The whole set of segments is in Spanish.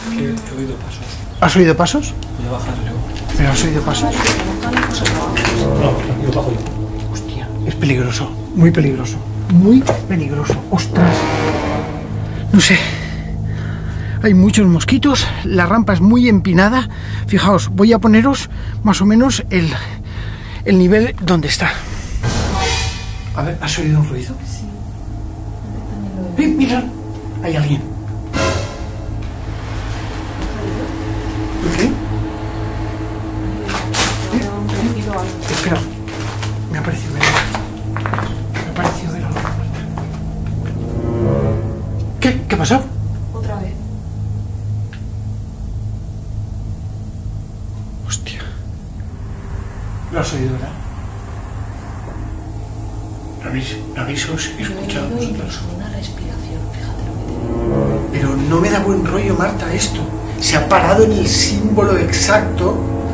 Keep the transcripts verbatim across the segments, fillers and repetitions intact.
Que he oído pasos. ¿Has oído pasos? Voy a bajar luego. ¿Pero has oído pasos? No, yo bajo yo. Hostia, es peligroso, muy peligroso, muy peligroso. Ostras. No sé. Hay muchos mosquitos, la rampa es muy empinada. Fijaos, voy a poneros más o menos el, el nivel donde está. A ver, ¿has oído un ruido? Sí. Eh, mira, hay alguien. ¿Qué? ¿Eh? ¿Eh? Espera, me ha parecido ver algo. Me ha parecido ver algo. ¿Qué? ¿Qué ha pasado? Otra vez. Hostia. ¿Lo has oído, verdad? ¿Lo habéis, lo habéis escuchado vosotros? Una respiración, fíjate lo que te digo. Pero no me da buen rollo, Marta, esto. Se ha parado en el símbolo exacto.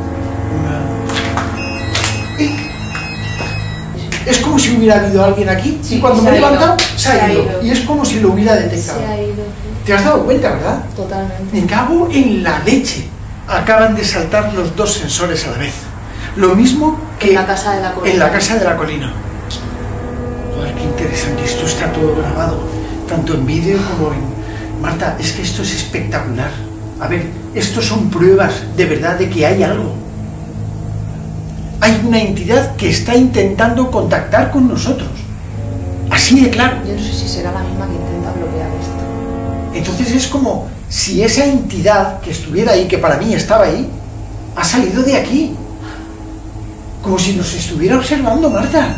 Una... ¿Eh? Es como si hubiera habido alguien aquí Sí, y cuando se me he ha ido. levantado se ha, Se ha ido. ido. Y es como si lo hubiera detectado. Se ha ido. ¿Te has dado cuenta, verdad? Totalmente. Me cago en la leche. Acaban de saltar los dos sensores a la vez. Lo mismo que En la casa de la colina. en la casa de la colina. Joder, qué interesante. Esto está todo grabado, tanto en vídeo como en... Marta, es que esto es espectacular. A ver, esto son pruebas de verdad de que hay algo. Hay una entidad que está intentando contactar con nosotros. Así de claro. Yo no sé si será la misma que intenta bloquear esto. Entonces es como si esa entidad que estuviera ahí, que para mí estaba ahí, ha salido de aquí. Como si nos estuviera observando, Marta.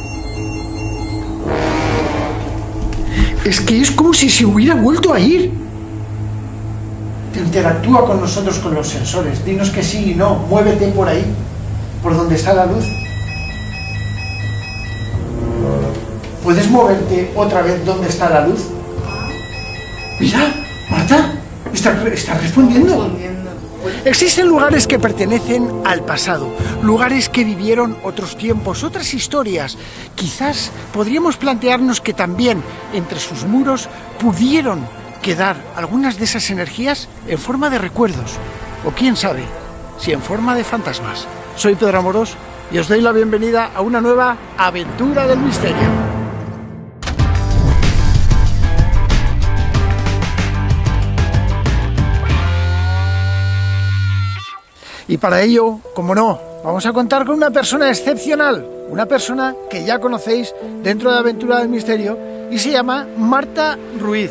Es que es como si se hubiera vuelto a ir. Interactúa con nosotros con los sensores. Dinos que sí y no. Muévete por ahí, por donde está la luz. ¿Puedes moverte otra vez donde está la luz? Mira, Marta, está, está respondiendo. Respondiendo. Existen lugares que pertenecen al pasado, lugares que vivieron otros tiempos, otras historias. Quizás podríamos plantearnos que también entre sus muros pudieron quedar algunas de esas energías en forma de recuerdos, o quién sabe, si en forma de fantasmas. Soy Pedro Amorós y os doy la bienvenida a una nueva aventura del misterio. Y para ello, como no, vamos a contar con una persona excepcional, una persona que ya conocéis dentro de Aventura del Misterio y se llama Marta Ruiz,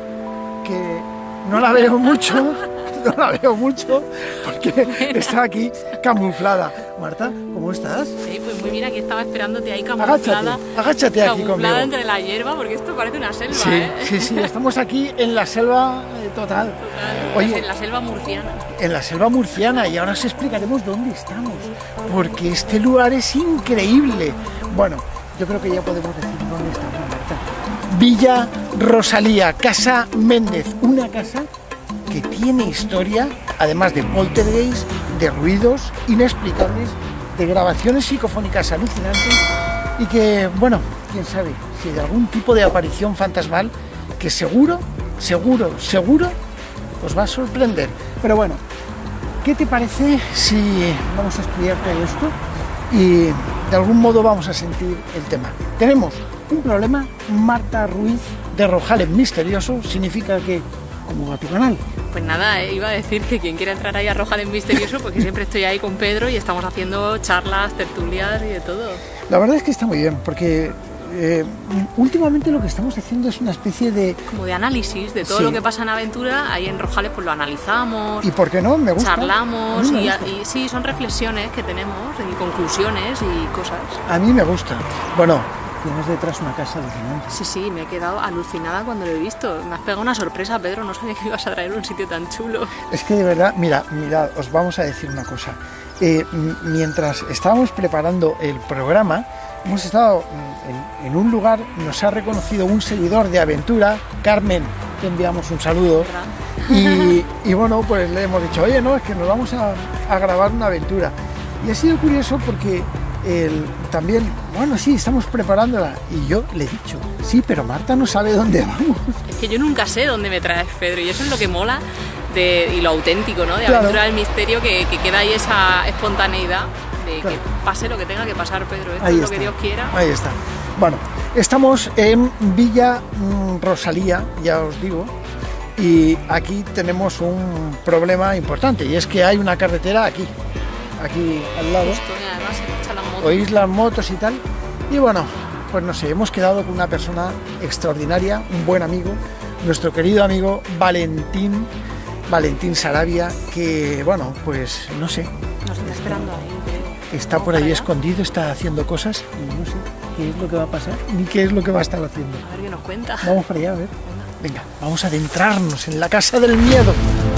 que no la veo mucho, no la veo mucho porque está aquí camuflada. Marta, ¿cómo estás? Sí, pues muy bien, aquí estaba esperándote ahí camuflada. Agáchate, agáchate aquí camuflada conmigo. entre la hierba, porque esto parece una selva, Sí, ¿eh? sí, sí, estamos aquí en la selva eh, total. Total, Oye, en la selva murciana. en la selva murciana, y ahora os explicaremos dónde estamos, porque este lugar es increíble. Bueno, yo creo que ya podemos decir dónde estamos, Marta. Villa Rosalía, Casa Méndez, una casa que tiene historia, además de poltergeist, de ruidos inexplicables, de grabaciones psicofónicas alucinantes y que, bueno, quién sabe, si de algún tipo de aparición fantasmal que seguro, seguro, seguro os va a sorprender. Pero bueno, ¿qué te parece si vamos a estudiar todo esto y de algún modo vamos a sentir el tema? Tenemos un problema. Marta Ruiz de Rojales Misterioso significa que, ¿cómo va tu canal? Pues nada, eh, iba a decir que quien quiera entrar ahí a Rojales Misterioso, porque siempre estoy ahí con Pedro y estamos haciendo charlas, tertulias y de todo. La verdad es que está muy bien, porque eh, últimamente lo que estamos haciendo es una especie de... Como de análisis de todo Sí. lo que pasa en Aventura, ahí en Rojales pues lo analizamos, ¿Y por qué no? Me gusta. charlamos A mí me y, gusta. y sí, son reflexiones que tenemos y conclusiones y cosas. A mí me gusta. Bueno, tienes detrás una casa alucinante. Sí, sí, me he quedado alucinada cuando lo he visto. Me has pegado una sorpresa, Pedro, no sabía que ibas a traer un sitio tan chulo. Es que de verdad, mira, mirad, os vamos a decir una cosa. Eh, m- mientras estábamos preparando el programa, hemos estado en, en un lugar, nos ha reconocido un seguidor de Aventura, Carmen, te enviamos un saludo. Y, y bueno, pues le hemos dicho, oye, no, es que nos vamos a, a grabar una aventura. Y ha sido curioso porque él también, bueno, sí, estamos preparándola. Y yo le he dicho, sí, pero Marta no sabe dónde vamos. Es que yo nunca sé dónde me traes, Pedro, y eso es lo que mola de, y lo auténtico, ¿no? De Claro. aventura del misterio, que, que queda ahí esa espontaneidad de Claro. que pase lo que tenga que pasar, Pedro. Esto Ahí es lo está. que Dios quiera. Ahí está. Bueno, estamos en Villa mm, Rosalía, ya os digo, y aquí tenemos un problema importante, y es que hay una carretera aquí, aquí al lado. Justo, y además se escuchan las motos. Oís las motos y tal, y bueno, pues no sé, hemos quedado con una persona extraordinaria, un buen amigo, nuestro querido amigo Valentín, Valentín Sarabia, que bueno, pues no sé, Nos está esperando ahí, creo. está Vamos por para ahí allá. escondido, está haciendo cosas, y no sé qué es lo que va a pasar, ni qué es lo que va a estar haciendo. A ver qué nos cuenta. Vamos para allá, a ver. Venga, vamos a adentrarnos en la casa del miedo.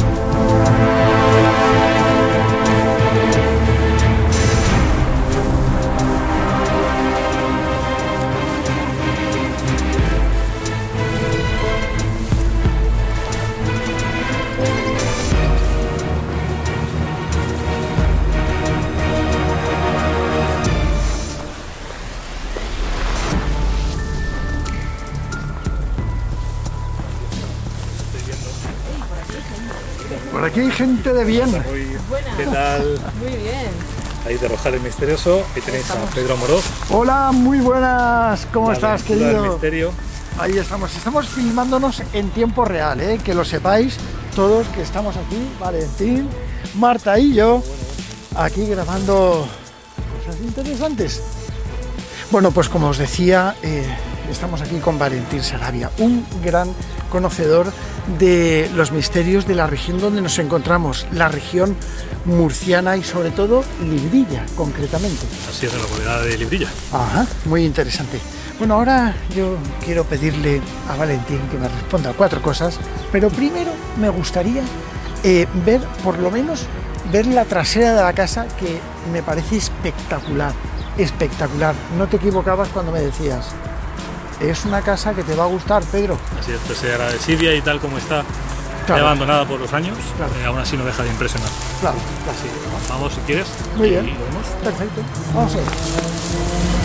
Por aquí hay gente de bien. Muy, ¿qué tal? Muy bien. Ahí de Rojal el Misterioso, ahí tenéis a Pedro Moroz. Hola, muy buenas. ¿Cómo la estás, aventura del querido? misterio. Ahí estamos. Estamos filmándonos en tiempo real, ¿eh? Que lo sepáis todos que estamos aquí, Valentín, Marta y yo, aquí grabando cosas interesantes. Bueno, pues como os decía, eh, estamos aquí con Valentín Sarabia, un gran conocedor de los misterios de la región donde nos encontramos, la región murciana y sobre todo Librilla, concretamente. Así es, en la localidad de Librilla. Ajá, muy interesante. Bueno, ahora yo quiero pedirle a Valentín que me responda a cuatro cosas, pero primero me gustaría eh, ver, por lo menos, ver la trasera de la casa, que me parece espectacular, espectacular. No te equivocabas cuando me decías, es una casa que te va a gustar, Pedro. Así es, pues era de Siria y tal como está, Claro. ya abandonada por los años, Claro. eh, aún así no deja de impresionar. Claro, Así, vamos si quieres. Muy y bien. lo vemos. perfecto. Vamos a ir.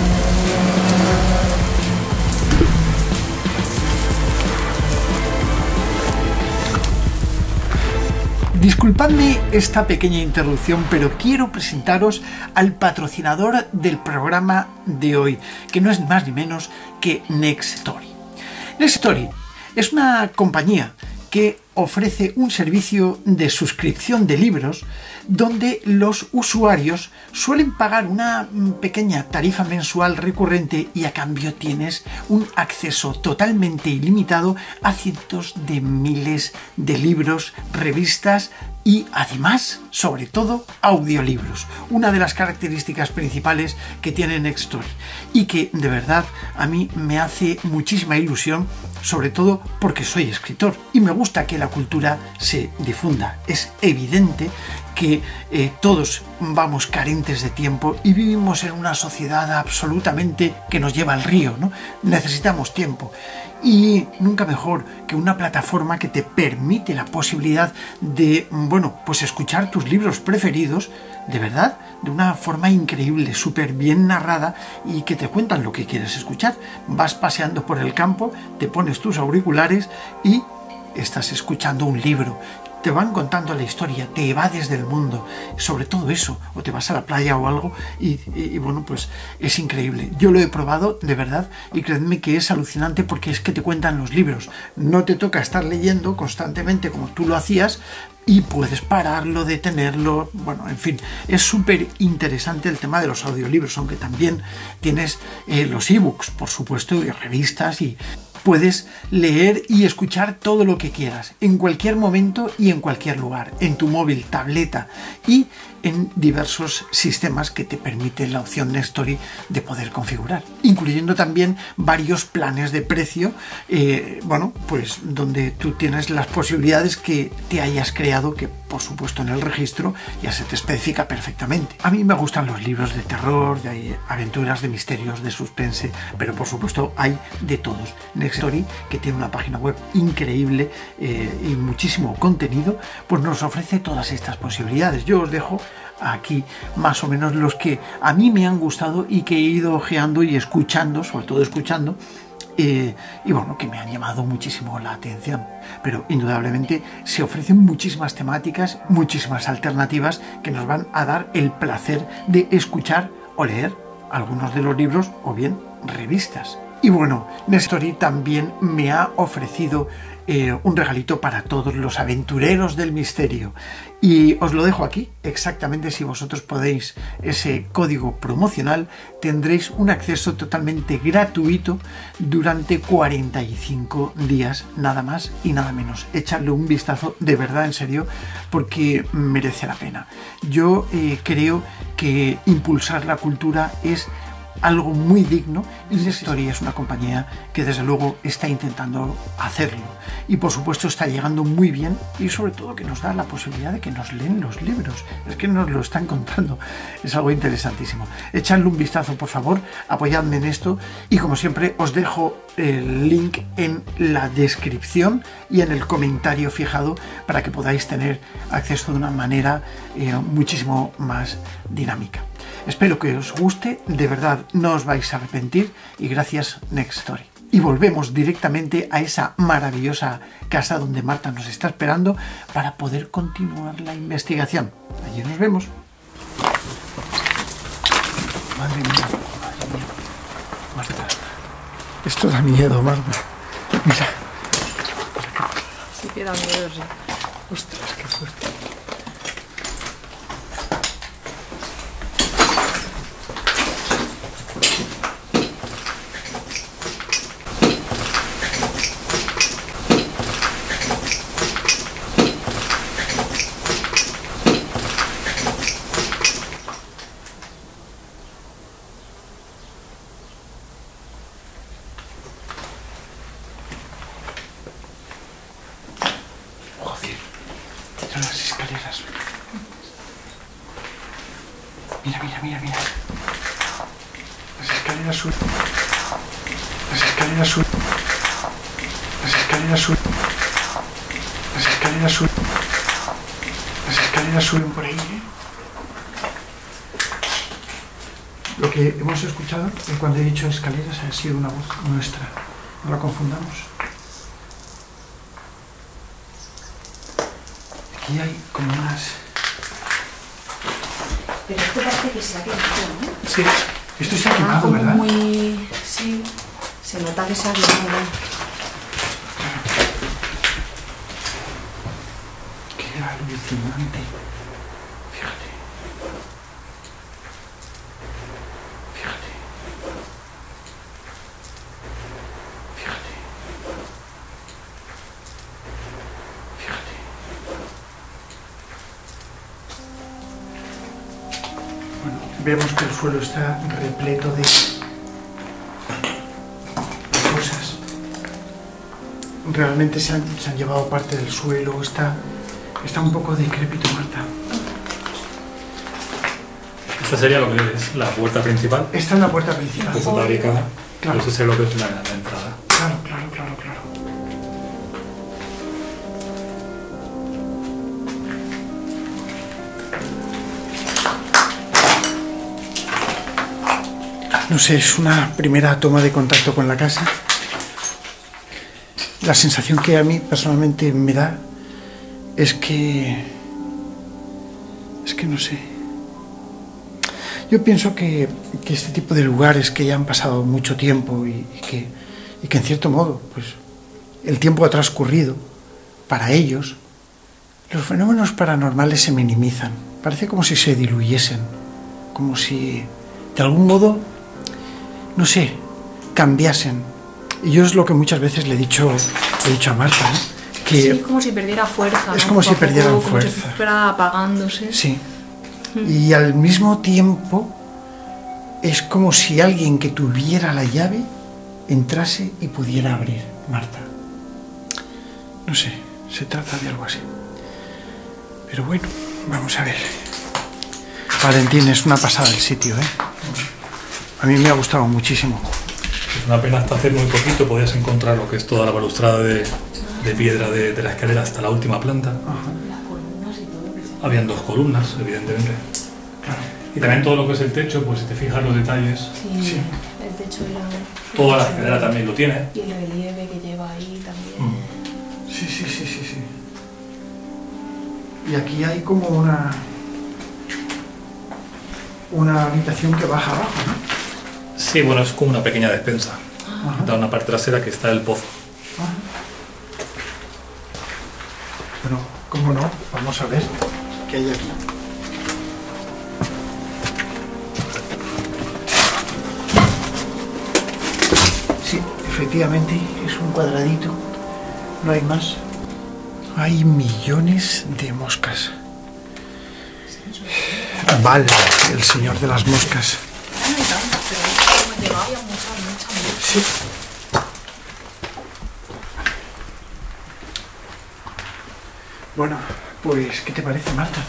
Disculpadme esta pequeña interrupción, pero quiero presentaros al patrocinador del programa de hoy, que no es ni más ni menos que Nextory. Nextory es una compañía que ofrece un servicio de suscripción de libros donde los usuarios suelen pagar una pequeña tarifa mensual recurrente y a cambio tienes un acceso totalmente ilimitado a cientos de miles de libros, revistas y además, sobre todo, audiolibros. Una de las características principales que tiene Nextory y que de verdad a mí me hace muchísima ilusión, sobre todo porque soy escritor y me gusta que la cultura se difunda. Es evidente que eh, todos vamos carentes de tiempo y vivimos en una sociedad absolutamente que nos lleva al río, ¿no? Necesitamos tiempo y nunca mejor que una plataforma que te permite la posibilidad de, bueno, pues escuchar tus libros preferidos, de verdad, de una forma increíble, súper bien narrada y que te cuentan lo que quieres escuchar. Vas paseando por el campo, te pones tus auriculares y estás escuchando un libro. Te van contando la historia, te evades del mundo, sobre todo eso, o te vas a la playa o algo y, y, y bueno, pues es increíble. Yo lo he probado de verdad y creedme que es alucinante porque es que te cuentan los libros. No te toca estar leyendo constantemente como tú lo hacías y puedes pararlo, detenerlo, bueno, en fin, es súper interesante el tema de los audiolibros, aunque también tienes eh, los ebooks, por supuesto, y revistas y puedes leer y escuchar todo lo que quieras, en cualquier momento y en cualquier lugar, en tu móvil, tableta y en diversos sistemas que te permiten la opción Nextory de poder configurar, incluyendo también varios planes de precio, eh, bueno, pues donde tú tienes las posibilidades que te hayas creado, que por supuesto en el registro ya se te especifica perfectamente. A mí me gustan los libros de terror, de aventuras, de misterios, de suspense, pero por supuesto hay de todos. Nextory, que tiene una página web increíble eh, y muchísimo contenido, pues nos ofrece todas estas posibilidades. Yo os dejo aquí más o menos los que a mí me han gustado y que he ido ojeando y escuchando, sobre todo escuchando, eh, y bueno, que me han llamado muchísimo la atención. Pero indudablemente se ofrecen muchísimas temáticas, muchísimas alternativas que nos van a dar el placer de escuchar o leer algunos de los libros o bien revistas. Y bueno, Nextory también me ha ofrecido eh, un regalito para todos los aventureros del misterio. Y os lo dejo aquí, exactamente si vosotros podéis ese código promocional, tendréis un acceso totalmente gratuito durante cuarenta y cinco días, nada más y nada menos. Echadle un vistazo, de verdad, en serio, porque merece la pena. Yo eh, creo que impulsar la cultura es algo muy digno y Nextory es una compañía que desde luego está intentando hacerlo y por supuesto está llegando muy bien y sobre todo que nos da la posibilidad de que nos leen los libros, es que nos lo están contando, es algo interesantísimo. Echadle un vistazo, por favor, apoyadme en esto y como siempre os dejo el link en la descripción y en el comentario fijado para que podáis tener acceso de una manera eh, muchísimo más dinámica. Espero que os guste, de verdad no os vais a arrepentir y gracias Nextory. Y volvemos directamente a esa maravillosa casa donde Marta nos está esperando para poder continuar la investigación. Allí nos vemos. Madre mía, madre mía. Marta, esto da miedo, Marta. Mira. Sí que da miedo, sí. Ostras, qué fuerte. Las escaleras. Mira, mira, mira, mira. Las escaleras suben. Las escaleras suben. Las escaleras suben. Las escaleras suben. Las escaleras suben por ahí, ¿eh? Lo que hemos escuchado cuando he dicho escaleras ha sido una voz nuestra. No la confundamos. Aquí hay como unas... Pero esto parece que se ha quemado, ¿no? Sí, esto se ha Ah, quemado, como ¿verdad? muy... Sí, se nota que se ha quemado. Qué alucinante. Fíjate. Fíjate. Fíjate. Fíjate. Bueno, vemos que el suelo está repleto de cosas. Realmente se han, se han llevado parte del suelo, está, está un poco decrépito, Marta. Esta sería lo que es la puerta principal. Esta es la puerta principal. Esta está barricada. Claro. Eso es lo que es la, la entrada. Claro, claro, claro, claro. No sé, es una primera toma de contacto con la casa. La sensación que a mí personalmente me da es que... es que no sé. Yo pienso que, que este tipo de lugares que ya han pasado mucho tiempo y, y, que, y que en cierto modo, pues, el tiempo ha transcurrido para ellos, los fenómenos paranormales se minimizan. Parece como si se diluyesen, como si de algún modo, no sé, cambiasen. Y yo es lo que muchas veces le he dicho, le he dicho a Marta, ¿eh? Que Sí, como si perdiera fuerza, es ¿no? como si Poco a perdieran poco, como fuerza. si fuera apagándose. sí. Y al mismo tiempo es como si alguien que tuviera la llave entrase y pudiera abrir, Marta. No sé, se trata de algo así. Pero bueno, vamos a ver. Valentín, es una pasada el sitio, ¿eh? A mí me ha gustado muchísimo. Es una pena hasta hace muy poquito podías encontrar lo que es toda la balustrada de, de piedra de, de la escalera hasta la última planta. Ajá. Habían dos columnas, evidentemente. Claro. Y también todo lo que es el techo, pues si te fijas los detalles, Sí, Sí. el techo y la... Toda la escalera también lo tiene. Y el relieve que lleva ahí también. Sí, sí, sí, sí, sí. Y aquí hay como una... una habitación que baja abajo, ¿no? Sí, bueno, es como una pequeña despensa. Ajá. Da una parte trasera que está el pozo. Ajá. Bueno, cómo no, vamos a ver qué hay aquí. Sí, efectivamente es un cuadradito, no hay más. Hay millones de moscas. Val, el señor de las moscas. No hay tantas, pero como me llegaba había muchas, muchas, muchas. Sí. Bueno, pues, ¿qué te parece, Marta?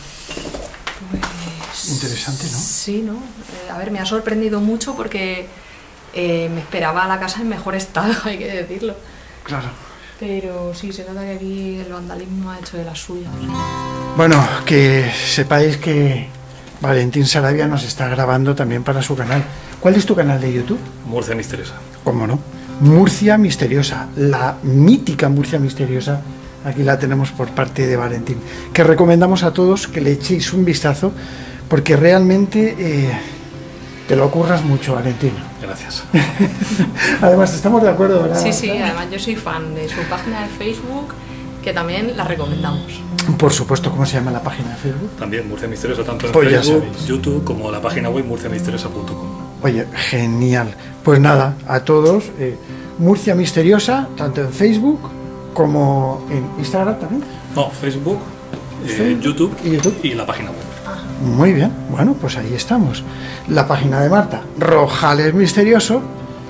Pues... Interesante, ¿no? Sí, ¿no? Eh, a ver, me ha sorprendido mucho porque eh, me esperaba la casa en mejor estado, hay que decirlo. Claro. Pero sí, se nota que aquí el vandalismo ha hecho de las suyas. Bueno, que sepáis que Valentín Sarabia nos está grabando también para su canal. ¿Cuál es tu canal de YouTube? Murcia Misteriosa. ¿Cómo no? Murcia Misteriosa, la mítica Murcia Misteriosa. Aquí la tenemos por parte de Valentín, que recomendamos a todos que le echéis un vistazo, porque realmente eh, te lo curras mucho, Valentín. Gracias. Además, estamos de acuerdo, ¿verdad? Sí, sí, además yo soy fan de su página de Facebook, que también la recomendamos. Por supuesto, ¿cómo se llama la página de Facebook? También Murcia Misteriosa, tanto en Pues ya Facebook, sabéis. YouTube, como la página web murcia misteriosa punto com. Oye, genial. Pues nada, a todos, eh, Murcia Misteriosa, tanto en Facebook como en Instagram también. No, Facebook, eh, Facebook YouTube, y YouTube. y la página web. Muy bien, bueno, pues ahí estamos. La página de Marta, Rojales Misterioso,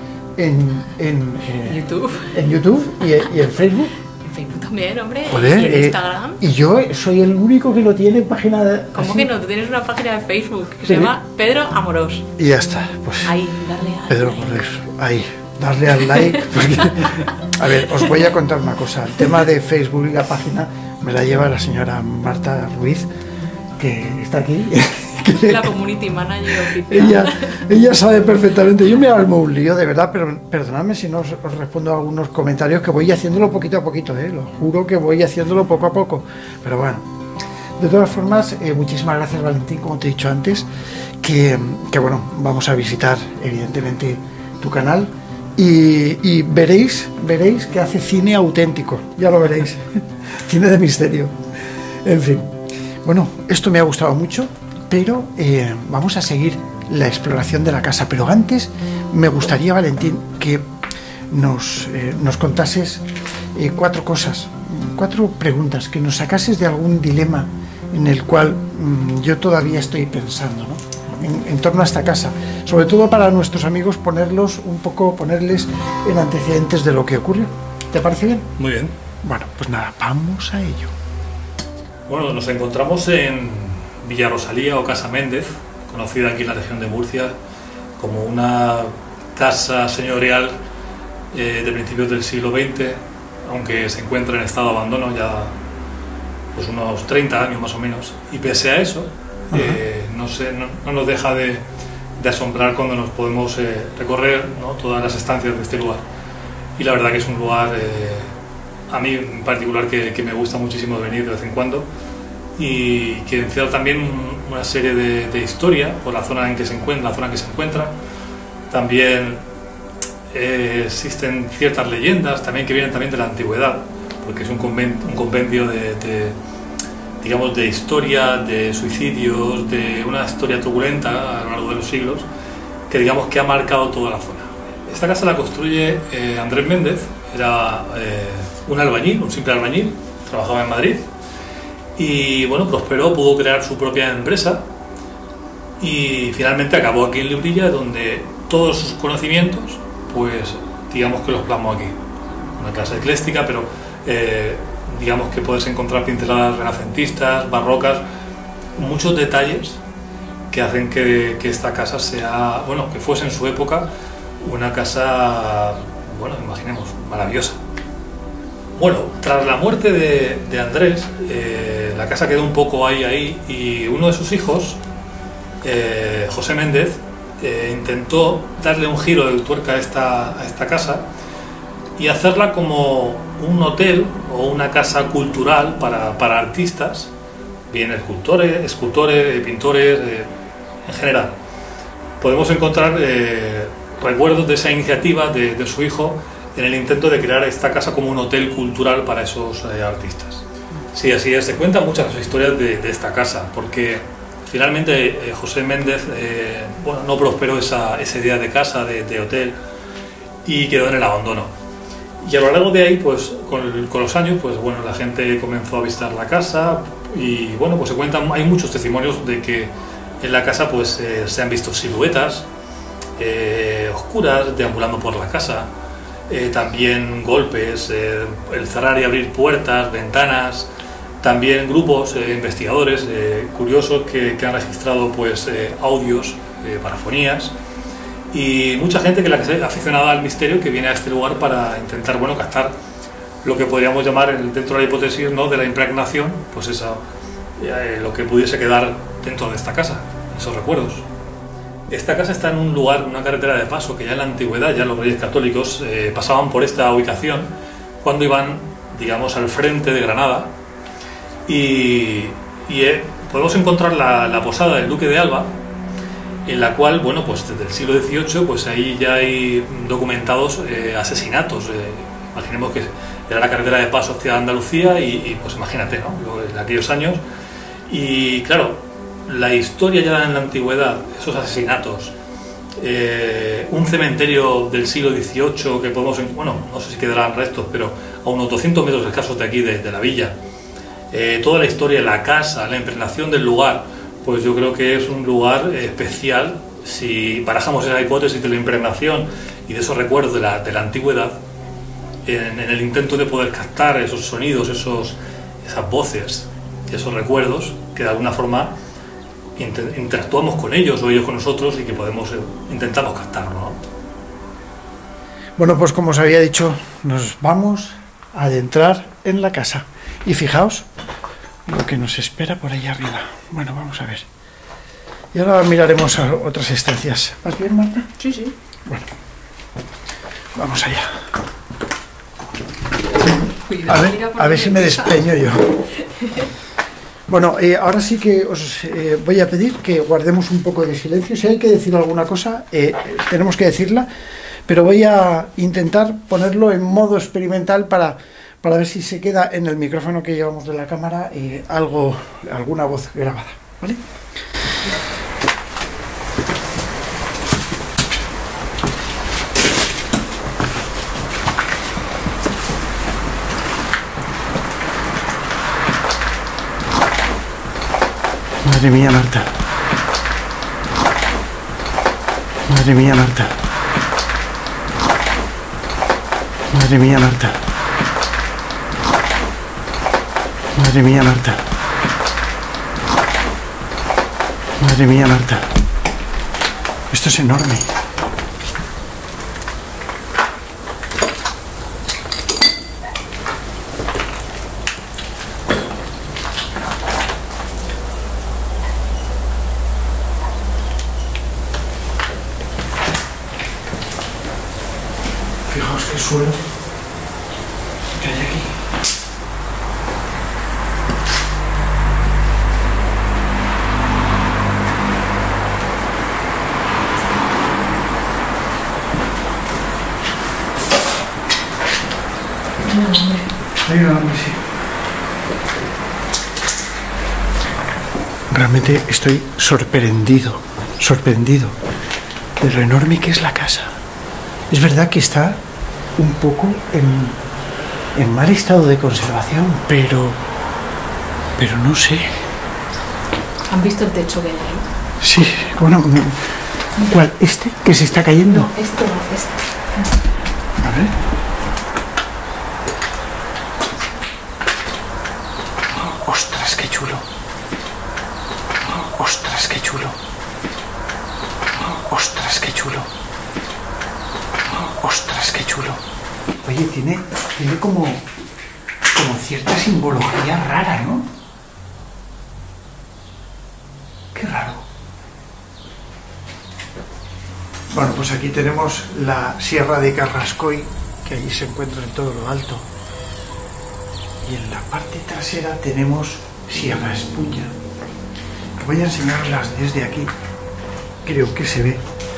en, en, eh, YouTube, en YouTube y, y en Facebook. en Facebook también, hombre, Joder, y en eh, Instagram. y yo soy el único que lo tiene en página de... ¿Cómo así. que no? Tú tienes una página de Facebook que Sí. se llama Pedro Amorós. Y ya está, pues Ahí, darle a... Pedro Cortés, ahí, darle al like. Porque, a ver, os voy a contar una cosa. El tema de Facebook y la página me la lleva la señora Marta Ruiz, que está aquí. que- La community manager oficial. Ella, ella sabe perfectamente. Yo me armo un lío, de verdad, pero perdonadme si no os, os respondo a algunos comentarios, que voy haciéndolo poquito a poquito, ¿eh? Lo juro que voy haciéndolo poco a poco. Pero bueno, de todas formas, eh, muchísimas gracias, Valentín, como te he dicho antes, que, que bueno, vamos a visitar evidentemente tu canal y, y veréis, veréis que hace cine auténtico, ya lo veréis, cine de misterio. En fin, bueno, esto me ha gustado mucho. Pero eh, vamos a seguir la exploración de la casa. Pero antes me gustaría, Valentín, que nos, eh, nos contases eh, cuatro cosas, cuatro preguntas, que nos sacases de algún dilema en el cual mmm, yo todavía estoy pensando, ¿no? en, en torno a esta casa. Sobre todo para nuestros amigos, ponerlos un poco, ponerles en antecedentes de lo que ocurrió. ¿Te parece bien? Muy bien. Bueno, pues nada, vamos a ello. Bueno, nos encontramos en Villa Rosalía o Casa Méndez, conocida aquí en la región de Murcia como una casa señorial eh, de principios del siglo veinte, aunque se encuentra en estado de abandono ya pues unos treinta años más o menos, y pese a eso eh, no, se, no, no nos deja de, de asombrar cuando nos podemos eh, recorrer, ¿no?, todas las estancias de este lugar. Y la verdad que es un lugar eh, a mí en particular que, que me gusta muchísimo venir de vez en cuando, y que encierra también una serie de, de historia por la zona en que se encuentra, la zona en que se encuentra. También eh, existen ciertas leyendas también que vienen también de la antigüedad, porque es un convenio, un compendio de, de, digamos, de historia, de suicidios, de una historia turbulenta a lo largo de los siglos, que digamos que ha marcado toda la zona. Esta casa la construye eh, Andrés Méndez, era eh, un albañil, un simple albañil, trabajaba en Madrid. Y bueno, prosperó, pudo crear su propia empresa y finalmente acabó aquí en Lebrija, donde todos sus conocimientos, pues digamos que los plasmó aquí. Una casa ecléctica, pero eh, digamos que puedes encontrar pinceladas renacentistas, barrocas, muchos detalles que hacen que, que esta casa sea, bueno, que fuese en su época una casa, bueno, imaginemos, maravillosa. Bueno, tras la muerte de, de Andrés, eh, la casa quedó un poco ahí, ahí, y uno de sus hijos, eh, José Méndez, eh, intentó darle un giro de tuerca a esta, a esta casa y hacerla como un hotel o una casa cultural para, para artistas, bien escultores, escultores, pintores, eh, en general. Podemos encontrar eh, recuerdos de esa iniciativa de, de su hijo en el intento de crear esta casa como un hotel cultural para esos eh, artistas. Sí, así es, se cuentan muchas historias de, de esta casa, porque finalmente eh, José Méndez eh, bueno, no prosperó esa, esa idea de casa, de, de hotel, y quedó en el abandono. Y a lo largo de ahí, pues con, con los años, pues bueno, la gente comenzó a visitar la casa y bueno, pues se cuentan, hay muchos testimonios de que en la casa pues eh, se han visto siluetas eh, oscuras deambulando por la casa, eh, también golpes, eh, el cerrar y abrir puertas, ventanas, también grupos eh, investigadores eh, curiosos que, que han registrado pues eh, audios, eh, parafonías, y mucha gente que la que es aficionada al misterio que viene a este lugar para intentar bueno captar lo que podríamos llamar dentro de la hipótesis, ¿no?, de la impregnación, pues esa, eh, lo que pudiese quedar dentro de esta casa, esos recuerdos. Esta casa está en un lugar, una carretera de paso, que ya en la antigüedad, ya los reyes católicos eh, pasaban por esta ubicación cuando iban, digamos, al frente de Granada, y, y eh, podemos encontrar la, la posada del Duque de Alba, en la cual, bueno, pues desde el siglo dieciocho, pues ahí ya hay documentados eh, asesinatos. Eh, imaginemos que era la carretera de paso hacia Andalucía y, y pues imagínate, ¿no?, en aquellos años. Y claro, la historia ya en la antigüedad, esos asesinatos, eh, un cementerio del siglo dieciocho que podemos, bueno, no sé si quedarán restos, pero a unos doscientos metros escasos de aquí, de, de la villa, eh, toda la historia, la casa, la impregnación del lugar, pues yo creo que es un lugar especial. Si barajamos esa hipótesis de la impregnación y de esos recuerdos de la, de la antigüedad, en, en el intento de poder captar esos sonidos, esos, esas voces, esos recuerdos, que de alguna forma inter, interactuamos con ellos o ellos con nosotros y que podemos, eh, intentamos captarlo, ¿no? Bueno, pues como os había dicho, nos vamos a adentrar en la casa. Y fijaos lo que nos espera por ahí arriba. Bueno, vamos a ver. Y ahora miraremos a otras estancias. ¿Vas bien, Marta? Sí, sí. Bueno, vamos allá. Cuidado, A ver, mira por a ver dónde si me empieza. despeño yo. Bueno, eh, ahora sí que os eh, voy a pedir que guardemos un poco de silencio. Si hay que decir alguna cosa, eh, tenemos que decirla, pero voy a intentar ponerlo en modo experimental para, para ver si se queda en el micrófono que llevamos de la cámara eh, algo, alguna voz grabada, ¿vale? Madre mía, Marta. Madre mía, Marta. Madre mía, Marta. Madre mía, Marta. Madre mía, Marta. Esto es enorme. Fijaos qué suelo que hay aquí. Hay un hombre, sí. Realmente estoy sorprendido, sorprendido de lo enorme que es la casa. Es verdad que está un poco en, en mal estado de conservación, pero, pero no sé. ¿Han visto el techo que hay ahí? Sí, bueno, ¿cuál? ¿Este que se está cayendo? No, esto no, este. A ver. Ostras, qué chulo. Ostras, qué chulo. Ostras, qué chulo. Ostras, qué chulo. Oye, tiene, tiene como, como cierta simbología rara, ¿no? Qué raro. Bueno, pues aquí tenemos la Sierra de Carrascoy, que allí se encuentra en todo lo alto. Y en la parte trasera tenemos Sierra Espuña. Voy a enseñarlas desde aquí. Creo que se ve.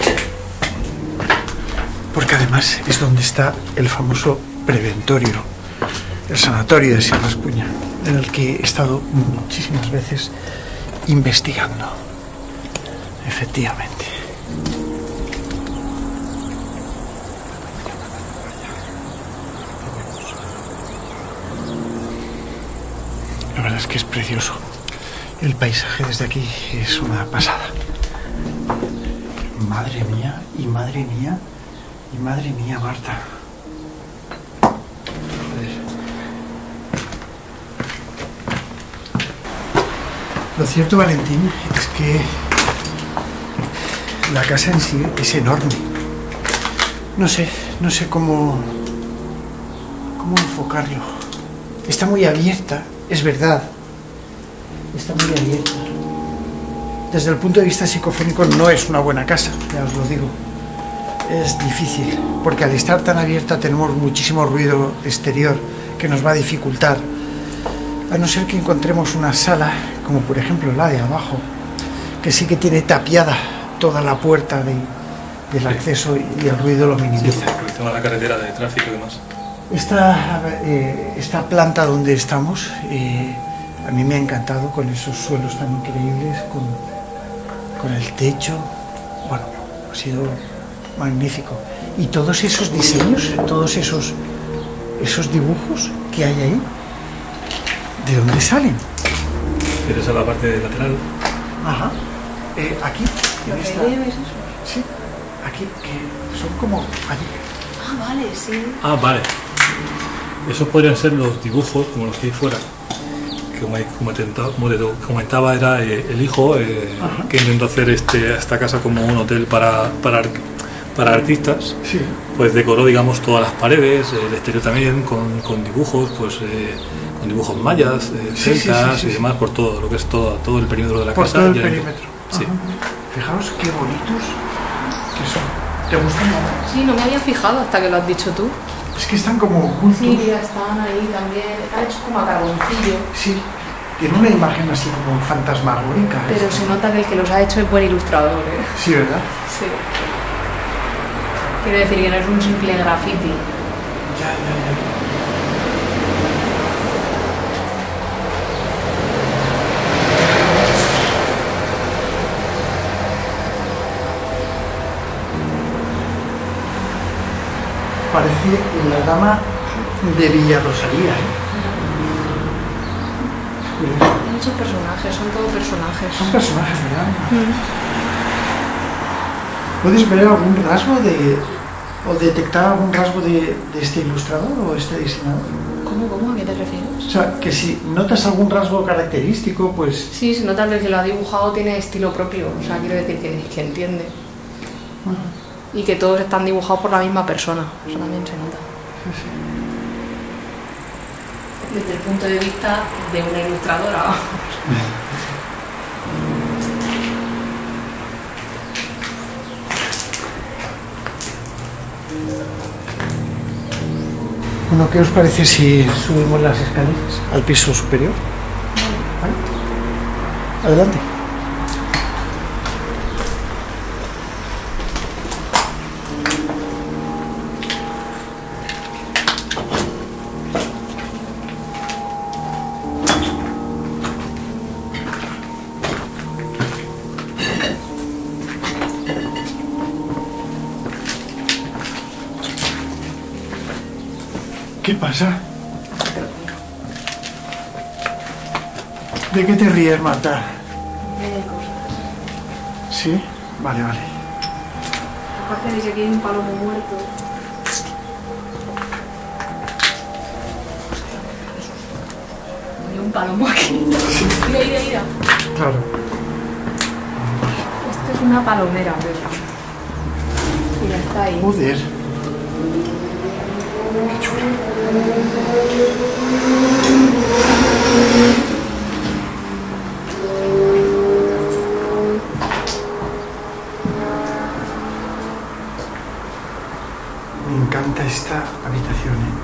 Porque además es donde está el famoso preventorio, el sanatorio de Sierra Espuña, en el que he estado muchísimas veces investigando. Efectivamente. La verdad es que es precioso. El paisaje desde aquí es una pasada. Madre mía, y madre mía, y madre mía, Marta. Joder. Lo cierto, Valentín, es que la casa en sí es enorme. No sé, no sé cómo, cómo enfocarlo. Está muy abierta, es verdad. Está muy abierta. Desde el punto de vista psicofónico no es una buena casa, ya os lo digo. Es difícil, porque al estar tan abierta tenemos muchísimo ruido exterior que nos va a dificultar. A no ser que encontremos una sala, como por ejemplo la de abajo, que sí que tiene tapiada toda la puerta de, del sí. acceso y el ruido lo minimiza. Sí, porque tengo la carretera de tráfico y demás. Esta, eh, esta planta donde estamos eh, a mí me ha encantado, con esos suelos tan increíbles, con, con el techo. Bueno, ha sido magnífico. Y todos esos diseños, todos esos, esos dibujos que hay ahí, ¿de dónde salen? ¿Quieres a la parte lateral? Ajá. Eh, aquí, en esta... Sí, aquí, que son como allí. Ah, vale, sí. Ah, vale. Esos podrían ser los dibujos, como los que hay fuera. Que como, como, tenta, como te comentaba, era eh, el hijo eh, que intentó hacer este, esta casa como un hotel para, para, para artistas. Sí. Pues decoró, digamos, todas las paredes, el exterior también, con, con dibujos, pues eh, con dibujos mayas, eh, sí, celtas sí, sí, sí, y demás, por todo lo que es todo, todo el perímetro de la por casa. Todo el y perímetro. Sí. Fijaos qué bonitos que son. ¿Te gustan? Sí, no me había fijado hasta que lo has dicho tú. Es que están como ocultos. Sí, ya están ahí también. Están hechos como a carboncillo. Sí, tiene una imagen así como fantasmagórica. Pero se nota que el que los ha hecho es buen ilustrador, ¿eh? Sí, ¿verdad? Sí. Quiero decir que no es un simple graffiti. Ya, ya, ya. Parece la dama de Villa Rosalía, ¿eh? Hay muchos personajes, son todos personajes. Son personajes, ¿verdad? Mm. ¿Puedes ver algún rasgo de... o detectar algún rasgo de, de este ilustrador o este diseñador? ¿Cómo, cómo? ¿A qué te refieres? O sea, que si notas algún rasgo característico, pues... Sí, se nota que el que lo ha dibujado tiene estilo propio. O sea, quiero decir que, que entiende. Uh-huh. Y que todos están dibujados por la misma persona. Eso también se nota. Sí, sí. Desde el punto de vista de una ilustradora. Bueno, ¿qué os parece si subimos las escaleras al piso superior? ¿Vale? Adelante. ¿Qué pasa? ¿De qué te ríes, Marta? De cosas. ¿Sí? Vale, vale. Aparte de que aquí hay un palomo muerto. Hay un palomo aquí. Mira, mira, mira. Claro. Esto es una palomera, ¿verdad? Mira, está ahí. Joder. Qué chulo. encanta esta habitación, ¿eh?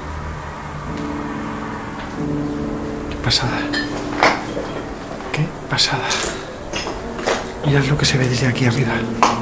Qué pasada. Qué pasada. Mirad lo que se ve desde aquí arriba.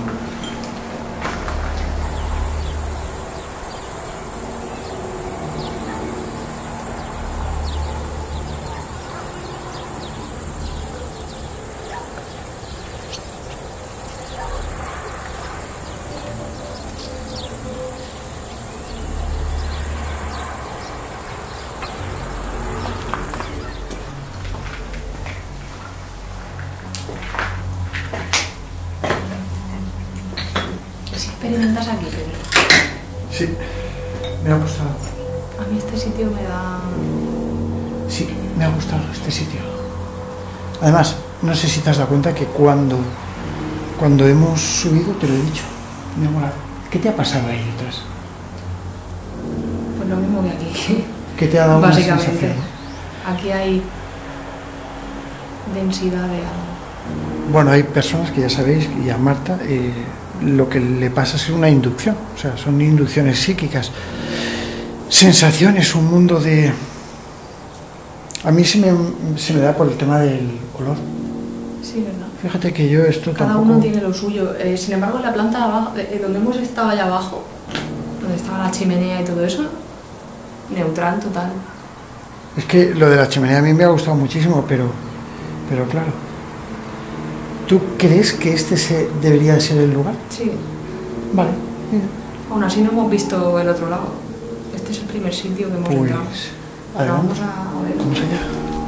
¿Experimentas aquí, Pedro? Sí, me ha gustado. A mí este sitio me da... Sí, me ha gustado este sitio. Además, no sé si te has dado cuenta que cuando, cuando hemos subido, te lo he dicho, me ha molado. ¿Qué te ha pasado ahí detrás? Pues lo mismo que aquí. ¿Qué te ha dado una Básicamente. sensación? Aquí hay densidad de algo. Bueno, hay personas que ya sabéis, y a Marta, eh, lo que le pasa es una inducción, o sea, son inducciones psíquicas, sensaciones, un mundo de... A mí se me, se me da por el tema del olor. Sí, ¿verdad? Fíjate que yo esto Cada tampoco... uno tiene lo suyo. Eh, sin embargo, en la planta de abajo, eh, donde hemos estado allá abajo, donde estaba la chimenea y todo eso, neutral total. Es que lo de la chimenea a mí me ha gustado muchísimo, pero, pero claro. ¿Tú crees que este se, debería de ser el lugar? Sí. Vale. Mira. Aún así no hemos visto el otro lado. Este es el primer sitio que hemos Pues, entrado. Ahora adelante. vamos a ver. Vamos allá.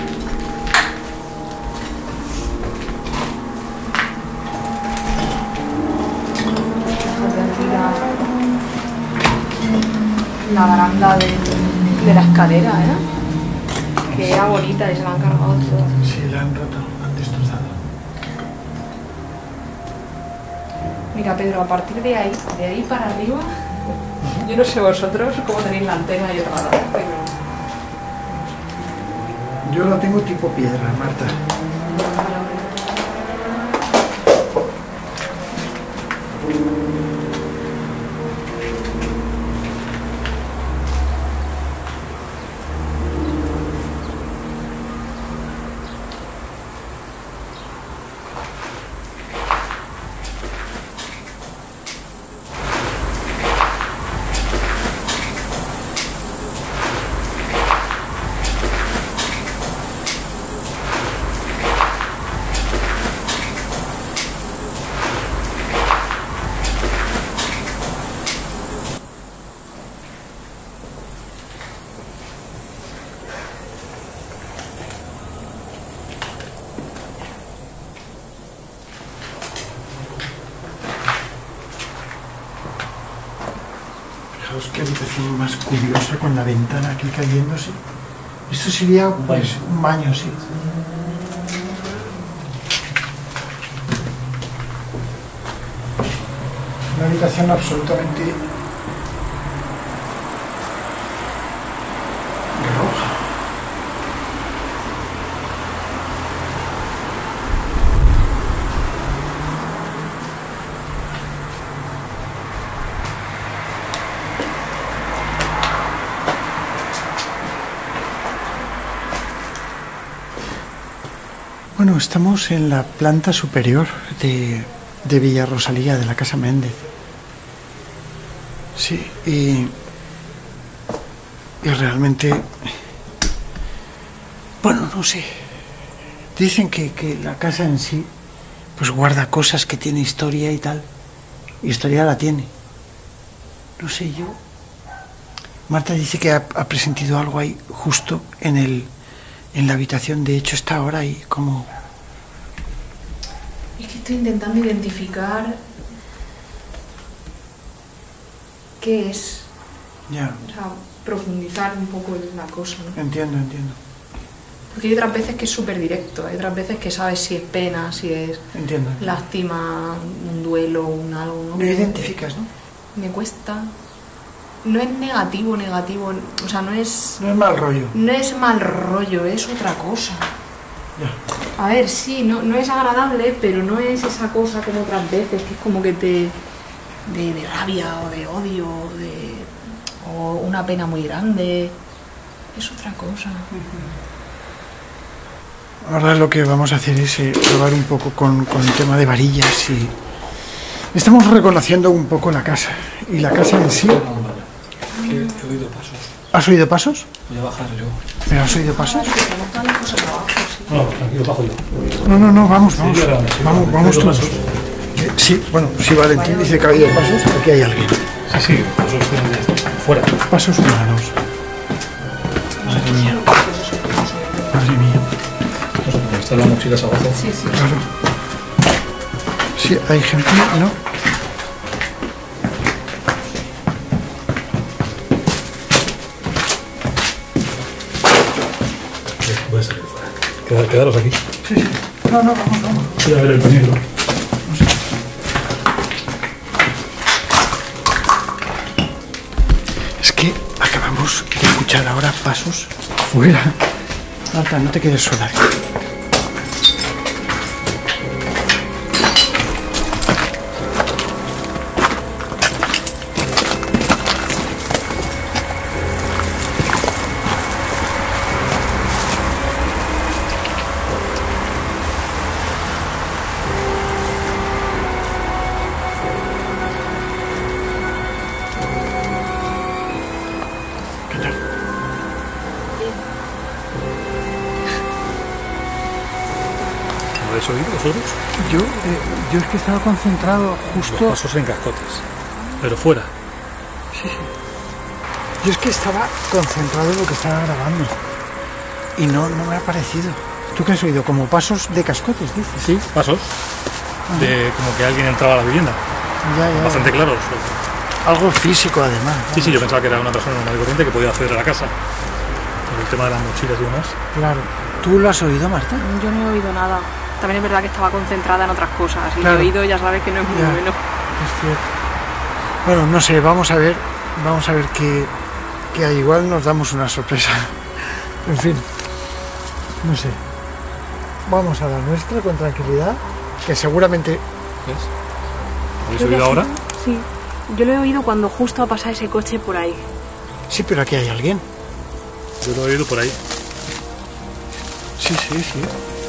Fíjate aquí la, la baranda de, de la escalera, ¿eh? Que era bonita y se la han cargado todo. Sí, la han roto, han destrozado. Mira, Pedro, a partir de ahí, de ahí para arriba, yo no sé vosotros cómo tenéis la antena y el radar, pero... Yo la tengo tipo piedra, Marta. Fijaos qué habitación más curiosa con la ventana aquí cayéndose. Esto sería pues un baño, sí. Una habitación absolutamente roja. Bueno, estamos en la planta superior de, de Villa Rosalía, de la Casa Méndez. Sí, y, y realmente, bueno, no sé. Dicen que, que la casa en sí, pues guarda cosas, que tiene historia y tal. Historia la tiene. No sé, yo... Marta dice que ha, ha presentido algo ahí justo en el... en la habitación. De hecho está ahora ahí como... Es que estoy intentando identificar qué es, Ya, o sea, profundizar un poco en la cosa, ¿no? entiendo, entiendo. Porque hay otras veces que es súper directo, hay otras veces que sabes si es pena, si es Entiendo. lástima, un duelo, un algo, ¿no? Lo identificas, ¿no? Me cuesta. No es negativo, negativo, o sea, no es... No es mal rollo. No es mal rollo, es otra cosa. Ya. A ver, sí, no, no es agradable, pero no es esa cosa como otras veces, que es como que te... de, de rabia o de odio, o de... o una pena muy grande, es otra cosa. Ahora lo que vamos a hacer es eh, probar un poco con, con el tema de varillas y... Estamos reconociendo un poco la casa. Y la casa en sí... Que he oído pasos. ¿Has oído pasos? Voy a bajar yo. ¿Pero has oído pasos? Tenemos todas las cosas abajo, sí. No, tranquilo, bajo yo. No, no, no, vamos, vamos. Sí, ahora, sí, Vamos, ahora, vamos ¿he oído todos. pasos? Eh, Sí, bueno, si Valentín dice que ha oído pasos, aquí hay alguien. Sí, sí, pasos de fuera. Pasos humanos. Madre mía. Madre mía. Están las mochilas abajo. Sí, sí. Claro. Sí, hay gente, ¿no? Voy a salir fuera. Quedad- Quedaros aquí. Sí, sí. No, no, vamos, vamos. Voy a ver el peligro. Es que acabamos de escuchar ahora pasos fuera. Marta, no te quedes sola. ¿Lo habéis oído vosotros? Yo, eh, yo es que estaba concentrado Los justo... pasos en cascotes. Pero fuera. Yo es que estaba concentrado en lo que estaba grabando. Y no, no me ha parecido. ¿Tú qué has oído? Como pasos de cascotes, dices. Sí, pasos. De como que alguien entraba a la vivienda. Ya, ya. Bastante claros. Algo físico, además. ¿no? Sí, sí, yo pensaba que era una persona normal y corriente que podía acceder a la casa. Por el tema de las mochilas y demás. Claro. ¿Tú lo has oído, Marta? Yo no he oído nada. También es verdad que estaba concentrada en otras cosas. Y Claro. lo he oído, ya sabes que no es muy Ya. bueno. Es cierto. Bueno, no sé, vamos a ver. Vamos a ver qué, qué hay. Igual nos damos una sorpresa. En fin. No sé. Vamos a la nuestra con tranquilidad. Que seguramente... ¿Ves? ¿Habéis oído ahora? Sí. Yo lo he oído cuando justo ha pasado ese coche por ahí. Sí, pero aquí hay alguien. Yo lo he oído por ahí. Sí, sí, sí.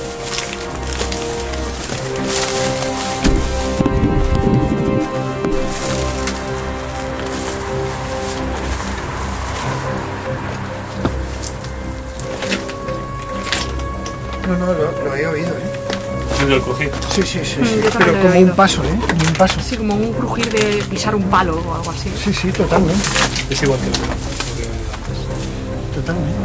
No, no, lo, lo he oído, ¿eh? Oído el crujir. Sí, sí, sí, Mm, sí. yo también Pero lo he como un oído. paso, ¿eh? Como un paso. Sí, como un crujir de pisar un palo o algo así. Sí, sí, totalmente. Es igual que lo que lo que he oído antes. Totalmente.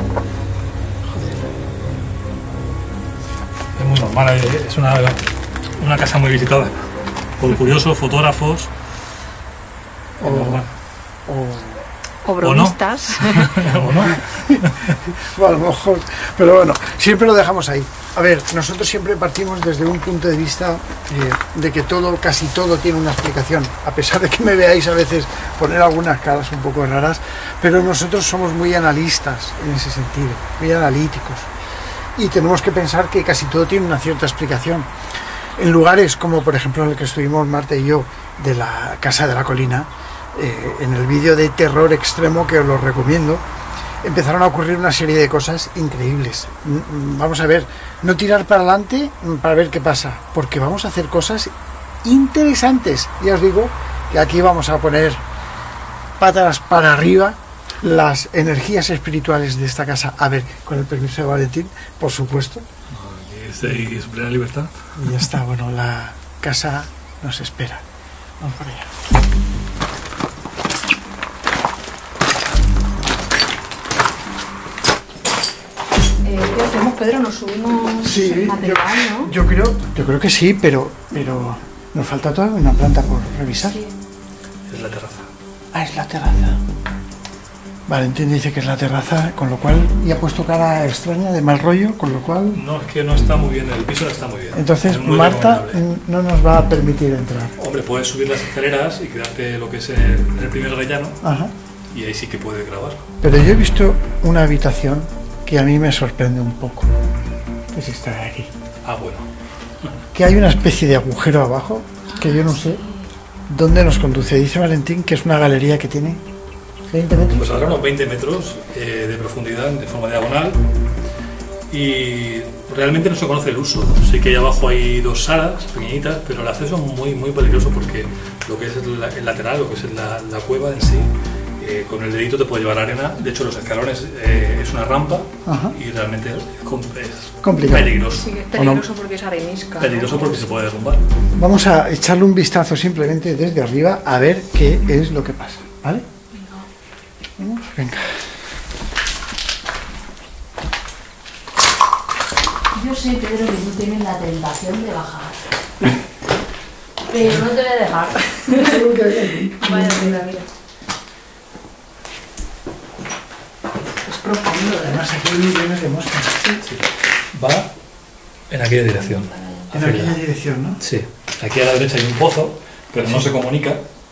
Es muy normal, eh, es una, una casa muy visitada por curiosos, fotógrafos. O, Es normal. o, O bromistas. ¿O no? o a lo mejor. Pero bueno, siempre lo dejamos ahí. A ver, nosotros siempre partimos desde un punto de vista eh, de que todo, casi todo tiene una explicación. A pesar de que me veáis a veces poner algunas caras un poco raras, pero nosotros somos muy analistas en ese sentido, muy analíticos. Y tenemos que pensar que casi todo tiene una cierta explicación. En lugares como por ejemplo en el que estuvimos Marta y yo, de la Casa de la Colina, eh, en el vídeo de terror extremo que os lo recomiendo, empezaron a ocurrir una serie de cosas increíbles. Mm, Vamos a ver, no tirar para adelante mm, para ver qué pasa, porque vamos a hacer cosas interesantes. Ya os digo que aquí vamos a poner patas para arriba las energías espirituales de esta casa. A ver, con el permiso de Valentín, por supuesto. Y es plena libertad. Y ya está, bueno, la casa nos espera. Vamos para allá. Eh, ¿Qué hacemos, Pedro? ¿Nos subimos el yo, material, no? yo creo, yo creo que sí, pero, pero nos falta todavía una planta por revisar. Sí. Es la terraza. Ah, es la terraza. Valentín dice que es la terraza, con lo cual, y ha puesto cara extraña de mal rollo, con lo cual, No, es que no está muy bien, el piso no está muy bien. entonces Es muy Marta recomendable. mm, no nos va a permitir entrar. Hombre, puedes subir las escaleras y quedarte lo que es el, el primer rellano Ajá. y ahí sí que puedes grabar. Pero yo he visto una habitación que a mí me sorprende un poco, que es esta de aquí. Ah, bueno. Que hay una especie de agujero abajo, que yo no sé dónde nos conduce. Dice Valentín que es una galería que tiene ¿veinte metros? Pues habrá unos veinte metros eh, de profundidad de forma diagonal y realmente no se conoce el uso. Sí que ahí abajo hay dos salas pequeñitas, pero el acceso es muy, muy peligroso porque lo que es el, el lateral, lo que es la, la cueva en sí, eh, con el dedito te puede llevar arena. De hecho, los escalones eh, es una rampa. Ajá. Y realmente es, com- es complicado. Peligroso. Sí, es peligroso porque es arenisca. Peligroso ¿no? porque se puede derrumbar. Vamos a echarle un vistazo simplemente desde arriba a ver qué es lo que pasa, ¿vale? Venga. Venga. Yo sé, Pedro, que tú tienes la tentación de bajar. Pero no te voy a dejar. Vaya, mira, mira. Es profundo, ¿eh? Además aquí hay millones de moscas. Sí. Va en aquella dirección. En hacia aquella allá. dirección, ¿no? Sí. Aquí a la derecha hay un pozo, pero no se comunica.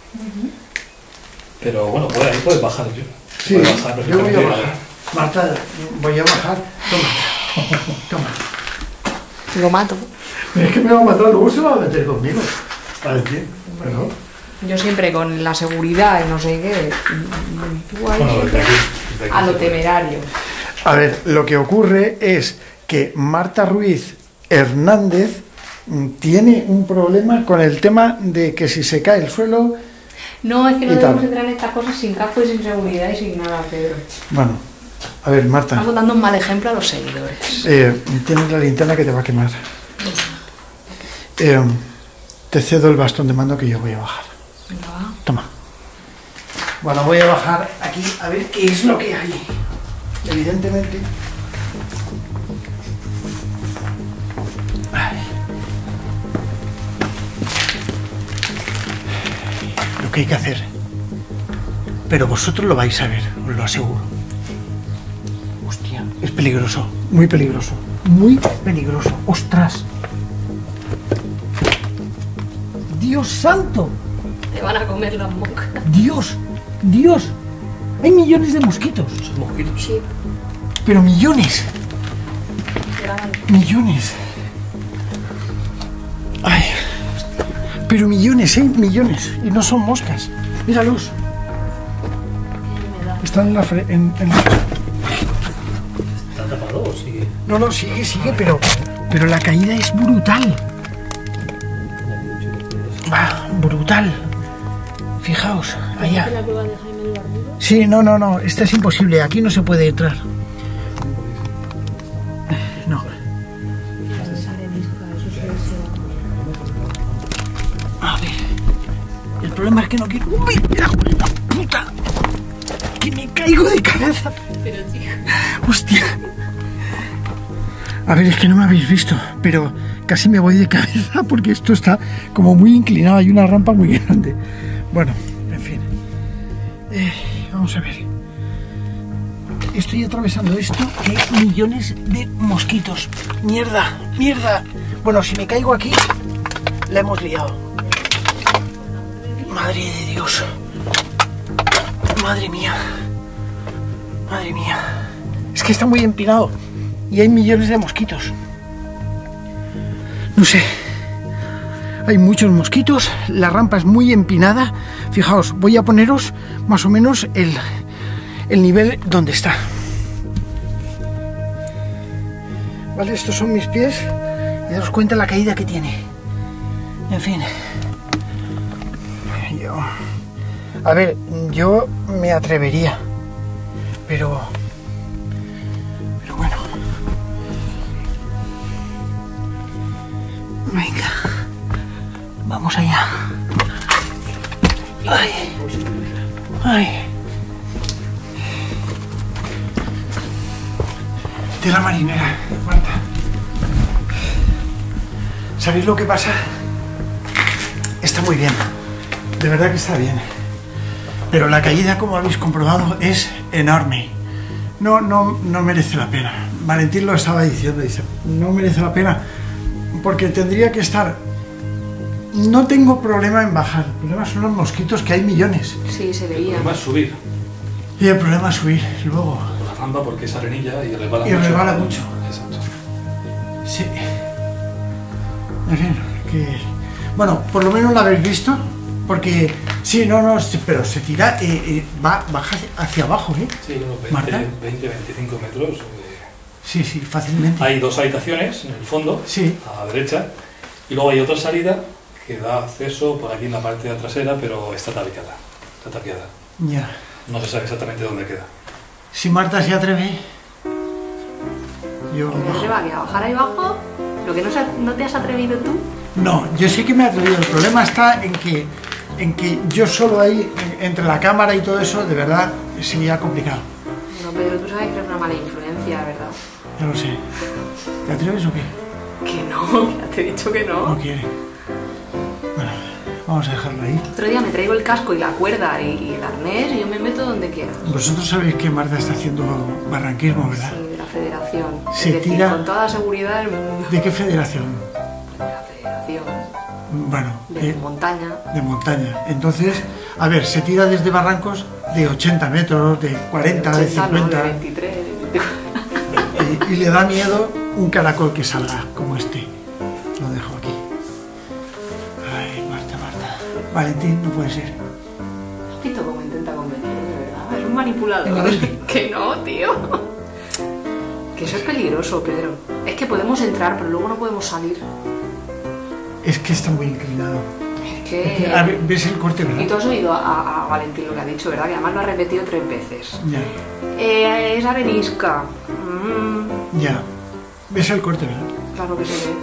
Pero bueno, puede, ahí puedes bajar. Yo. Sí, Puedes bajar yo voy a perfectamente. bajar. Marta, voy a bajar. Toma. Toma. Lo mato. Es que me va a matar, luego se va a meter conmigo. ¿Para qué? Pero... Yo siempre con la seguridad y no sé qué. Tú ahí Bueno, siempre desde aquí, desde aquí a lo se puede. temerario. A ver, lo que ocurre es que Marta Ruiz Hernández mm, tiene un problema con el tema de que si se cae el suelo... No, es que no Y debemos tal. entrar en estas cosas sin casco y sin seguridad y sin nada, Pedro. Bueno, a ver, Marta, Estamos dando un mal ejemplo a los seguidores. eh, tienes la linterna que te va a quemar. Eh, te cedo el bastón de mando que yo voy a bajar. Venga, va. Toma. Bueno, voy a bajar aquí a ver qué es lo que hay. Evidentemente... Ay. Lo que hay que hacer. Pero vosotros lo vais a ver, os lo aseguro. Hostia, es peligroso, muy peligroso, muy peligroso. ¡Ostras! ¡Dios santo! Te van a comer las moscas. ¡Dios! ¡Dios! Hay millones de mosquitos. Son mosquitos. Sí, Pero millones. grande. Millones. Ay. Pero millones, ¿eh? Millones. Y no son moscas. Míralos. Están en la... Fre en, en la... ¿Está tapado o sigue? No, no, sigue, sigue, pero... Pero la caída es brutal. Ah, brutal. Fijaos, allá. ¿La cueva de Jaime el Barbudo? Sí, no, no, no. Esta es imposible. Aquí no se puede entrar. No. Es arenisca, eso se se A ver. El problema es que no quiero... ¡Uy! ¡La puta puta! ¡Que me caigo de cabeza! Pero, chico. ¡Hostia! A ver, es que no me habéis visto, pero casi me voy de cabeza porque esto está como muy inclinado. Hay una rampa muy grande. Bueno, en fin. Eh, vamos a ver. Estoy atravesando esto que hay millones de mosquitos. ¡Mierda! ¡Mierda! Bueno, si me caigo aquí, la hemos liado. Madre de Dios. Madre mía. Madre mía. Es que está muy empinado y hay millones de mosquitos. No sé. Hay muchos mosquitos, la rampa es muy empinada. Fijaos, voy a poneros más o menos el, el nivel donde está. Vale, estos son mis pies y daos cuenta la caída que tiene. En fin. Yo... A ver, yo me atrevería, pero... Pero bueno. Venga. Vamos allá. Ay. Ay. Tela marinera, Marta. ¿Sabéis lo que pasa? Está muy bien. De verdad que está bien. Pero la caída, como habéis comprobado, es enorme. No, no, no merece la pena. Valentín lo estaba diciendo, dice, no merece la pena porque tendría que estar... No tengo problema en bajar, el problema son los mosquitos, que hay millones. Sí, se El veía. problema es subir Y el problema es subir luego. por la rampa porque es arenilla y resbala Y mucho. resbala mucho. Exacto. Sí. En fin, que... Bueno, por lo menos la habéis visto, porque Sí, no, no, sí, pero se tira, eh, eh, va, baja hacia abajo, ¿eh? Sí, unos Marta. veinte, veinticinco metros. eh. Sí, sí, fácilmente. Hay dos habitaciones en el fondo, Sí. a la derecha, y luego hay otra salida que da acceso por aquí en la parte trasera, pero está tapiada. Está tapiada. Ya. No se sabe exactamente dónde queda. Si Marta se atreve, yo... ¿Qué te va a bajar ahí abajo? ¿Lo que no, se- no te has atrevido tú? No, yo sé que me he atrevido. El problema está en que, en que yo solo ahí, en- entre la cámara y todo eso, de verdad, sería complicado. No, Pedro, tú sabes que eres una mala influencia, ¿verdad? Ya lo sé. ¿Te atreves o qué? Que no, ya te he dicho que No no. quiere. Bueno, vamos a dejarlo ahí. Otro día me traigo el casco y la cuerda y, y el arnés y yo me meto donde quiera. Vosotros sabéis que Marta está haciendo barranquismo, ¿verdad? Sí, de la federación. Se es decir, tira- con toda seguridad del mundo. ¿De qué federación? De la federación. Bueno, De eh, montaña. de montaña. Entonces, a ver, se tira desde barrancos de ochenta metros, de cuarenta, de ochenta, no, de cincuenta, veintitrés, de veinticuatro. y, y le da miedo un caracol que salga como este. Lo dejo aquí. Ay, Marta, Marta. Valentín, no puede ser. ¿Has visto cómo intenta convencerme, verdad? Es un manipulador. Venga, vente. Que no, tío. Que eso es peligroso, Pedro. Es que podemos entrar, pero luego no podemos salir. Es que está muy inclinado. Es Es que, que... a ver, ¿ves el corte, Y verdad? tú has oído a, a Valentín lo que ha dicho, ¿verdad? Que además lo ha repetido tres veces. Ya, Eh, es arenisca. Mm, ya. ¿Ves el corte, verdad? claro que se ve.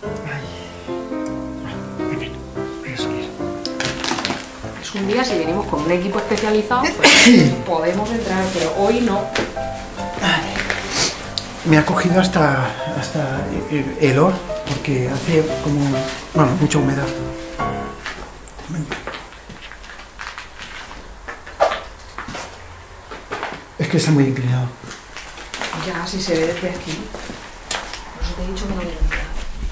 Bueno, en fin, eso es. Es un día, si venimos con un equipo especializado, pues podemos entrar, pero hoy no. Me ha cogido hasta, hasta el, el olor, porque hace como, bueno, mucha humedad. Es que está muy inclinado. Ya, si se ve desde aquí. Por eso te he dicho que no voy a entrar.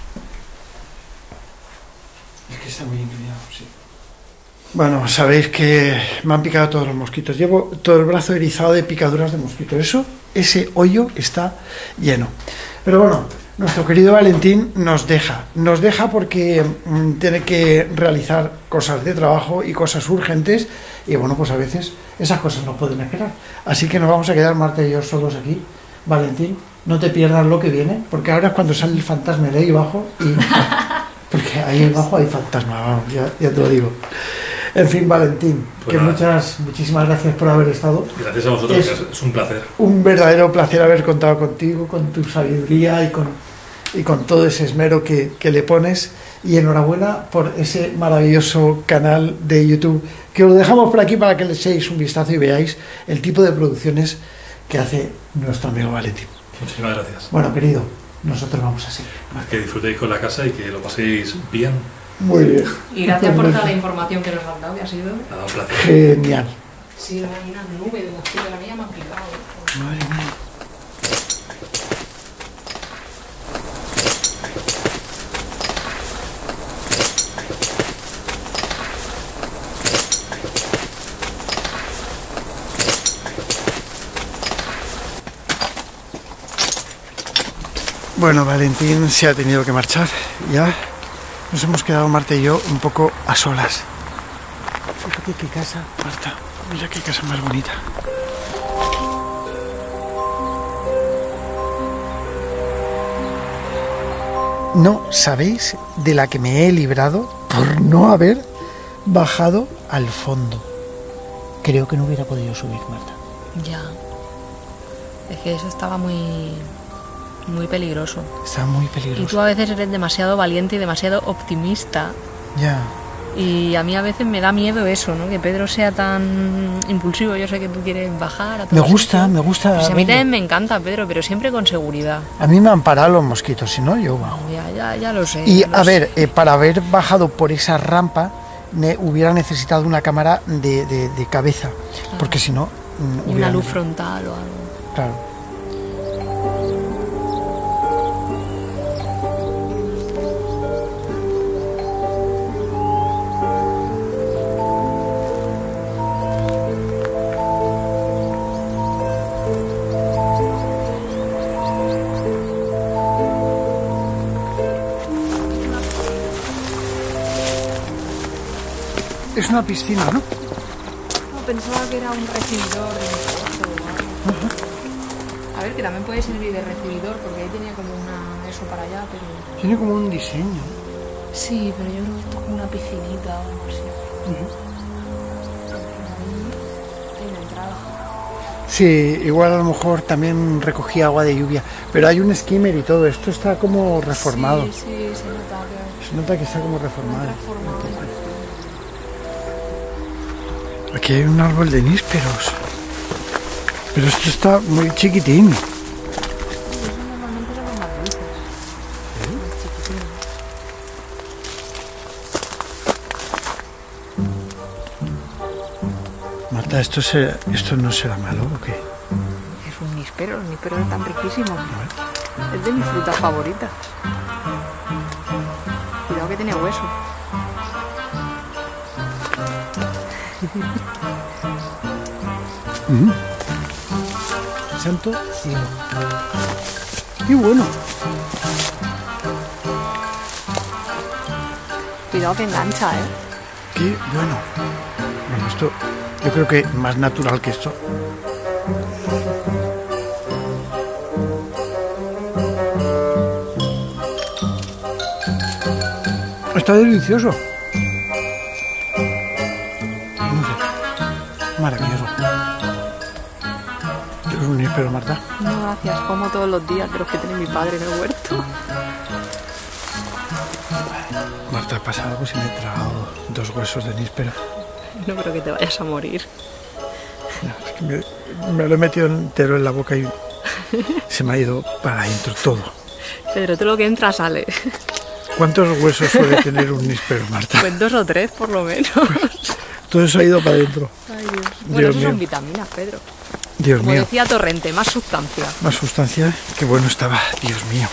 Es que está muy inclinado, sí. Bueno, sabéis que me han picado todos los mosquitos. Llevo todo el brazo erizado de picaduras de mosquitos. Eso, ese hoyo está lleno. Pero bueno, nuestro querido Valentín nos deja. Nos deja porque mm, tiene que realizar cosas de trabajo y cosas urgentes. Y bueno, pues a veces esas cosas no pueden esperar. Así que nos vamos a quedar Marta y yo solos aquí. Valentín, no te pierdas lo que viene, porque ahora es cuando sale el fantasma de ahí abajo. Y, porque ahí abajo hay fantasma, vamos, ya, ya te lo digo. En fin, Valentín, Pues que nada. muchas, muchísimas gracias por haber estado. Gracias a vosotros, Es- es, es un placer. Un verdadero placer haber contado contigo, con tu sabiduría y con, y con todo ese esmero que, que le pones. Y enhorabuena por ese maravilloso canal de YouTube, que os lo dejamos por aquí para que le echéis un vistazo y veáis el tipo de producciones que hace nuestro amigo Valentín. Muchísimas gracias. Bueno, querido, nosotros vamos a seguir. Que disfrutéis con la casa y que lo paséis bien. Muy bien. Y gracias por toda la información que nos has dado, que ha sido... Nada, un placer. Genial. Sí, hay una nube de mosquito, la mía me ha picado. Madre mía. Bueno, Valentín se ha tenido que marchar. Ya nos hemos quedado Marta y yo un poco a solas. Fíjate qué casa, Marta. Mira qué casa más bonita. No sabéis de la que me he librado por no haber bajado al fondo. Creo que no hubiera podido subir, Marta. Ya. Es que eso estaba muy, muy peligroso. Está muy Y peligroso. tú a veces eres demasiado valiente y demasiado optimista. Ya. Y a mí a veces me da miedo eso, ¿no? Que Pedro sea tan impulsivo. Yo sé que tú quieres bajar a Me todos gusta, sitios. me gusta. Pues a mí verlo. también me encanta, Pedro, pero siempre con seguridad. A mí me han parado los mosquitos, si no, yo bajo. Ya, ya, ya lo sé. Y ya lo a sé. ver, eh, para haber bajado por esa rampa, ne- hubiera necesitado una cámara de, de- de cabeza, porque si no... mm, Y una hubiera- luz frontal o algo. Claro. es una piscina, ¿no? No, pensaba que era un recibidor de impuesto o algo. A ver, que también puede servir de recibidor, porque ahí tenía como una... eso para allá, pero... Tiene como un diseño. Sí, pero yo creo que esto es como una piscinita o algo así. Uh-huh. Hay una entrada. Sí, igual a lo mejor también recogía agua de lluvia, pero hay un skimmer y todo, esto está como reformado. Sí, sí, se nota que... Se nota que está como reformado. transformado. Aquí hay un árbol de nísperos, pero esto está muy chiquitín. Eso normalmente son los más dulces. Los chiquitinos. Marta, ¿esto, se, ¿esto no será malo o qué? Es un níspero, los nísperos están riquísimos. Es de mis frutas favoritas. Cuidado que tiene hueso. Mm. Santo cielo. ¡Qué bueno! Cuidado que engancha, ¿eh? ¡Qué bueno! Bueno, esto yo creo que más natural que esto. Está delicioso. No sé. Maravilloso. ¿Quieres un níspero, Marta? No, gracias. Como todos los días de los que tiene mi padre en el huerto. Marta, pasa algo si me he tragado dos huesos de níspero. No creo que te vayas a morir. No, es que me, me lo he metido entero en la boca y se me ha ido para adentro todo. Pedro, todo lo que entra sale. ¿Cuántos huesos suele tener un níspero, Marta? Pues dos o tres, por lo menos. Todo eso ha ido para adentro. Ay, Dios. Bueno, Dios eso mío. son vitaminas, Pedro. Dios Como mío. decía Torrente, más sustancia. Más sustancia. Qué bueno estaba. Dios mío.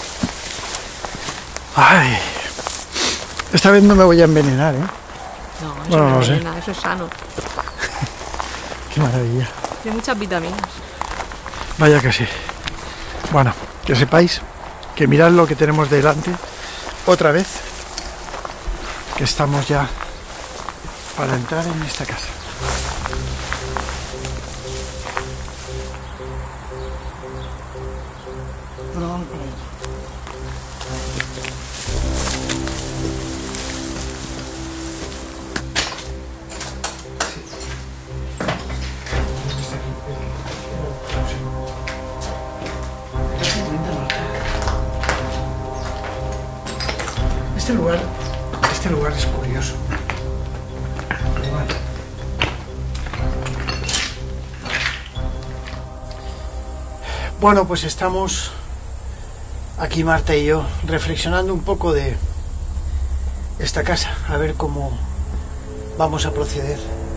Ay. Esta vez no me voy a envenenar, ¿eh? No, eso Bueno, no no es sé. veneno, eso es sano. Qué maravilla. Tiene muchas vitaminas. Vaya que sí. Bueno, que sepáis que mirad lo que tenemos delante. Otra vez. Que estamos ya para entrar en esta casa. Este lugar, este lugar es curioso. Bueno, pues estamos aquí Marta y yo reflexionando un poco de esta casa, a ver cómo vamos a proceder.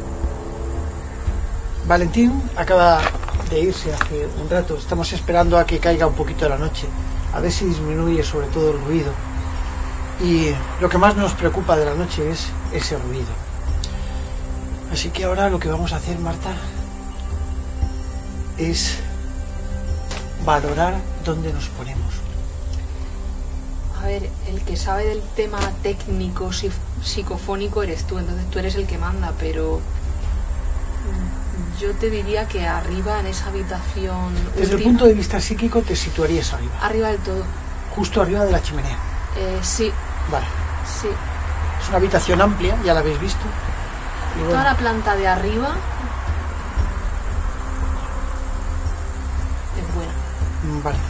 Valentín acaba de irse hace un rato, estamos esperando a que caiga un poquito la noche, a ver si disminuye sobre todo el ruido. Y lo que más nos preocupa de la noche es ese ruido. Así que ahora lo que vamos a hacer, Marta, es valorar dónde nos ponemos. A ver, el que sabe del tema técnico, psif- psicofónico eres tú, entonces tú eres el que manda, pero yo te diría que arriba en esa habitación Desde el última, punto de vista psíquico te situarías arriba, arriba del todo. justo arriba de la chimenea. Eh, sí, Vale. sí. Es una habitación amplia, ya la habéis visto. Y bueno, Toda la planta de arriba es buena. mm, vale.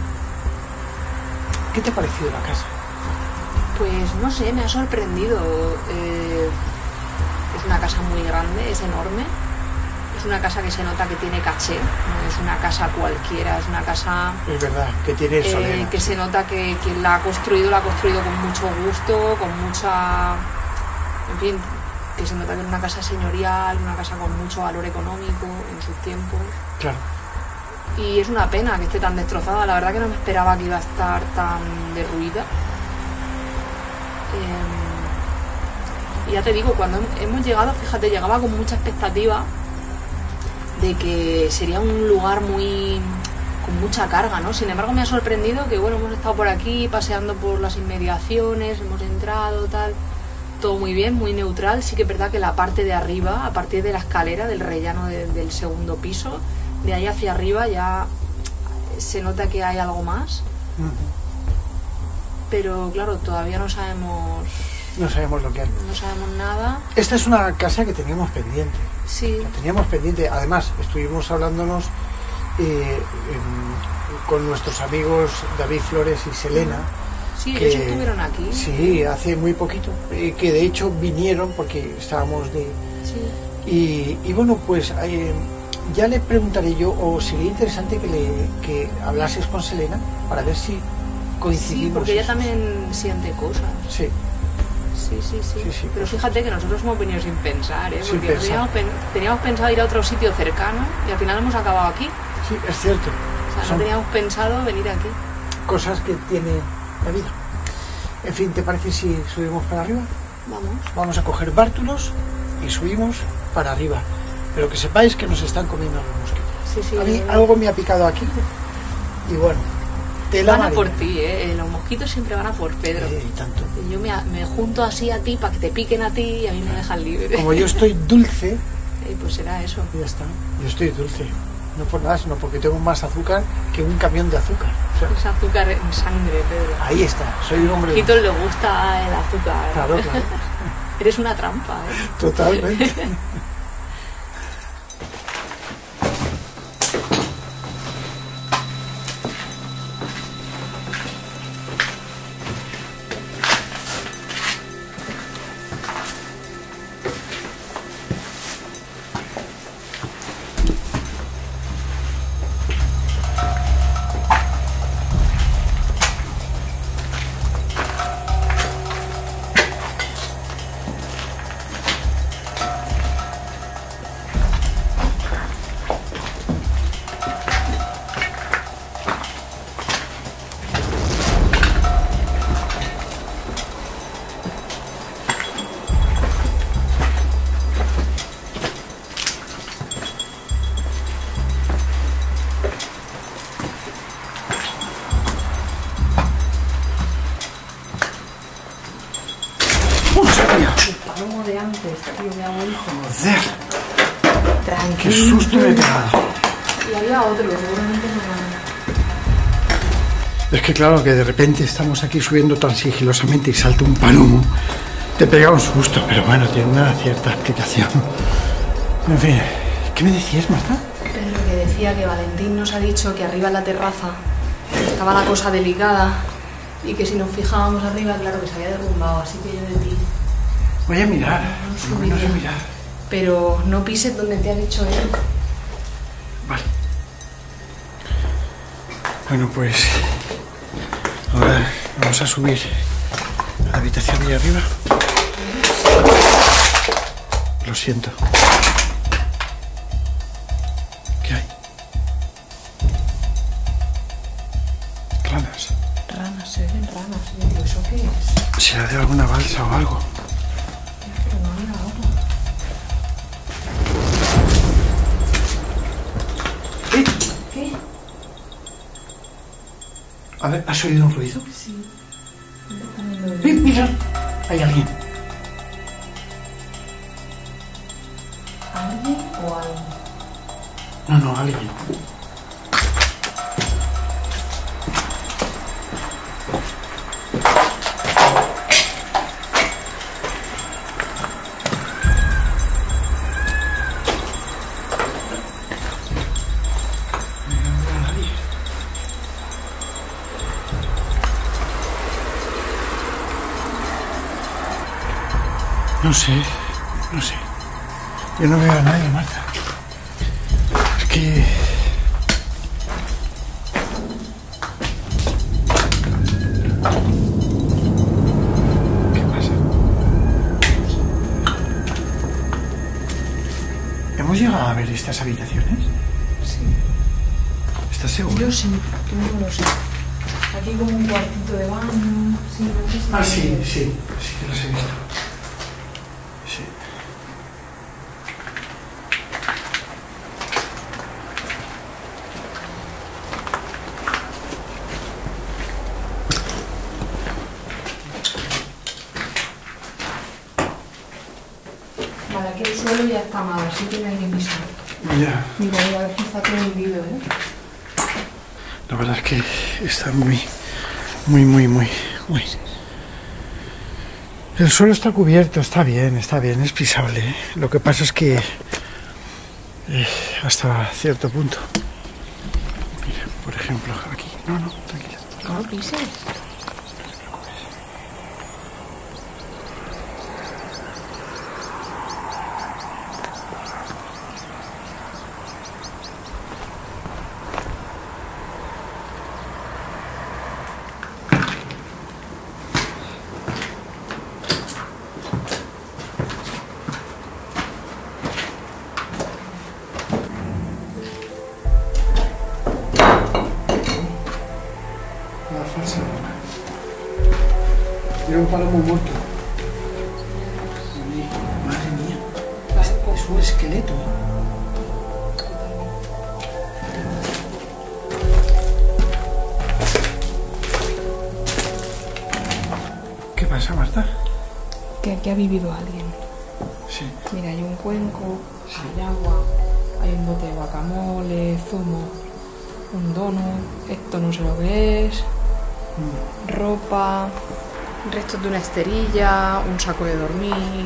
¿Qué te ha parecido la casa? Pues no sé, me ha sorprendido. Eh, es una casa muy grande, es enorme. Es una casa que se nota que tiene caché, no es una casa cualquiera, es una casa Es verdad, que tiene eh, solera. que se nota que quien la ha construido, la ha construido con mucho gusto, con mucha... En fin, que se nota que es una casa señorial, una casa con mucho valor económico en sus tiempos. Claro. Y es una pena que esté tan destrozada, la verdad que no me esperaba que iba a estar tan derruida. Eh, y ya te digo, cuando hemos llegado, fíjate, llegaba con mucha expectativa de que sería un lugar muy con mucha carga, ¿no? Sin embargo, me ha sorprendido que, bueno, hemos estado por aquí paseando por las inmediaciones, hemos entrado, tal, todo muy bien, muy neutral. Sí que es verdad que la parte de arriba, a partir de la escalera, del rellano de, del segundo piso, de ahí hacia arriba ya se nota que hay algo más. Uh-huh. Pero claro, todavía no sabemos... No sabemos lo que hay. No sabemos nada. Esta es una casa que teníamos pendiente. Sí. La teníamos pendiente. Además, estuvimos hablándonos eh, en, con nuestros amigos David Flores y Selena. Sí, que, ellos estuvieron aquí. Sí, hace muy poquito. Eh, que de hecho vinieron porque estábamos de... Sí. Y, y bueno, pues eh, ya le preguntaré yo, o sería interesante que, le, que hablases con Selena para ver si coincidimos. Sí, porque ella también siente cosas. Sí. Sí, sí, sí, sí, sí. Pero fíjate que nosotros hemos venido sin pensar, ¿eh? Sin Porque pensar. Teníamos, pen teníamos pensado ir a otro sitio cercano y al final hemos acabado aquí. Sí, es cierto. O sea, Son no teníamos pensado venir aquí. cosas que tiene la vida. En fin, ¿te parece si subimos para arriba? Vamos. Vamos a coger bártulos y subimos para arriba. Pero que sepáis que nos están comiendo los mosquitos. Sí, sí. A mí eh, algo me ha picado aquí. Y bueno, te la Van a marina. por ti, ¿eh? Los mosquitos siempre van a por Pedro. Eh, tanto. Y yo me, me junto así a ti para que te piquen a ti y a mí me dejan libre. Como yo estoy dulce, Eh, pues será eso. ya está. Yo estoy dulce. No por nada, sino porque tengo más azúcar que un camión de azúcar. O sea, Es azúcar en sangre, Pedro. ahí está. Soy un A los hombre. mosquitos les gusta el azúcar. Claro, claro. Eres una trampa, ¿eh? Totalmente. El palomo de antes, tío, me ha vuelto. Joder, qué Tranquilo. susto me he pegado. Y había otro, seguramente no van. Es que claro, que de repente estamos aquí subiendo tan sigilosamente y salta un palomo. Te pega un susto, pero bueno, tiene una cierta explicación. En fin, ¿qué me decías, Marta? Pedro, que decía que Valentín nos ha dicho que arriba en la terraza estaba la cosa delicada y que si nos fijábamos arriba, claro, que se había derrumbado, así que yo de ti. Voy a mirar, No por lo menos a subiría. mirar. Pero no pises donde te ha dicho él. Vale. Bueno, pues ahora vamos a subir a la habitación de arriba. Lo siento. ¿Qué hay? Ranas. Ranas, se ven ranas. Yo digo, ¿eso qué es? ¿Será de alguna balsa o algo? Pero no había ahora. ¿Eh? ¿Qué? A ver, ¿has oído un ruido? Sí. ¡Eh, mira! Hay alguien. ¿Alguien o algo? No, no, alguien. No sé, no sé. Yo no veo a nadie, Marta. Es que... ¿Qué pasa? ¿Hemos llegado a ver estas habitaciones? Sí. ¿Estás seguro? Yo sí, tú no lo sé. Aquí como un cuartito de baño. Sí, no sé si... Ah, sí, sí, sí que los he visto. Sí. Vale, aquí el suelo ya está mal, así que no hay que pisar. Ya. Mira, mira, a ver si está todo hundido, ¿eh? La verdad es que está muy, muy, muy, muy, muy... El suelo está cubierto, está bien, está bien, es pisable, ¿eh? Lo que pasa es que eh, hasta cierto punto. Mira, por ejemplo, aquí. No, no, tranquila. No lo pises. La falsa roca. Era un palomo muerto. Madre mía. Es, es un esqueleto. ¿Qué pasa, Marta? Que aquí ha vivido alguien. Sí. Mira, hay un cuenco, hay agua, hay un bote de guacamole, zumo, un donut, esto no sé lo que es, ropa, restos de una esterilla, un saco de dormir,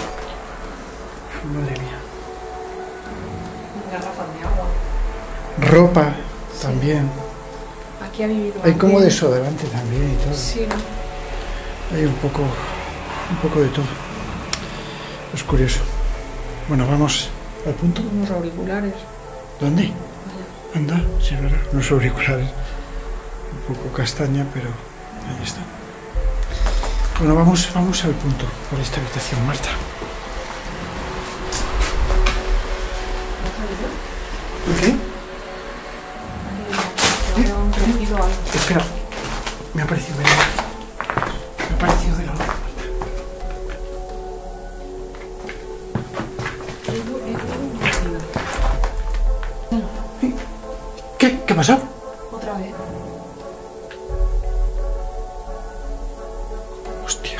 Madre mía. garrafas de agua. Ropa también. Aquí ha vivido Hay como alguien. desodorante también y todo. Sí, ¿no? Hay un poco, un poco de todo. Es curioso. Bueno, vamos al punto. Unos auriculares. ¿Dónde? Anda, sí, verdad. Unos auriculares. Un poco castaña, pero ahí está. Bueno, vamos, vamos al punto por esta habitación, Marta. ¿Qué? Han cogido algo. Espera. Me ha parecido ver algo. Me ha parecido ver algo. ¿Qué? ¿Qué ha pasado? Otra vez. Hostia.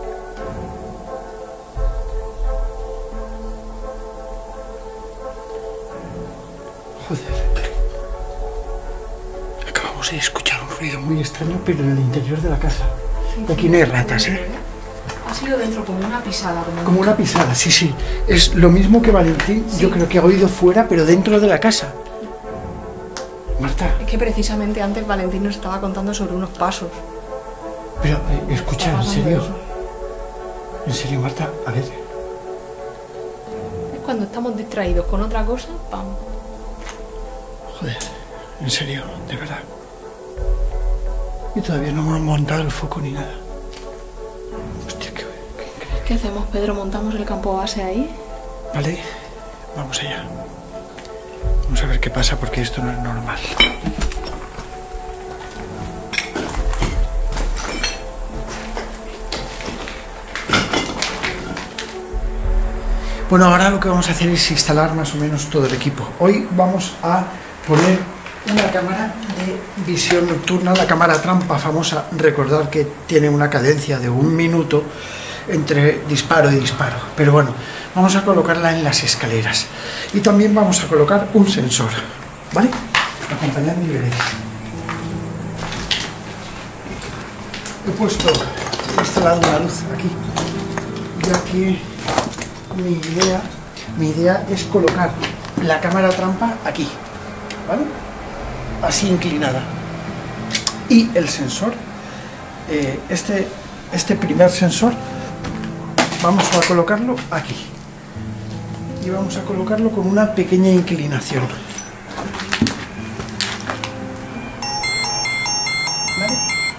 Joder. Acabamos de escuchar un ruido muy extraño, pero en el interior de la casa. Y aquí no hay ratas, ¿eh? Ha sido dentro como una pisada. Como, Como una pisada, sí, sí. Es lo mismo que Valentín, yo creo que ha oído fuera, pero dentro de la casa. Marta, Es que precisamente antes Valentín nos estaba contando sobre unos pasos. pero eh, escucha, Está en pasando serio. eso. En serio, Marta, a ver. Es cuando estamos distraídos con otra cosa, ¡pam! Joder, en serio, de verdad. Y todavía no hemos montado el foco ni nada. Hostia, qué, qué increíble. ¿Qué hacemos, Pedro? ¿Montamos el campo base ahí? Vale, vamos allá. Vamos a ver qué pasa porque esto no es normal. Bueno, ahora lo que vamos a hacer es instalar más o menos todo el equipo. Hoy vamos a poner una cámara de visión nocturna, la cámara trampa famosa. Recordar que tiene una cadencia de un minuto entre disparo y disparo. Pero bueno, vamos a colocarla en las escaleras. Y también vamos a colocar un sensor, ¿vale? Acompañadme y veréis. He puesto, he instalado una luz aquí, ya que mi idea, mi idea es colocar la cámara trampa aquí, ¿vale? Así inclinada. Y el sensor, eh, este, este primer sensor, vamos a colocarlo aquí. Y vamos a colocarlo con una pequeña inclinación. ¿Vale?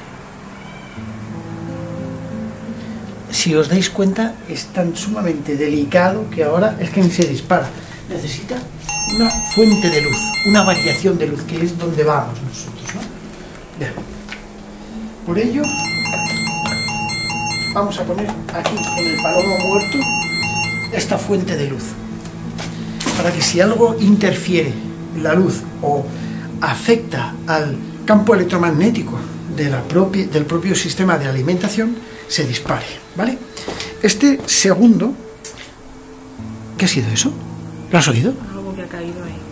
Si os dais cuenta, es tan sumamente delicado que ahora es que ni se dispara. Necesita una fuente de luz, una variación de luz, que es donde vamos nosotros, ¿no? Bien. Por ello, vamos a poner aquí, en el palomo muerto, esta fuente de luz. Para que si algo interfiere la luz o afecta al campo electromagnético de la propia, del propio sistema de alimentación, se dispare, ¿vale? Este segundo ¿Qué ha sido eso? ¿Lo has oído? Algo que ha caído ahí.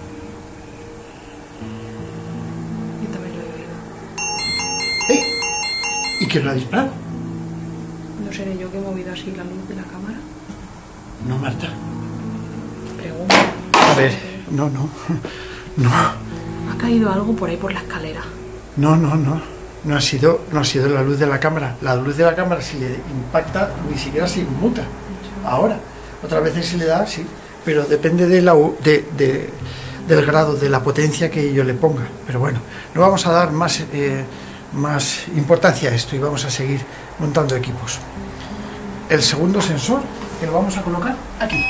Yo también lo he oído. ¿Eh? ¿Y quién lo ha disparado? ¿No seré yo que he movido así la luz de la cámara? No, Marta. Pregunto. A ver, no, no. No, Ha caído algo por ahí por la escalera. no, no, no. No ha sido, no ha sido la luz de la cámara. La luz de la cámara, si le impacta, ni siquiera se inmuta. Ahora. Otras veces se le da, sí. Pero depende de la, de, de, del grado, de la potencia que yo le ponga. Pero bueno, no vamos a dar más, eh, más importancia a esto y vamos a seguir montando equipos. El segundo sensor que lo vamos a colocar aquí.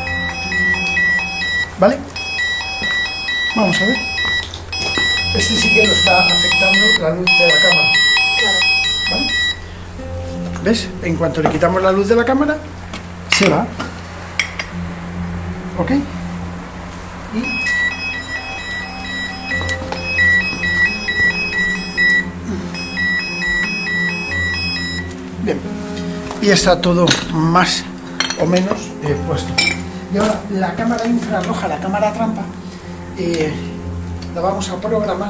¿Vale? Vamos a ver. Este sí que lo está afectando la luz de la cámara. Claro. ¿Vale? ¿Ves? En cuanto le quitamos la luz de la cámara, se va. ¿Ok? Y... Bien. Y está todo más o menos eh, puesto. Y ahora la cámara infrarroja, la cámara trampa, eh, la vamos a programar.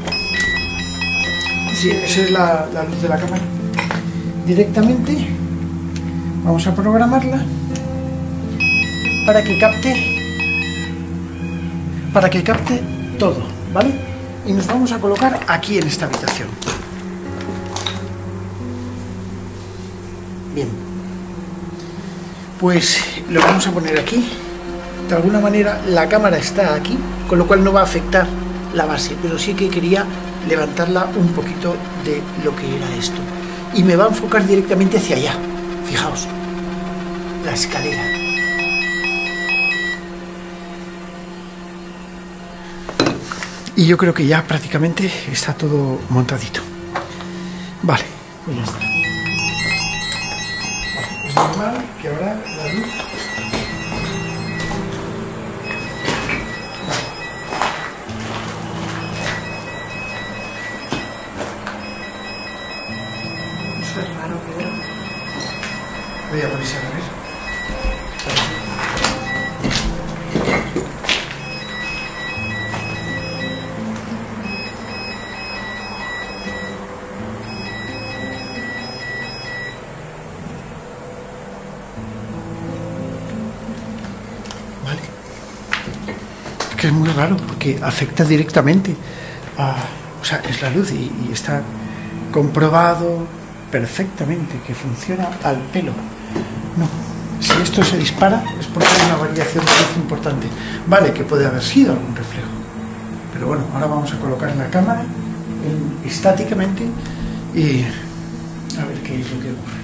Sí, esa es la, la luz de la cámara. Directamente vamos a programarla para que capte para que capte todo, ¿vale? Y nos vamos a colocar aquí en esta habitación. Bien. Pues lo vamos a poner aquí. De alguna manera la cámara está aquí, con lo cual no va a afectar la base, pero sí que quería levantarla un poquito de lo que era esto. Y me va a enfocar directamente hacia allá. Fijaos, la escalera. Y yo creo que ya prácticamente está todo montadito. Vale, pues ya está. Es normal que ahora la luz... Eso es raro, Pedro. Voy a revisar a ver. Vale. Es que es muy raro porque afecta directamente a... O sea, es la luz y, y está comprobado perfectamente que funciona al pelo. No, si esto se dispara es porque hay una variación de luz importante. Vale, que puede haber sido algún reflejo. Pero bueno, ahora vamos a colocar la cámara en, estáticamente y a ver qué es lo que ocurre.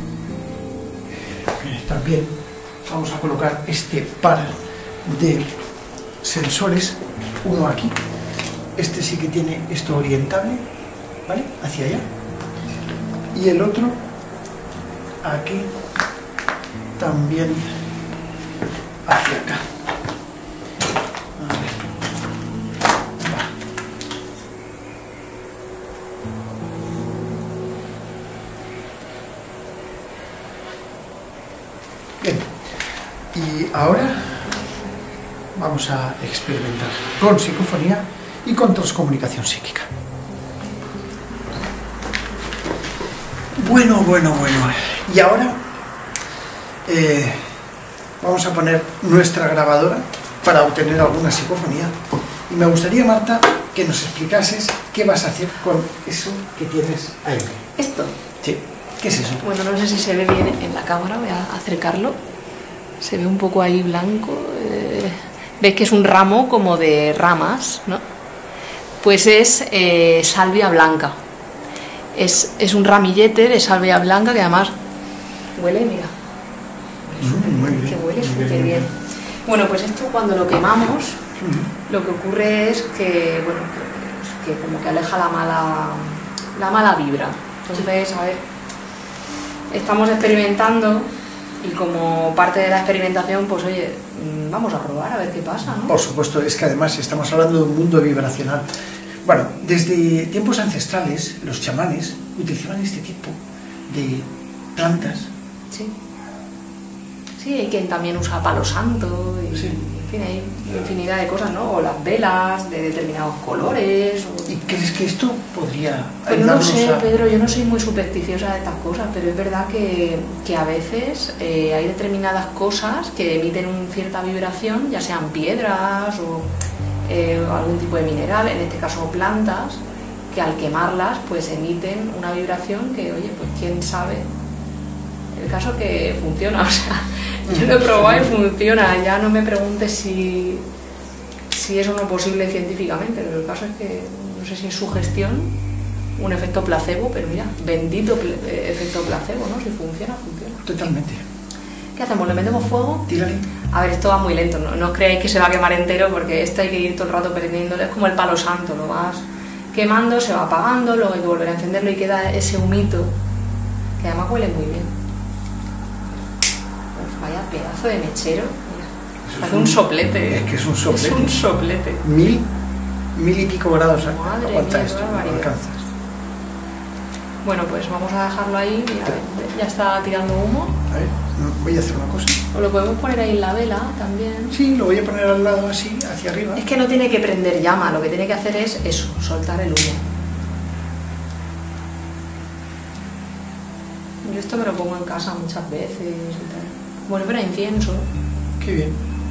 Eh, También vamos a colocar este par de sensores, uno aquí. Este sí que tiene esto orientable, ¿vale? Hacia allá. Y el otro aquí también hacia acá. A ver. Va. Bien. Y ahora vamos a experimentar con psicofonía y con transcomunicación psíquica. Bueno, bueno, bueno. Y ahora eh, vamos a poner nuestra grabadora para obtener alguna psicofonía. Y me gustaría, Marta, que nos explicases qué vas a hacer con eso que tienes ahí. ¿Esto? Sí. ¿Qué es eso? Bueno, no sé si se ve bien en la cámara, voy a acercarlo. Se ve un poco ahí blanco. Eh, Veis que es un ramo como de ramas, ¿no? Pues es eh, salvia blanca. Es, es un ramillete de salvia blanca que además huele, mira. Mm, muy bien, Que huele muy súper bien, muy bien. bien. Bueno, pues esto cuando lo quemamos, Mm. lo que ocurre es que, bueno, que, que como que aleja la mala, la mala vibra. Entonces, a ver, estamos experimentando y como parte de la experimentación, pues oye, mm, vamos a probar a ver qué pasa, ¿no? Por supuesto, es que además estamos hablando de un mundo vibracional. Bueno, desde tiempos ancestrales, los chamanes utilizaban este tipo de plantas Sí. Sí, hay quien también usa palo santo y, Sí. en fin, hay infinidad de cosas, ¿no? O las velas de determinados colores. O... ¿Y crees que esto podría Pero no ayudarnos sé, a... Pedro, yo no soy muy supersticiosa de estas cosas, pero es verdad que, que a veces eh, hay determinadas cosas que emiten una cierta vibración, ya sean piedras o eh, algún tipo de mineral, en este caso plantas, que al quemarlas pues emiten una vibración que, oye, pues quién sabe. El caso que funciona, o sea, yo lo he probado y funciona, ya no me preguntes si, si es o no posible científicamente, pero el caso es que no sé si es sugestión, un efecto placebo, pero mira, bendito ple- eh, efecto placebo, ¿no? Si funciona, funciona. Totalmente. ¿Qué hacemos? ¿Le metemos fuego? Tírale. A ver, esto va muy lento, no, no os creáis que se va a quemar entero porque esto hay que ir todo el rato prendiéndolo, es como el palo santo, lo vas quemando, se va apagando, luego hay que volver a encenderlo y queda ese humito, que además huele muy bien. Uf, vaya pedazo de mechero, mira, Eso hace es un, un- soplete. es que es un soplete. Es un soplete. Mil, mil y pico grados. ¿eh? Madre Aguanta mía, esto, qué no barbaridad. alcanzas. Bueno, pues vamos a dejarlo ahí, mira, ya está tirando humo. A ver, no, voy a hacer una cosa. O lo podemos poner ahí en la vela también. Sí, lo voy a poner al lado así, hacia arriba. Es que no tiene que prender llama, lo que tiene que hacer es eso, soltar el humo. Yo esto me lo pongo en casa muchas veces y tal. Bueno, pero incienso. Qué bien.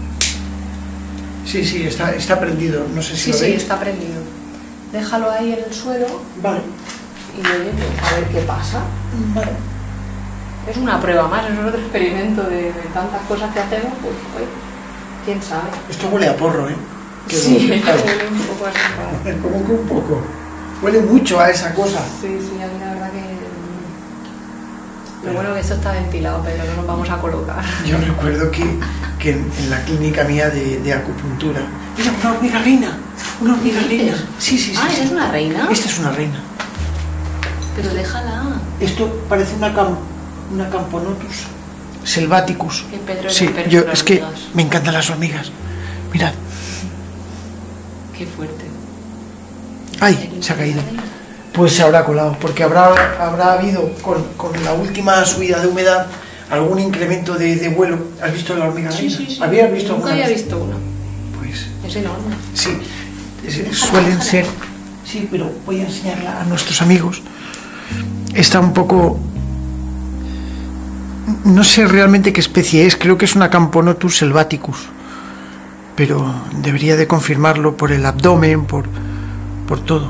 Sí, sí, está, está prendido. No sé si Sí, lo sí, veis. está prendido. Déjalo ahí en el suelo Vale. y oye, pues a ver qué pasa. Vale. Es una prueba más, es otro experimento de, de tantas cosas que hacemos, pues oye, quién sabe. Esto huele a porro, ¿eh? Qué Sí, bueno. Vale. huele un poco así. raro. Como que un poco. Huele mucho a esa cosa. Sí, sí, a mí la verdad que... Lo bueno que esto está ventilado, pero no nos vamos a colocar. Yo recuerdo que, que en, en la clínica mía de, de acupuntura... Mira, una hormiga reina. Una hormiga ¿Qué reina. dices? Sí, sí, sí. Ah, sí. ¿esa es una reina? Esta es una reina. Pero déjala. Esto parece una, cam, una Camponotus selvaticus. Que Pedro es Sí, experto yo, en es que hormigas. me encantan las hormigas. Mirad. Qué fuerte. ¡Ay! Se ha caído. Pues se habrá colado, porque habrá, habrá habido con, con la última subida de humedad algún incremento de, de vuelo. ¿Has visto la hormiga Sí, reina? sí, sí. ¿Habías visto Nunca alguna había vez? visto una. Pues Es enorme. sí, es- suelen ser... Sí, pero voy a enseñarla a nuestros amigos. Está un poco... No sé realmente qué especie es, creo que es una Camponotus selvaticus, pero debería de confirmarlo por el abdomen, por, por todo.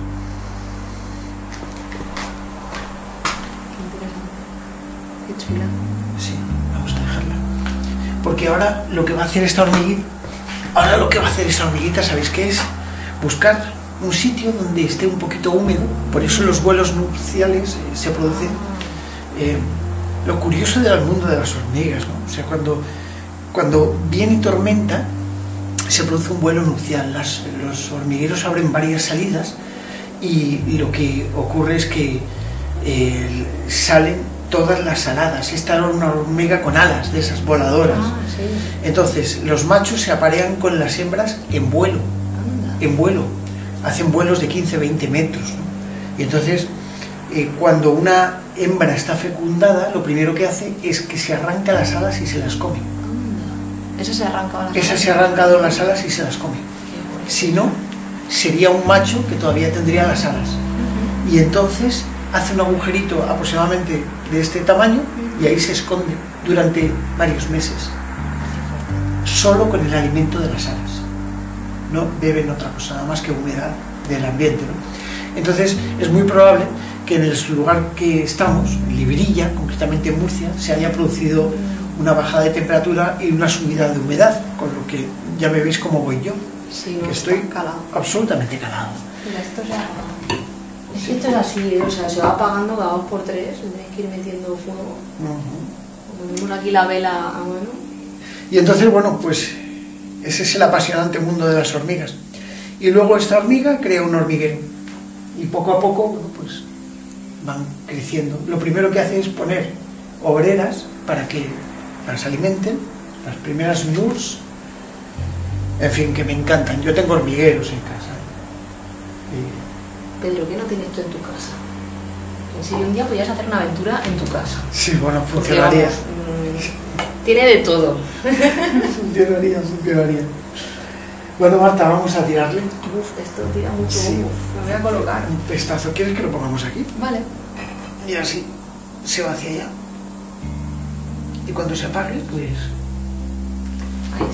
Qué chula. Sí, vamos a dejarla. Porque ahora lo que va a hacer esta hormiguita, ahora lo que va a hacer esta hormiguita, ¿sabéis qué es? Buscar un sitio donde esté un poquito húmedo, por eso los vuelos nupciales eh, se producen. Eh, lo curioso del mundo de las hormigas, ¿no? O sea, cuando, cuando viene tormenta, se produce un vuelo nupcial. Las, los hormigueros abren varias salidas y, y lo que ocurre es que eh, salen todas las aladas. Esta era una hormiga con alas, de esas voladoras. Ah, sí. Entonces, los machos se aparean con las hembras en vuelo, Anda. en vuelo. Hacen vuelos de quince a veinte metros, ¿no? Y entonces, eh, cuando una hembra está fecundada, lo primero que hace es que se arranca las alas y se las come. Anda. Esa se arrancaba las Esa alas. se ha arrancado las alas y se las come. Qué bueno. Si no, sería un macho que todavía tendría las alas. Y entonces hace un agujerito aproximadamente de este tamaño y ahí se esconde durante varios meses. Solo con el alimento de las alas. No beben otra cosa, nada más que humedad del ambiente, ¿no? Entonces es muy probable que en el lugar que estamos, en Libirilla, concretamente en Murcia, se haya producido una bajada de temperatura y una subida de humedad, con lo que ya me veis cómo voy yo, Sí, no, que está estoy calado. absolutamente calado. Mira, esto se ha apagado. Es que esto es así, o sea, se va apagando cada dos por tres, tenéis que ir metiendo fuego. Ujú. Ponemos aquí la vela a mano. Y entonces, bueno, pues ese es el apasionante mundo de las hormigas. Y luego esta hormiga crea un hormiguero. Y poco a poco, bueno, pues van creciendo. Lo primero que hace es poner obreras para que las alimenten, las primeras nurs, en fin, que me encantan. Yo tengo hormigueros en casa. Y- Pedro, ¿qué no tienes tú en tu casa? En serio, un día podías hacer una aventura en tu casa. sí, bueno, Porque, funcionaría. vamos, mm, Tiene de todo. Funcionaría, funcionaría. Bueno, Marta, vamos a tirarle Uf, esto tira mucho. Sí. Uf, me voy a colocar. un pestazo. ¿Quieres que lo pongamos aquí? Vale. Y así se va hacia allá. Y cuando se apague, pues... Ahí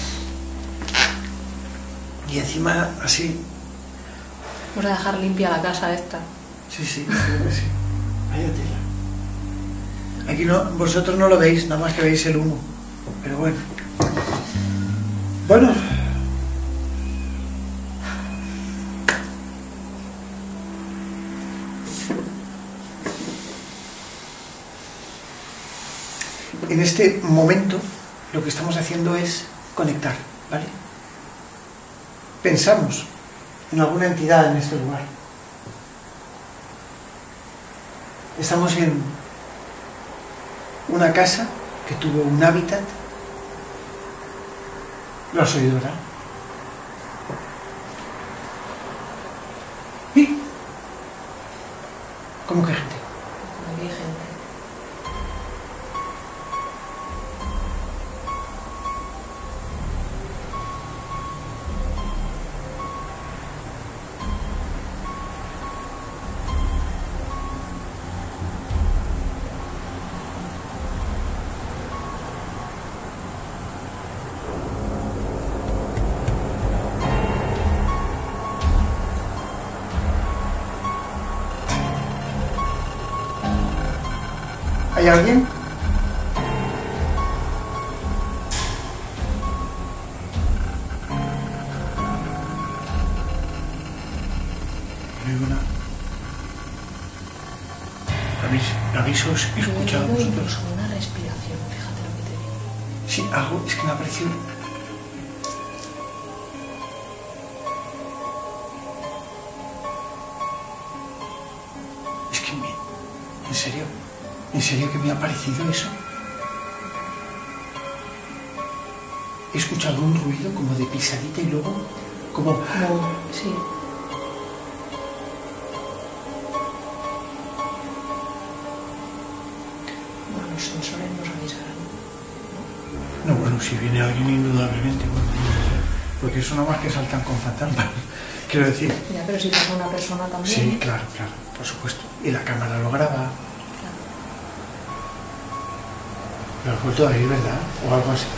está. Y encima, así... Vamos a dejar limpia la casa esta. Sí, sí, creo que sí. Vaya tela. Aquí no, vosotros no lo veis, nada más que veis el humo. Pero bueno. Bueno. En este momento lo que estamos haciendo es conectar, ¿vale? Pensamos en alguna entidad en este lugar. Estamos en una casa que tuvo un hábitat. ¿Lo has oído, verdad? ¿Y? ¿Cómo que gente? Aquí hay gente. ¿Hay alguien? No oigo nada. ¿Habéis, habéis os- escuchado Yo he oído vosotros? incluso una respiración, fíjate lo que te digo. Sí, algo, es que me ha parecido... Es que me... ¿En serio? ¿En serio que me ha parecido eso? He escuchado un ruido como de pisadita y luego como... Como, sí. Bueno, los sensores nos avisarán. No, bueno, si viene alguien indudablemente, bueno, no sé, porque eso nada más que saltan con fantasmas. Quiero decir, Ya, pero si pasa una persona también. sí, claro, claro, por supuesto. Y la cámara lo graba. Lo has vuelto a ir, ¿verdad? O algo así.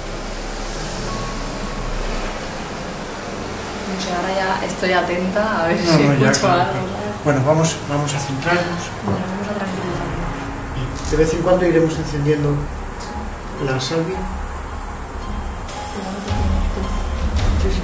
No sé, ahora ya estoy atenta a ver No, si no, ya, escucho claro, algo. claro. Bueno, vamos, vamos a centrarnos. Bueno, vamos a tranquilizarnos. Y de vez en cuando iremos encendiendo la salvia. Sí, sí.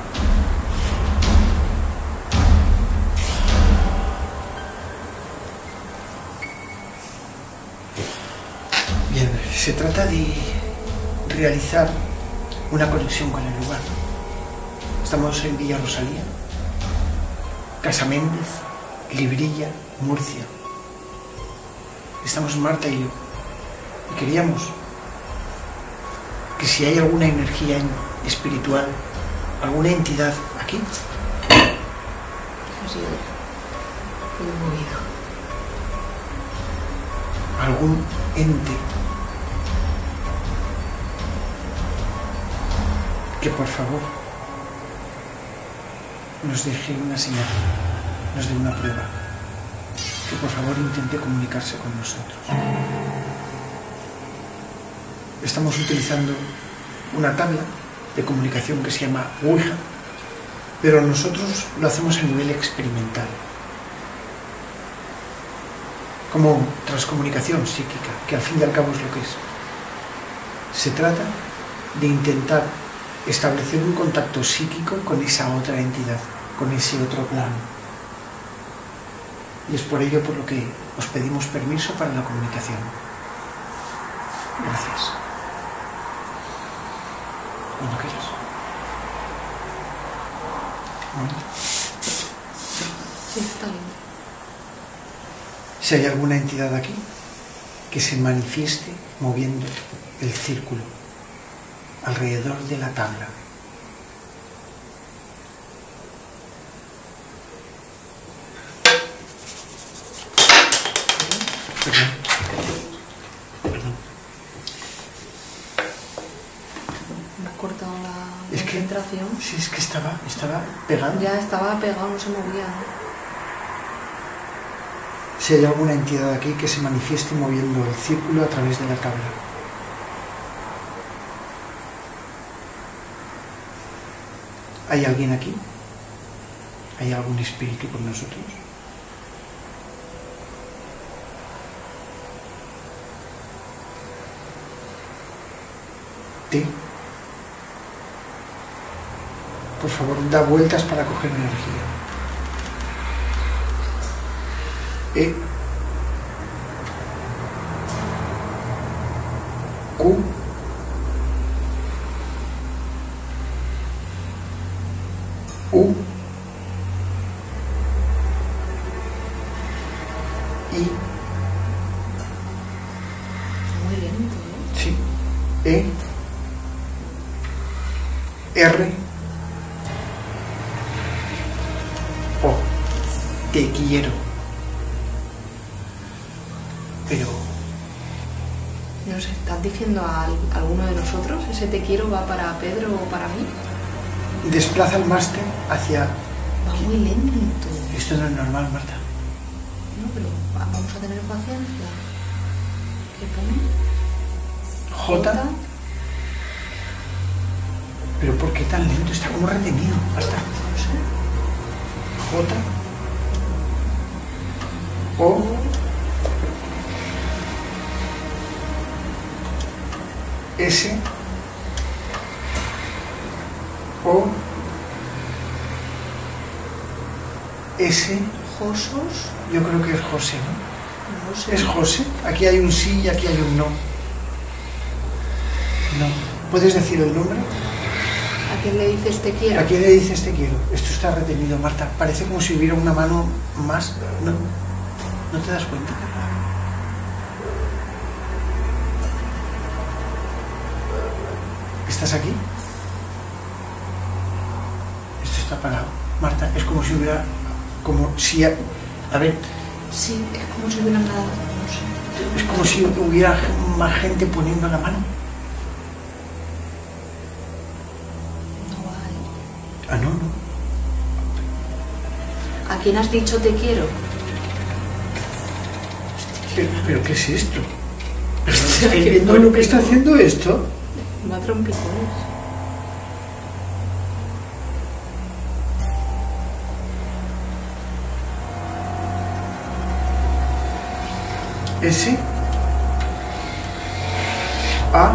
Bien, se trata de realizar una conexión con el lugar. Estamos en Villa Rosalía, Casa Méndez, Librilla, Murcia. Estamos Marta y yo. Y queríamos que si hay alguna energía espiritual, alguna entidad aquí, Ha sido muy movido. algún ente, que por favor nos deje una señal, nos dé una prueba, que por favor intente comunicarse con nosotros. Estamos utilizando una tabla de comunicación que se llama Ouija, pero nosotros lo hacemos a nivel experimental, como transcomunicación psíquica, que al fin y al cabo es lo que es. Se trata de intentar establecer un contacto psíquico con esa otra entidad, con ese otro plano. Y es por ello por lo que os pedimos permiso para la comunicación. Gracias. Cuando quieras. Bueno. Sí, está bien. Si hay alguna entidad aquí que se manifieste moviendo el círculo alrededor de la tabla. Perdón. Perdón. cortado la Es que- concentración. Sí, es que estaba, estaba pegando. Ya estaba pegado, no se movía. ¿no? Si hay alguna entidad aquí que se manifieste moviendo el círculo a través de la tabla. ¿Hay alguien aquí? ¿Hay algún espíritu con nosotros? T. Por favor, da vueltas para coger energía. E. Q. U. I. Muy lento, ¿eh? Sí. E. R. O. Te quiero. Pero No sé, ¿estás diciendo a al- alguno de nosotros? ¿Ese te quiero va para Pedro o para mí? desplaza el máster hacia... Va muy lento. Esto no es normal, Marta. No, pero va- vamos a tener paciencia. ¿Qué pone? J. Pero ¿por qué tan lento? Está como retenido, Marta. No sé. J. O. S. O. S. Josos. Yo creo que es José, ¿no? No sé. ¿Es José? Aquí hay un sí y aquí hay un no. No. ¿Puedes decir el nombre? ¿A quién le dices te quiero? ¿A quién le dices te quiero? Esto está retenido, Marta. Parece como si hubiera una mano más. ¿No, ¿No te das cuenta? ¿Estás aquí? Esto está parado. Marta, es como si hubiera... Como si... A, a ver, Sí, es como si hubiera nada. No sé. es como si hubiera más gente poniendo la mano. No vale. Ah, no, no. ¿A quién has dicho te quiero? Pero, pero ¿qué es esto? ¿Pero estáis viendo lo que está haciendo esto? Va a trompicones. S. A.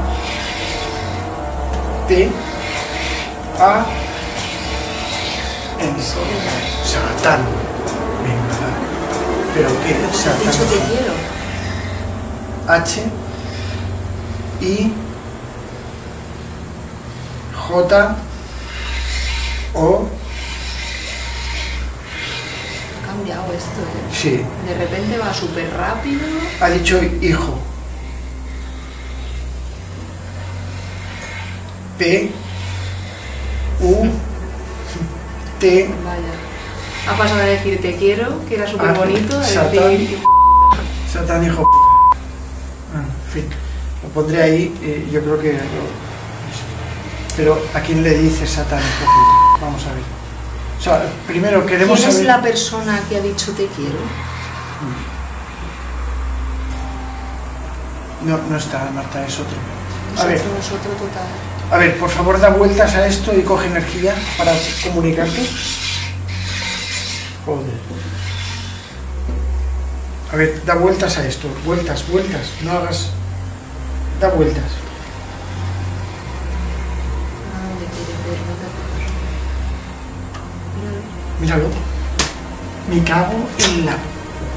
T. A. En Satán. Venga, ¿pero qué? ¿Cómo te has dicho Satán. te quiero? H. I. J. O. Ha cambiado esto, ¿eh? Sí. De repente va súper rápido. Ha dicho hijo. P. U. T. Vaya. Ha pasado de decir te quiero, que era súper bonito, a Satán. decir Satán, hijo. Ah, en fin. Lo pondré ahí. eh, yo creo que. lo- Pero ¿a quién le dice Satán, hijo? Vamos a ver. O sea, primero queremos ¿quién es saber. la persona que ha dicho te quiero? No, no está, Marta, es otro. A Es ver. otro, es otro total. A ver, por favor, da vueltas a esto y coge energía para comunicarte. Joder. A ver, da vueltas a esto. Vueltas, vueltas. No hagas... Da vueltas. ¿A dónde quiere ver? No te acuerdas. Míralo. Míralo. Me cago en la...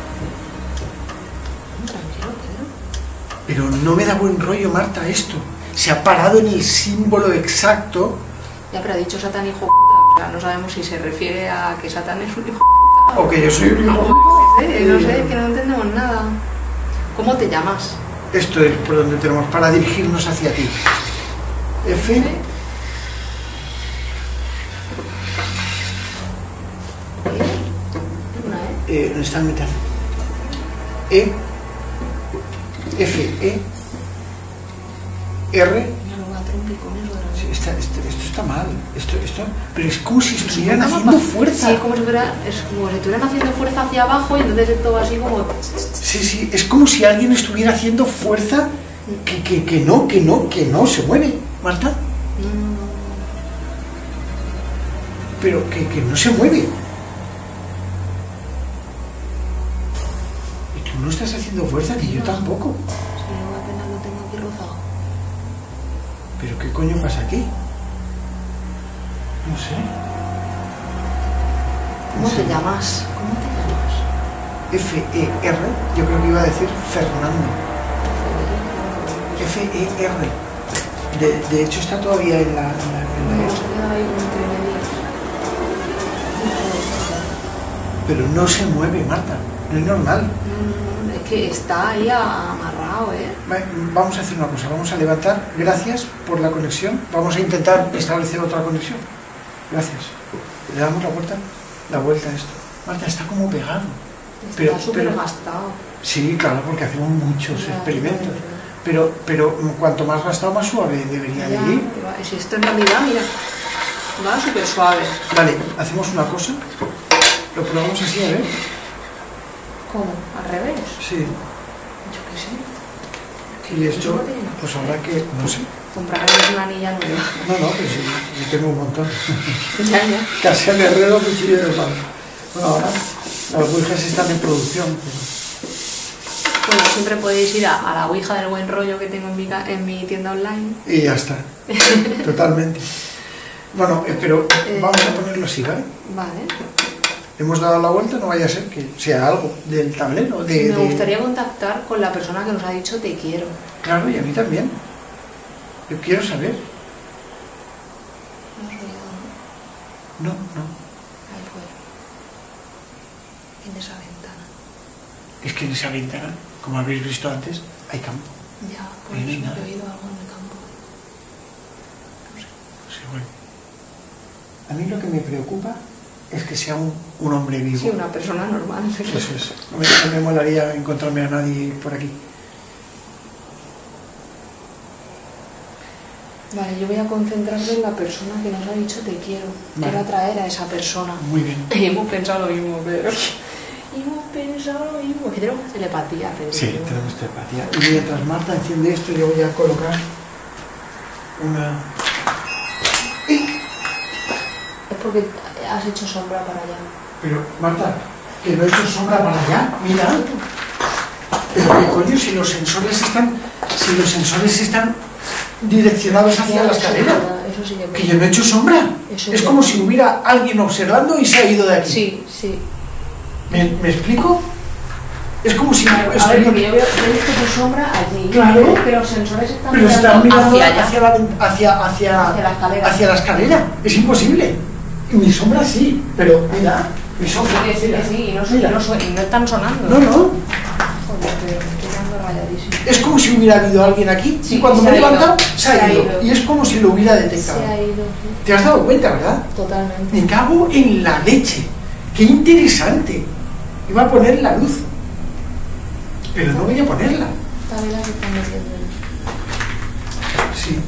Tranquilo, Pedro. Pero no me da buen rollo, Marta, esto. Se ha parado en el símbolo exacto. Ya, pero ha dicho Satán hijo puta. O sea, no sabemos si se refiere a que Satán es un hijo puta. O que yo soy un hijo. No sé, no sé, que no entendemos nada. ¿Cómo te llamas? Esto es por donde tenemos para dirigirnos hacia ti. F. ¿Eh? Una, ¿eh? Eh, ¿Dónde está en mitad? E. F. E. R. Una nueva trompa. adelante con eso de la Sí, vez. está- esto, esto está mal. Esto, esto, pero es como si estuvieran No, no, haciendo no, fuerza. Sí, como si, fuera, es como si estuvieran haciendo fuerza hacia abajo y entonces es todo así como... Sí, sí, es como si alguien estuviera haciendo fuerza que, que, que no, que no, que no se mueve, Marta. No, no, no. Pero que, que no se mueve. Y tú no estás haciendo fuerza, que yo tampoco. Sí, yo apenas lo tengo aquí rozado. ¿Pero qué coño pasa aquí? No sé. ¿Cómo No te sé. llamas? ¿Cómo te llamas? F E R, yo creo que iba a decir Fernando. F E R. De, de hecho está todavía en la... En la, en la- No, se queda ahí como entre medias. Pero no se mueve, Marta. No es normal. Mm, Es que está ahí a- amarrado, ¿eh? Va- Vamos a hacer una cosa, vamos a levantar. Gracias por la conexión. Vamos a intentar establecer otra conexión. Gracias. Le damos la vuelta, la vuelta a esto. Marta, está como pegado. Está Pero- súper pero- gastado. Sí, claro, porque hacemos muchos Ya, experimentos. ya, ya. Pero, pero cuanto más gastado, más suave debería Ya, de ir. que va- si esto en realidad, mira, va súper suave. Vale, hacemos una cosa. Lo probamos así, a ver. ¿Cómo? ¿Al revés? Sí. Yo qué sé. Y esto, no tiene nada. pues habrá que, no sé. Compraremos una anilla nueva. No, no, pues sí, yo tengo un montón. Ya, ya. Casi al herrero, cuchillo de palo. Bueno, ahora las ouijas están en producción. Pero... Bueno, siempre podéis ir a, a la Ouija del buen rollo que tengo en mi, ca- en mi tienda online. Y ya está. Totalmente. Bueno, eh, pero Eh, vamos a ponerlo así, ¿vale? Vale. Hemos dado la vuelta, no vaya a ser que sea algo del tablero. De, Me de- gustaría contactar con la persona que nos ha dicho te quiero. Claro, y a mí también. Yo quiero saber. No has oído, ¿no? No, no. Ahí fuera. En esa ventana. Es que en esa ventana, como habéis visto antes, hay campo. Ya, por Ahí no hay eso nada. he oído algo en el campo. Sí, bueno. A mí lo que me preocupa es que sea un, un hombre vivo. Sí, una persona normal. Eso es. No me, no me molaría encontrarme a nadie por aquí. Vale, yo voy a concentrarme en la persona que nos ha dicho te quiero. Vale. Quiero atraer a esa persona. Muy bien. Y hemos pensado lo mismo, Pedro. Hemos pensado lo mismo. Que tenemos telepatía, Pedro. Sí, tenemos telepatía. Y mientras Marta enciende esto, yo voy a colocar una... Es porque has hecho sombra para allá. Pero, Marta, que no he hecho sombra para allá. Mira. Pero qué coño, si los sensores están... Si los sensores están direccionados hacia la Eso sí que escalera. es verdad, Eso sí que es Que verdad. yo no he hecho sombra. Eso Es es como verdad. si hubiera alguien observando y se ha ido de aquí. Sí, sí. ¿Me, me explico? Es como si... A ver, estuviera- porque yo veo, yo he visto tu sombra allí. Claro. Pero los sensores están Pero mirando están mirando hacia allá. hacia, la, hacia, hacia, Hacia la escalera. hacia la escalera. Es imposible. Y mi sombra sí, pero mira, mi sombra. Sí, que sí, mira, que sí, y no, son- mira. y no, son- y no están sonando. No, no. Joder, pero me estoy quedando rayadísimo. Es como si hubiera habido alguien aquí Sí, y cuando se me he ha ido, levantado se ha se ha ido. ido. Y es como si lo hubiera Se detectado. ha ido, ¿Te has dado cuenta, verdad? totalmente. Me cago en la leche. Qué interesante. Iba a poner la luz. Pero no voy a ponerla. Esta vela se está metiendo en... Sí.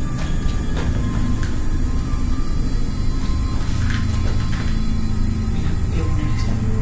Mira, voy a poner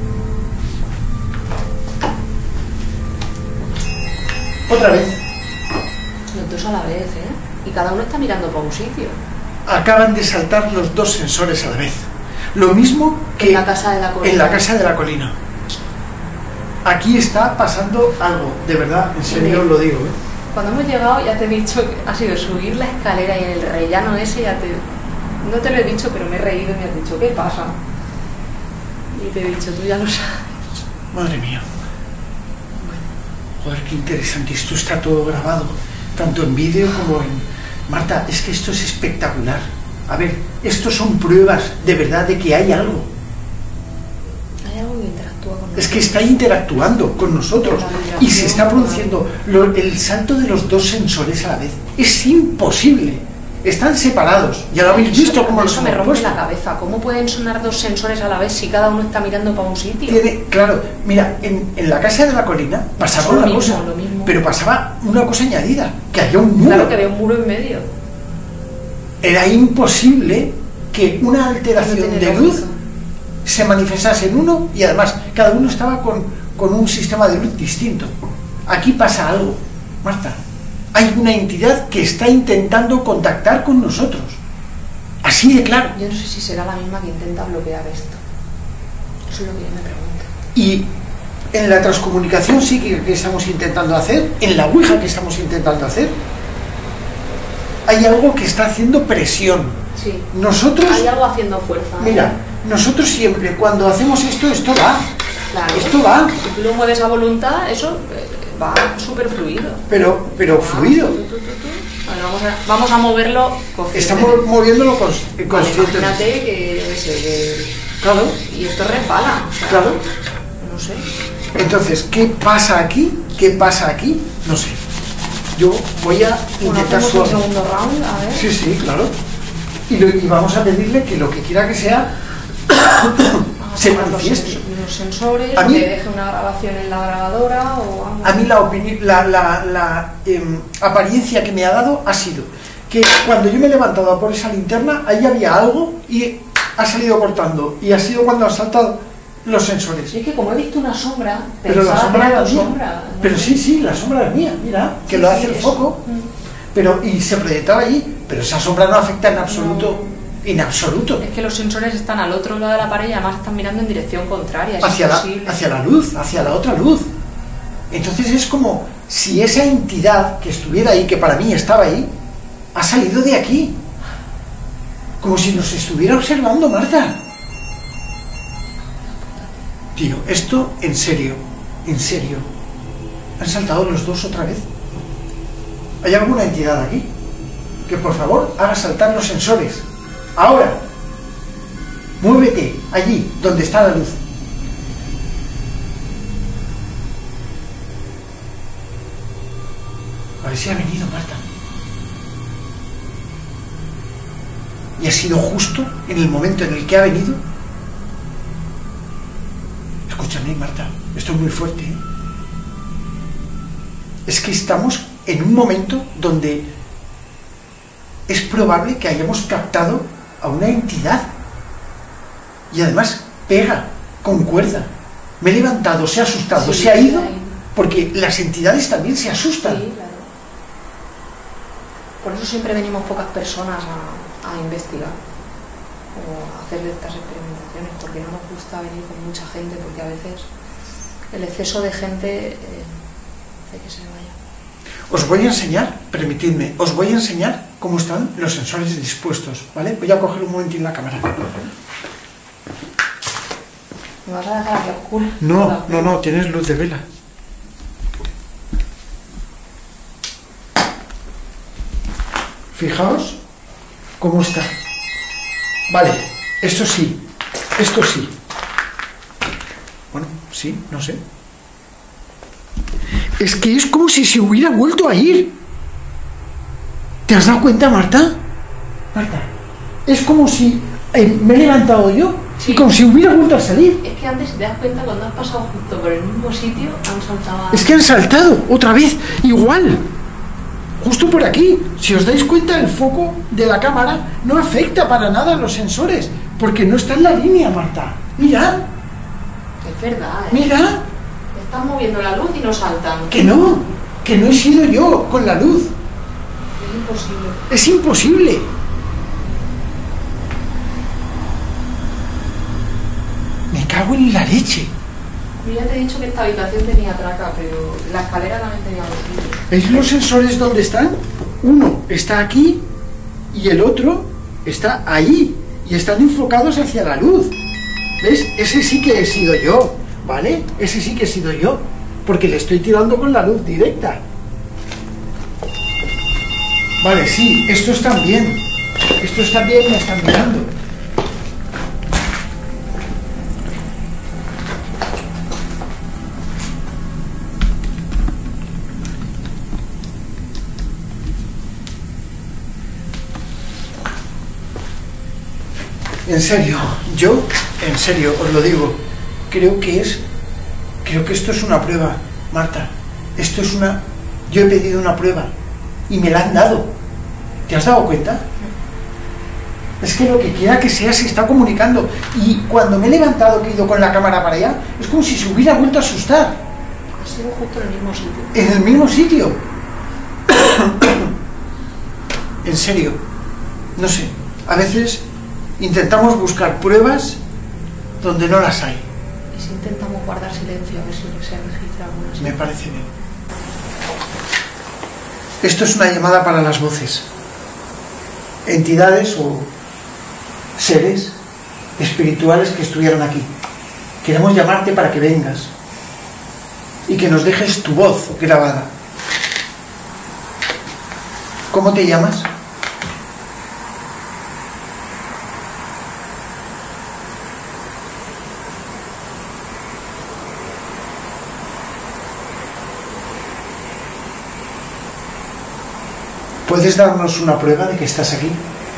esta. Otra vez. Los dos a la vez, ¿eh? Y cada uno está mirando para un sitio. Acaban de saltar los dos sensores a la vez. Lo mismo que En la casa de la colina. en la casa de la colina. Aquí está pasando algo, de verdad, en serio Sí. lo digo. ¿eh? Cuando hemos llegado ya te he dicho que ha sido subir la escalera y en el rellano ese ya te... No te lo he dicho, pero me he reído y me has dicho, ¿qué pasa? Y te he dicho, tú ya lo sabes. Madre mía. Joder, qué interesante. Esto está todo grabado, tanto en vídeo como en... Marta, es que esto es espectacular. A ver, estos son pruebas de verdad de que hay algo. Hay algo que interactúa con Es que está interactuando con nosotros y se está produciendo lo- el salto de los dos sensores a la vez. Es imposible. Están separados. Ya lo habéis visto cómo los Eso me hemos rompe puesto. la cabeza. ¿Cómo pueden sonar dos sensores a la vez si cada uno está mirando para un sitio? Tiene, claro, mira, en, en la casa de la colina pasaba Lo una mismo, cosa, lo mismo. pero pasaba una cosa añadida, que había un muro. Claro que veo un muro en medio. era imposible que una alteración de luz se manifestase en uno y además cada uno estaba con, con un sistema de luz distinto. Aquí pasa algo, Marta. Hay una entidad que está intentando contactar con nosotros. Así de claro. Yo no sé si será la misma que intenta bloquear esto. Eso es lo que yo me pregunto. Y en la transcomunicación psíquica que estamos intentando hacer, en la Ouija que estamos intentando hacer, hay algo que está haciendo presión. Sí. Nosotros... Hay algo haciendo fuerza. Mira, nosotros siempre, cuando hacemos esto, esto va. Claro. Esto va. Si tú lo mueves a voluntad, eso va súper fluido. Pero, pero fluido. Tú, tú, tú, tú. Bueno, vamos, a, vamos a moverlo conscientemente. Estamos moviéndolo cons conscientemente. Imagínate que, se, que... Claro. Y esto resbala. O sea, Claro. No sé. Entonces, ¿qué pasa aquí? ¿Qué pasa aquí? No sé. Yo voy a Bueno, intentar hacemos un suave. segundo round, a ver. Sí, sí, claro. Y, lo, y vamos a pedirle que lo que quiera que sea se Vamos a manifieste. los, los sensores, A o mí- que deje una grabación en la grabadora o algo. A mí la, opini- la, la, la em, apariencia que me ha dado ha sido que cuando yo me he levantado a por esa linterna, ahí había algo y ha salido cortando. Y ha sido cuando han saltado los sensores. Y es que como he visto una sombra, Pero la pensaba sombra que era era tu mía. sombra. ¿no? Pero sí, sí, la sombra es mía, mira, que Sí, lo sí, hace el eso. foco. Mm. Pero, y se proyectaba allí, pero esa sombra no afecta en absoluto, en absoluto, Es que los sensores están al otro lado de la pared y además están mirando en dirección contraria. Es hacia la, imposible. hacia la luz, hacia la otra luz. Entonces es como si esa entidad que estuviera ahí, que para mí estaba ahí, ha salido de aquí. Como si nos estuviera observando, Marta. Tío, esto en serio, en serio. ¿Han saltado los dos otra vez? ¿Hay alguna entidad aquí? Que por favor haga saltar los sensores. Ahora. Muévete allí, donde está la luz. A ver si ha venido, Marta. Y ha sido justo en el momento en el que ha venido. Escúchame, Marta, esto es muy fuerte, ¿eh? Es que estamos en un momento donde es probable que hayamos captado a una entidad. Y además pega, concuerda. Me he levantado, se ha asustado, Sí, se ha se ido, ha ido. porque las entidades también se asustan. Sí, claro. Por eso siempre venimos pocas personas a, a investigar o a hacer estas experimentaciones, porque no nos gusta venir con mucha gente, porque a veces el exceso de gente eh, hace que se vaya. Os voy a enseñar, permitidme, os voy a enseñar cómo están los sensores dispuestos, ¿vale? Voy a coger un momentín la cámara. ¿Me vas a dejar aquí a oscuro? No, Hola. no, no, tienes luz de vela. Fijaos cómo está. Vale, esto sí, esto sí. Bueno, sí, no sé. Es que es como si se hubiera vuelto a ir. ¿Te has dado cuenta, Marta? Marta, es como si eh, me he levantado yo Sí. y como si hubiera vuelto a salir. Es que antes, si te das cuenta, cuando has pasado justo por el mismo sitio, han saltado a... Es que han saltado otra vez, igual. Justo por aquí. Si os dais cuenta, el foco de la cámara no afecta para nada a los sensores, porque no está en la línea, Marta. Mira, Es verdad, ¿eh? mira, Están moviendo la luz y no saltan. que no, que no he sido yo con la luz. Es imposible. Es imposible. Me cago en la leche. Yo ya te he dicho que esta habitación tenía traca, pero la escalera también tenía bolsillo. ¿Veis los sensores dónde están? Uno está aquí y el otro está ahí. Y están enfocados hacia la luz. ¿Ves? Ese sí que he sido yo, ¿vale? Ese sí que he sido yo. Porque le estoy tirando con la luz directa. Vale, sí, estos también. Estos también me están mirando. En serio, yo, en serio, os lo digo, creo que es, creo que esto es una prueba, Marta. Esto es una, yo he pedido una prueba y me la han dado. ¿Te has dado cuenta? Es que lo que quiera que sea se está comunicando. Y cuando me he levantado, que he ido con la cámara para allá, es como si se hubiera vuelto a asustar. Ha sido justo en el mismo sitio. En el mismo sitio. En serio. No sé. A veces intentamos buscar pruebas donde no las hay. ¿Y si intentamos guardar silencio a ver si se registra alguna señal? Me parece bien. Esto es una llamada para las voces. Entidades o seres espirituales que estuvieron aquí. Queremos llamarte para que vengas y que nos dejes tu voz grabada. ¿Cómo te llamas? ¿Puedes darnos una prueba de que estás aquí?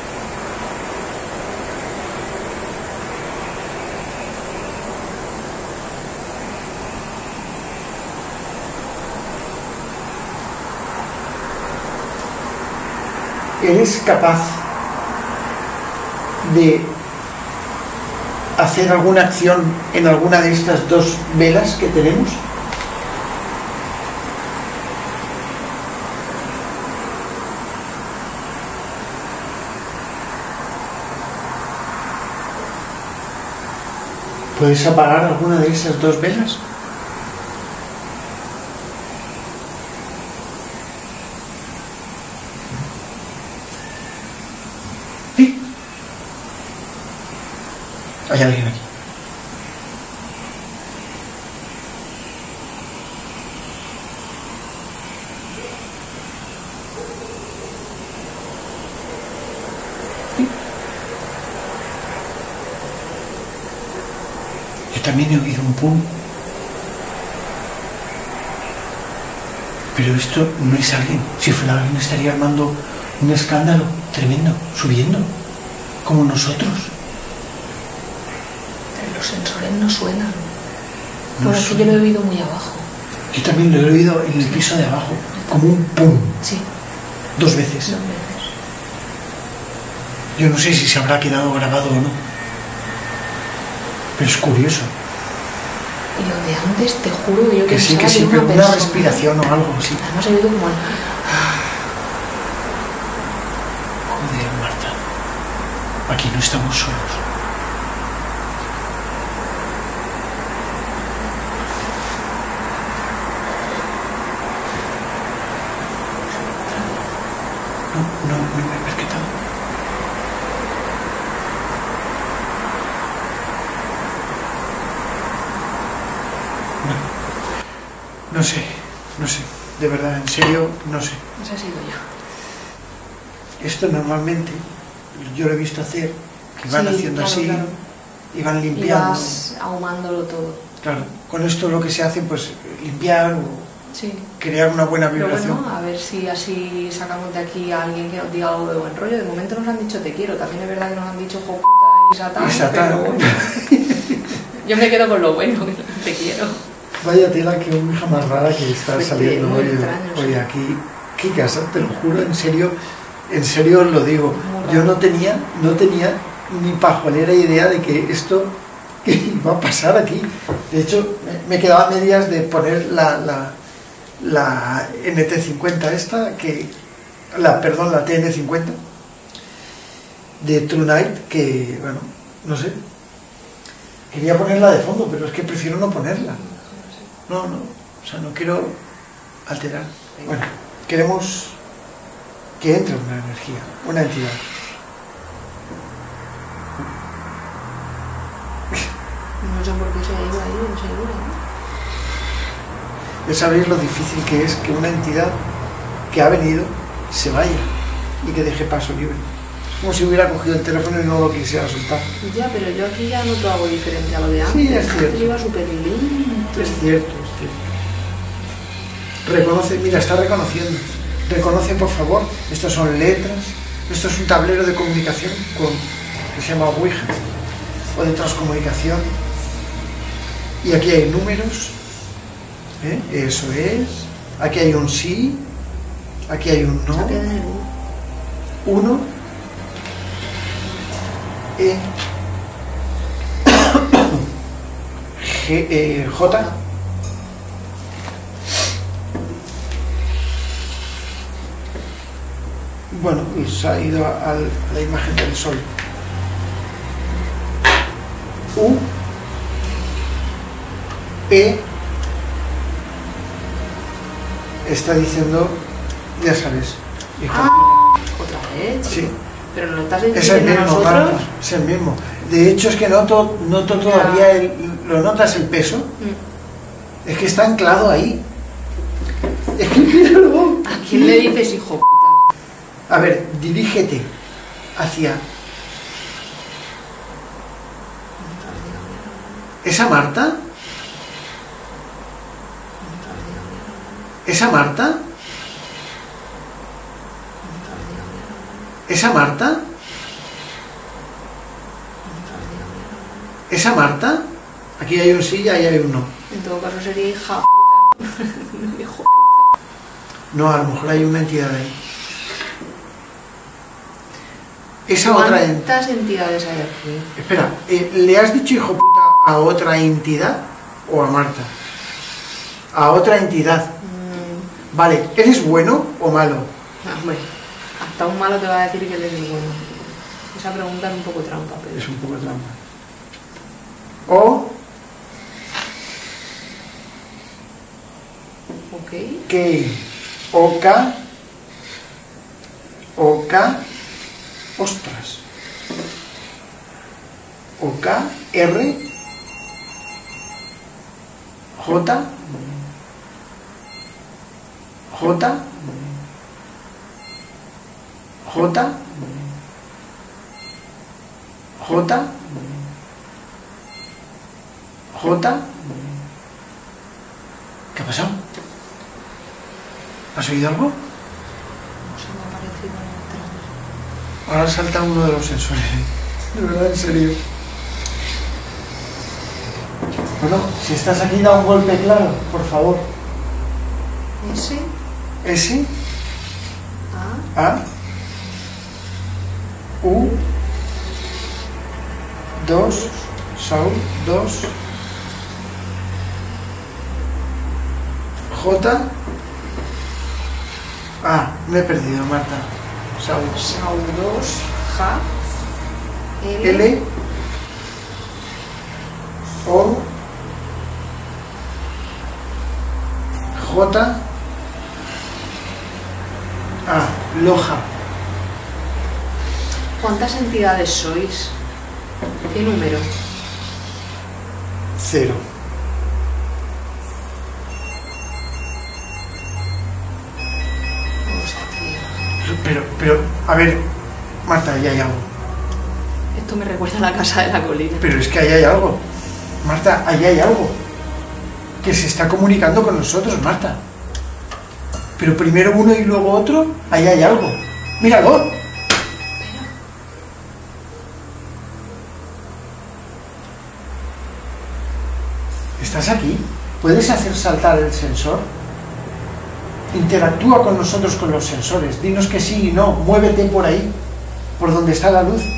¿Eres capaz de hacer alguna acción en alguna de estas dos velas que tenemos? ¿Puedes apagar alguna de esas dos velas? Sí. Hay alguien aquí. Yo también he oído un pum. Pero esto no es alguien. Si fuera alguien estaría armando un escándalo tremendo, subiendo, como nosotros. Pero los sensores no suenan. No Por eso suenan. yo lo he oído muy abajo. Yo también lo he oído en el piso de abajo, como un pum, Sí, dos veces. dos veces. Yo no sé si se habrá quedado grabado o no. Pero es curioso. Y lo de antes, te juro que yo Que sí, pensaba que sí, era pero una una persona. respiración o algo así. Además he oído como el... Joder, Marta. Aquí no estamos solos. No, no, no me he percatado. No. No sé, no sé. De verdad, en serio, no sé. Ese ha sido yo. Esto normalmente yo lo he visto hacer, que van Sí, haciendo claro, así claro. y van Y limpiando. vas ahumándolo todo. Claro, con esto lo que se hace, pues limpiar o Sí. crear una buena Pero vibración. bueno, a ver si así sacamos de aquí a alguien que nos diga algo de buen rollo. De momento nos han dicho te quiero. También es verdad que nos han dicho jo puta y satán. Y satán. Pero bueno. Yo me quedo con lo bueno. Te quiero. Vaya tela, que hija más rara que está Muy saliendo muy hoy, extraño, hoy sí. aquí. Qué casa, te lo juro, en serio, en serio os lo digo. Muy Yo raro. no tenía, no tenía ni pajolera idea de que esto iba a pasar aquí. De hecho, me, me quedaba a medias de poner la, la, la N T cincuenta esta, que, la, perdón, la T N cincuenta de True Night, que, bueno, no sé. Quería ponerla de fondo, pero es que prefiero no ponerla. No, no, o sea, no quiero alterar. Bueno, queremos que entre una energía, una entidad. No sé por qué se ha ido ahí enseguida, ¿no? Ya sabéis lo difícil que es que una entidad que ha venido se vaya y que deje paso libre. Es como si hubiera cogido el teléfono y no lo quisiera soltar. Ya, pero yo aquí ya noto algo diferente a lo de antes. Sí, es Antes cierto. iba súper lento. Es cierto, es cierto. Reconoce, mira, está reconociendo. Reconoce, por favor, estas son letras. Esto es un tablero de comunicación con, que se llama Ouija, o de transcomunicación. Y aquí hay números. ¿eh? Eso es. Aquí hay un sí. Aquí hay un Se ha no. quedado en el uno. Uno. E, G, eh, J, bueno, y se ha ido a, a la imagen del sol. U, E, está diciendo, ya sabes, hijo. Ah, otra vez. Sí. Pero no lo estás Es el diciendo a mismo, nosotros. Marta, es el mismo. De hecho, es que noto, noto todavía, el, ¿lo notas el peso? Mm. Es que está anclado ahí. Es que míralo. ¿A quién le dices hijo puta? A ver, dirígete hacia... ¿Esa Marta? ¿Esa Marta? ¿Esa Marta? ¿Esa Marta? Aquí hay un sí y ahí hay un no. En todo caso sería hija puta. No, hijo puta. No, a lo mejor hay una entidad ahí. Esa otra entidad... ¿Cuántas entidades hay aquí? Espera, eh, ¿le has dicho hijo puta a otra entidad o a Marta? A otra entidad. Mm, Vale, ¿eres bueno o malo? hombre, hasta un malo te va a decir que eres bueno. Esa pregunta es un poco trampa, pero... Es un poco trampa. O Ok. que Oka Oka ostras Oka R J J J J J. ¿Qué ha pasado? ¿Has oído algo? No se me ha parecido nada. Ahora salta uno de los sensores. De verdad, en serio. Bueno, si estás aquí, da un golpe claro, por favor. ¿Ese? S, A. A, U, dos, Saúl, dos, J, ah, me he perdido, Marta. Saúl, Sau dos. Ja. L. L, O, J, A, Loja. ¿Cuántas entidades sois? ¿Qué número? Cero. Hostia. Pero, pero, a ver, Marta, ahí hay algo. Esto me recuerda a la casa de la colina. Pero es que ahí hay algo. Marta, ahí hay algo. Que se está comunicando con nosotros, Marta. Pero primero uno y luego otro, ahí hay algo. ¡Míralo! ¿Estás aquí? ¿Puedes hacer saltar el sensor? Interactúa con nosotros con los sensores. Dinos que sí y no. Muévete por ahí, por donde está la luz.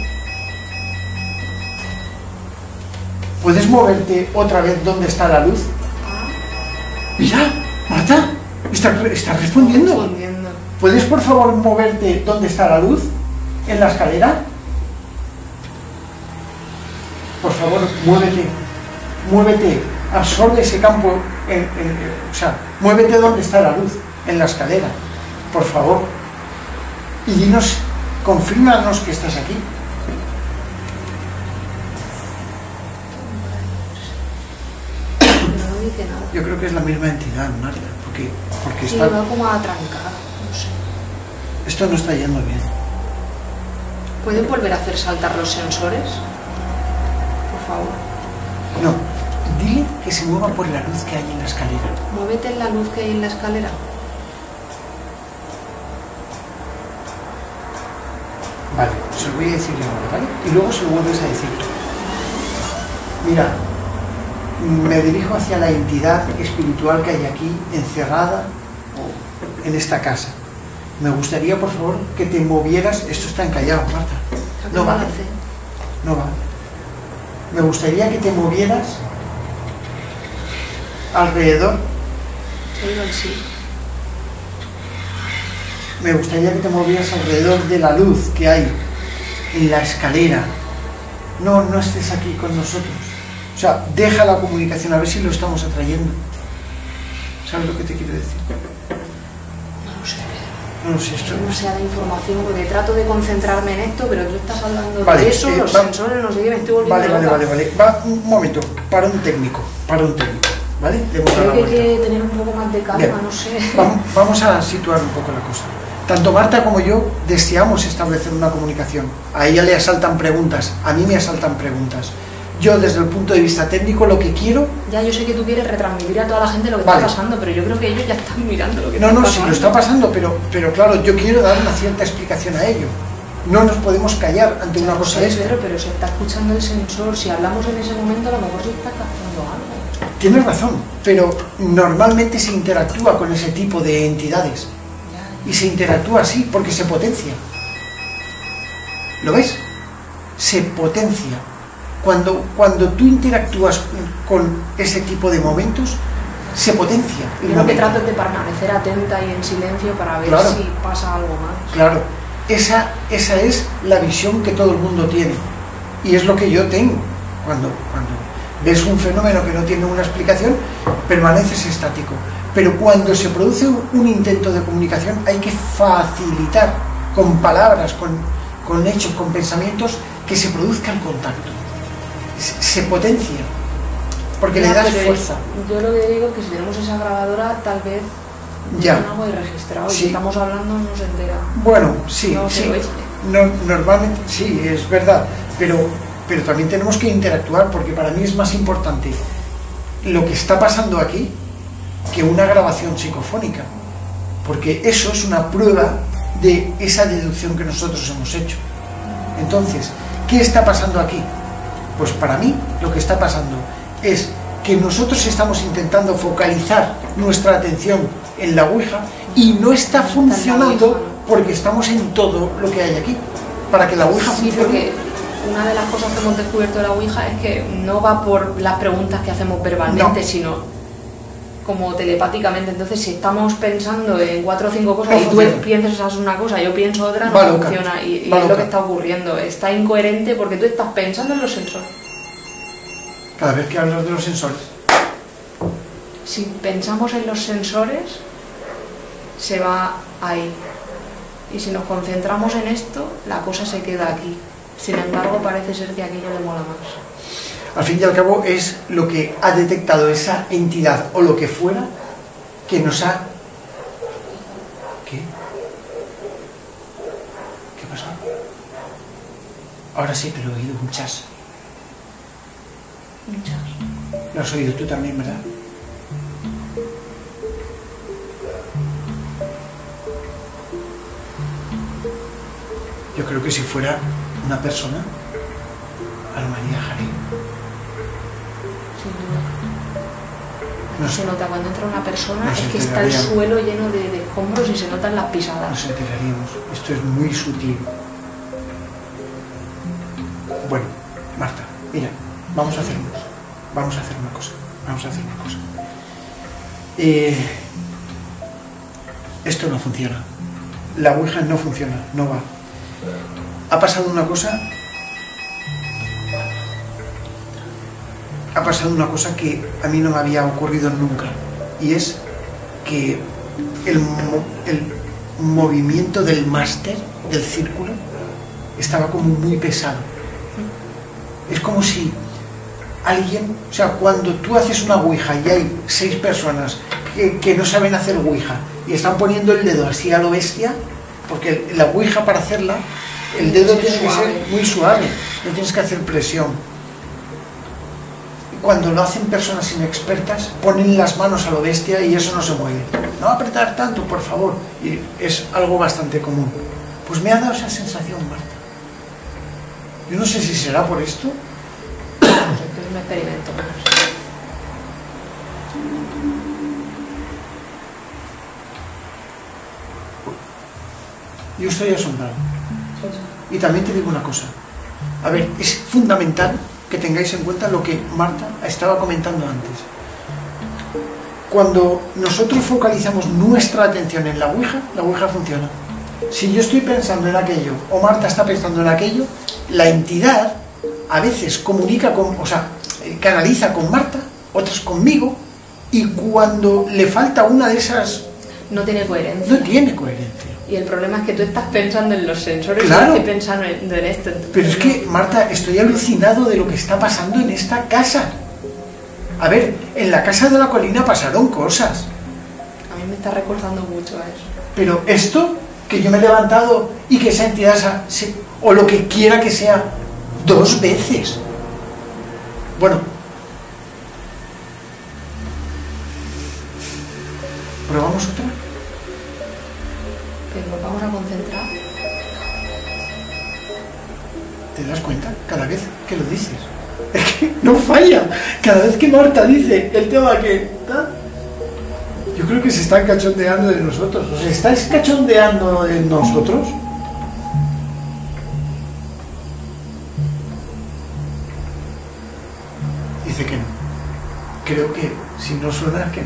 ¿Puedes moverte otra vez donde está la luz? Mira, Marta, está, está respondiendo. Respondiendo. ¿Puedes por favor moverte donde está la luz? ¿En la escalera? Por favor, muévete. Muévete. Absorbe ese campo. En, en, o sea, muévete donde está la luz. En la escalera. Por favor. Y dinos, confírmanos que estás aquí. No dice nada. Yo creo que es la misma entidad, Marta. Porque, porque Sí, está, va como atrancada. No sé. esto no está yendo bien. ¿Pueden volver a hacer saltar los sensores? Por favor. No, dile que se mueva por la luz que hay en la escalera. Muévete en la luz que hay en la escalera. Vale, se lo voy a decir yo ahora, ¿vale? Y luego se lo vuelves a decir tú. Mira, me dirijo hacia la entidad espiritual que hay aquí, encerrada en esta casa. Me gustaría, por favor, que te movieras. Esto está encallado, Marta. No ¿Cómo vale. lo hace? no va. Me gustaría que te movieras alrededor. Te digo el sí. Me gustaría que te movieras alrededor de la luz que hay en la escalera. No, no estés aquí con nosotros. O sea, deja la comunicación, a ver si lo estamos atrayendo. ¿Sabes lo que te quiero decir? No lo sé, Pedro. No lo sé, esto No sea de información, porque trato de concentrarme en esto, pero tú estás hablando Vale, de eso, eh, los va- sensores, no sé qué, me estoy volviendo Vale, vale, loca. vale, vale. Va, un momento, para un técnico, para un técnico, ¿vale? Le hemos dado Creo la que hay vuelta. que tener un poco más de calma, Bien. no sé. Vamos, vamos a situar un poco la cosa. Tanto Marta como yo deseamos establecer una comunicación. A ella le asaltan preguntas, a mí me asaltan preguntas. Yo, desde el punto de vista técnico, lo que quiero... Ya, yo sé que tú quieres retransmitir a toda la gente lo que Vale. está pasando, pero yo creo que ellos ya están mirando lo que No, está no, pasando. sí, lo está pasando, pero, pero claro, yo quiero dar una cierta explicación a ello. No nos podemos callar ante una No cosa sé, de esta. Pedro, pero se está escuchando el sensor. Si hablamos en ese momento, a lo mejor se está captando algo. Tienes razón, pero normalmente se interactúa con ese tipo de entidades. Ya, Y se interactúa así porque se potencia. ¿Lo ves? Se potencia. Cuando, cuando tú interactúas con ese tipo de momentos, se potencia. el Yo lo que momento. trato es de permanecer atenta y en silencio para ver Claro. si pasa algo más. Claro, esa, esa es la visión que todo el mundo tiene. Y es lo que yo tengo. Cuando, cuando ves un fenómeno que no tiene una explicación, permaneces estático. Pero cuando se produce un, un intento de comunicación, hay que facilitar con palabras, con, con hechos, con pensamientos, que se produzca el contacto. Se, se potencia. Porque le Ya, das pero fuerza. Yo lo que digo es que si tenemos esa grabadora, tal vez Ya. tiene algo ahí registrado. Y Sí. si estamos hablando, no se entera. Bueno, sí, No, sí. se oye. No, normalmente sí, es verdad, pero, pero también tenemos que interactuar porque para mí es más importante lo que está pasando aquí que una grabación psicofónica, porque eso es una prueba de esa deducción que nosotros hemos hecho. Entonces, ¿qué está pasando aquí? Pues para mí lo que está pasando es que nosotros estamos intentando focalizar nuestra atención en la Ouija y no está funcionando porque estamos en todo lo que hay aquí. Para que la Ouija Sí, funcione. porque una de las cosas que hemos descubierto de la Ouija es que no va por las preguntas que hacemos verbalmente, No. sino como telepáticamente. Entonces, si estamos pensando en cuatro o cinco cosas No y tú funciona. piensas una cosa, yo pienso otra, no Va loca. funciona. Y, y Va es lo loca. que está ocurriendo. Está incoherente porque tú estás pensando en los sensores. Cada vez que hablas de los sensores. Si pensamos en los sensores, se va ahí. Y si nos concentramos en esto, la cosa se queda aquí. Sin embargo, parece ser que aquello le mola más. Al fin y al cabo es lo que ha detectado esa entidad o lo que fuera que nos ha... ¿Qué? ¿Qué pasó? Ahora sí, pero he oído un chas. Muchas. Lo has oído tú también, ¿verdad? Yo creo que si fuera una persona, armaría Harry. Sin duda. No Se sé, nota cuando entra una persona, Nos es que está el enteraríamos. suelo lleno de, de escombros y se notan las pisadas. nos enteraríamos. Esto es muy sutil. Bueno, Marta, mira, vamos a hacer una cosa. Vamos a hacer una cosa. Vamos a hacer una cosa. Eh, esto no funciona. La Ouija no funciona, no va. Ha pasado una cosa. Ha pasado una cosa que a mí no me había ocurrido nunca. Y es que el, mo- el movimiento del máster, del círculo, estaba como muy pesado. Es como si alguien, o sea, cuando tú haces una ouija y hay seis personas que, que no saben hacer ouija y están poniendo el dedo así a lo bestia, porque la ouija para hacerla, el dedo tiene que ser muy suave, no tienes que hacer presión. Cuando lo hacen personas inexpertas, ponen las manos a lo bestia y eso no se mueve. No apretar tanto, por favor. Y es algo bastante común. Pues me ha dado esa sensación, Marta. Yo no sé si será por esto. Esto es un experimento más. Yo estoy asombrado. Y también te digo una cosa. A ver, es fundamental que tengáis en cuenta lo que Marta estaba comentando antes. Cuando nosotros focalizamos nuestra atención en la Ouija, la Ouija funciona. Si yo estoy pensando en aquello o Marta está pensando en aquello, la entidad a veces comunica con, o sea, canaliza con Marta, otras conmigo, y cuando le falta una de esas, No tiene coherencia. no tiene coherencia. Y el problema es que tú estás pensando en los sensores Claro. y estoy pensando en, en esto. Entonces, Pero es que, Marta, estoy alucinado de lo que está pasando en esta casa. A ver, en la casa de la colina pasaron cosas, a mí me está recordando mucho a eso. pero esto, que yo me he levantado y que esa entidad, sa- se- o lo que quiera que sea, dos veces. Bueno, ¿probamos otra? Pero nos vamos a concentrar. ¿Te das cuenta? Cada vez que lo dices. Es que no falla. Cada vez que Marta dice el tema que... ¿ta? Yo creo que se están cachondeando de nosotros. ¿Os estáis cachondeando de nosotros? Dice que no. Creo que si no suena, que no.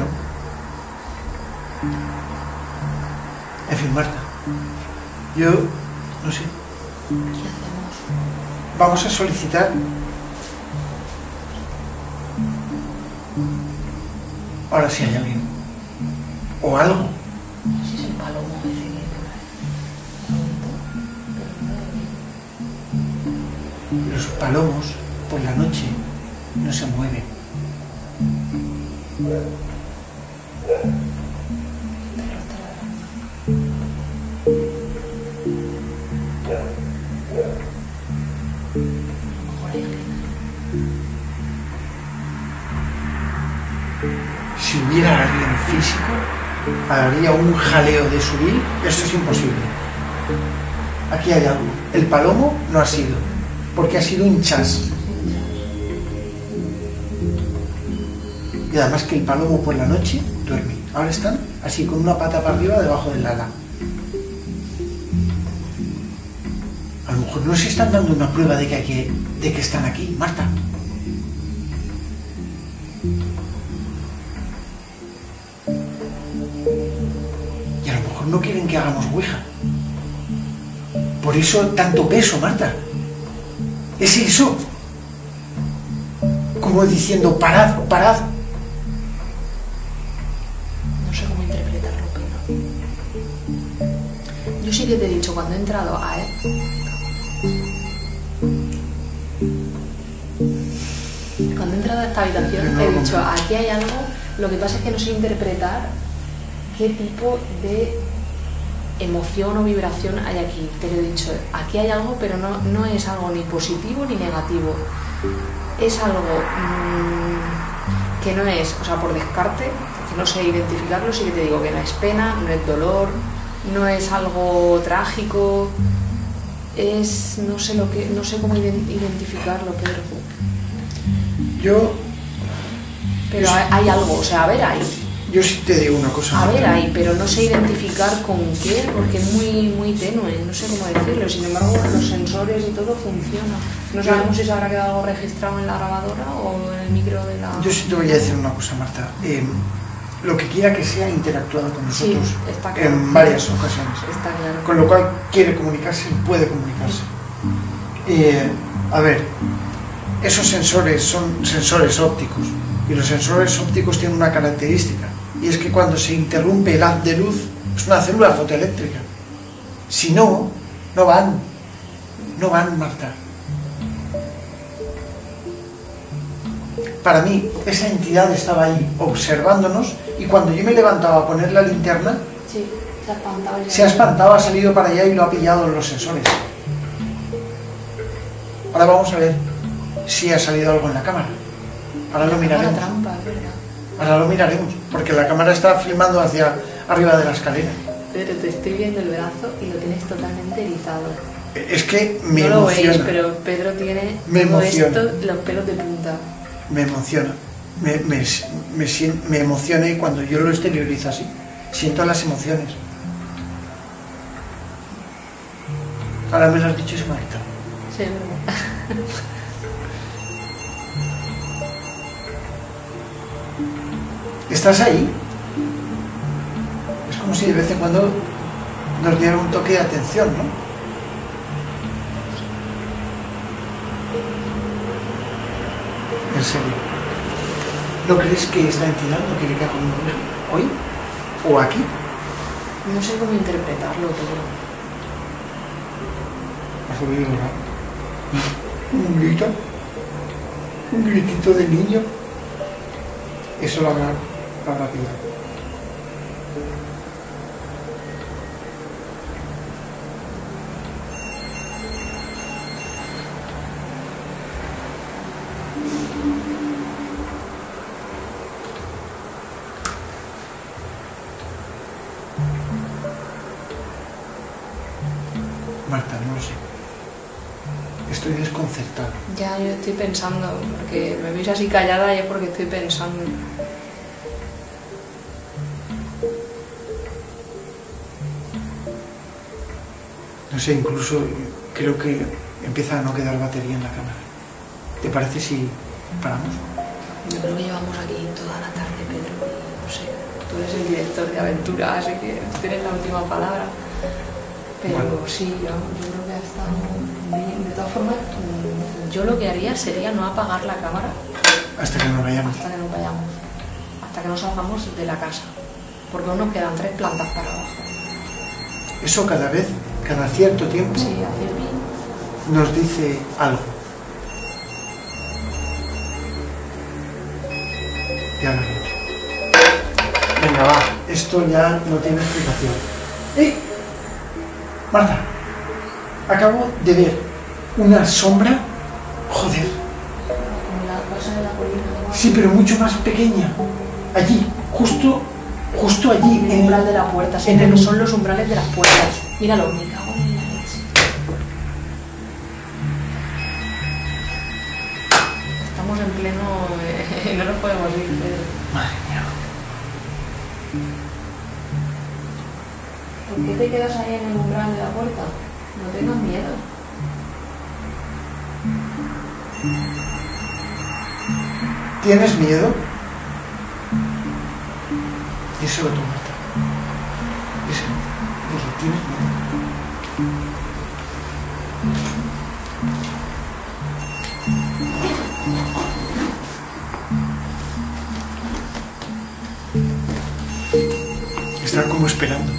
En fin, Marta. Yo no sé. ¿Qué hacemos? Vamos a solicitar ahora sí hay alguien o algo. Si es el palomo ese que me Los palomos por la noche no se mueven. Si hubiera alguien físico, haría un jaleo de subir. Esto es imposible. Aquí hay algo. El palomo no ha sido, porque ha sido un chas. Y además que el palomo por la noche duerme. Ahora están así con una pata para arriba debajo del ala. A lo mejor nos están dando una prueba de que, aquí- de que están aquí, Marta. Y a lo mejor no quieren que hagamos Ouija. Por eso tanto peso, Marta. Es eso. Como diciendo, parad, parad. No sé cómo interpretarlo, pero... Yo sí que te he dicho cuando he entrado a él... Cuando he entrado a esta habitación No, he no, dicho, no. aquí hay algo, lo que pasa es que no sé interpretar qué tipo de emoción o vibración hay aquí. Te lo he dicho, aquí hay algo, pero no, no es algo ni positivo ni negativo. Es algo mmm, que no es, o sea, por descarte, que no sé identificarlo, sí que te digo que no es pena, no es dolor, no es algo trágico, es, no sé lo que, no sé cómo ident- identificarlo, Pedro. Yo, Pero hay, hay algo, o sea, a ver ahí, yo sí te digo una cosa. a Marta. ver ahí, pero no sé identificar con qué, porque es muy, muy tenue, no sé cómo decirlo. Sin embargo, los sensores y todo funciona. No sabemos si se habrá quedado algo registrado en la grabadora o en el micro de la... Yo sí te voy a decir una cosa, Marta. Eh, lo que quiera que sea, interactuado con Sí, nosotros está claro. en varias ocasiones. Está claro. Con lo cual quiere comunicarse y puede comunicarse. Eh, a ver, esos sensores son sensores ópticos y los sensores ópticos tienen una característica y es que cuando se interrumpe el haz de luz es una célula fotoeléctrica. Si no, no van, no van, Marta. Para mí, esa entidad estaba ahí observándonos y cuando yo me levantaba a poner la linterna, Sí, se ha espantado ya. se ha espantado, ha salido para allá y lo ha pillado en los sensores. Ahora vamos a ver si ha salido algo en la cámara. Ahora lo Una miraremos. trampa, es verdad. Ahora lo miraremos, porque la cámara está filmando hacia arriba de la escalera. Pero te estoy viendo el brazo y lo tienes totalmente erizado. Es que me no lo veis, emociona. pero Pedro tiene Me todo emociona. esto, los pelos de punta. Me emociona. Me, me, me, sien- me emociona y cuando yo lo exteriorizo así, siento las emociones. Ahora me lo has dicho, Marta. Sí, es verdad. ¿Estás ahí? Es como si de vez en cuando nos diera un toque de atención, ¿no? En serio. ¿No crees que esta entidad no quiere que hagamos hoy? ¿O aquí? No sé cómo interpretarlo todo. ¿Has oído nada? ¿Un grito? ¿Un gritito de niño? Eso lo hará la rápida. Marta, no lo sé. Estoy desconcertado. Ya, yo estoy pensando, porque me veis así callada y es porque estoy pensando. No sé, incluso creo que empieza a no quedar batería en la cámara. ¿Te parece si paramos? Yo creo que llevamos aquí toda la tarde, Pedro, y no sé, tú eres el director de aventura, así que tienes la última palabra. Pero Bueno. sí, yo, yo creo que ha estado bien. De todas formas, mm, yo lo que haría sería no apagar la cámara Hasta que nos vayamos. hasta que nos vayamos, hasta que nos salgamos de la casa, porque aún nos quedan tres plantas para abajo. Eso cada vez, cada cierto tiempo, Sí, hacer bien. nos dice algo. Ya lo he hecho. Venga, va. Esto ya no tiene explicación. ¡Eh! Marta, acabo de ver una sombra. Joder. Como la cosa de la colina. ¿No? Sí, pero mucho más pequeña. Allí, justo, justo allí. El en umbral de la puerta, sí, en el- que son los umbrales de las puertas. Míralo, me cago en la leche. Estamos en pleno... eh, no nos podemos ir, Pedro. Madre mía. ¿Por qué te quedas ahí en el umbral de la puerta? No tengas miedo. ¿Tienes miedo? Díselo tú, Marta. Díselo. Dile, ¿tienes miedo? Está como esperando.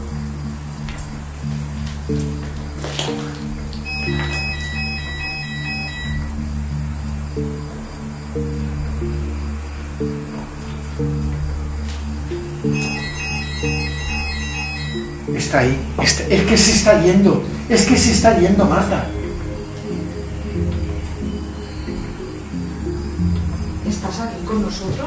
Está ahí. Está- es que se está yendo. Es que se está yendo, Marta. ¿Estás aquí con nosotros?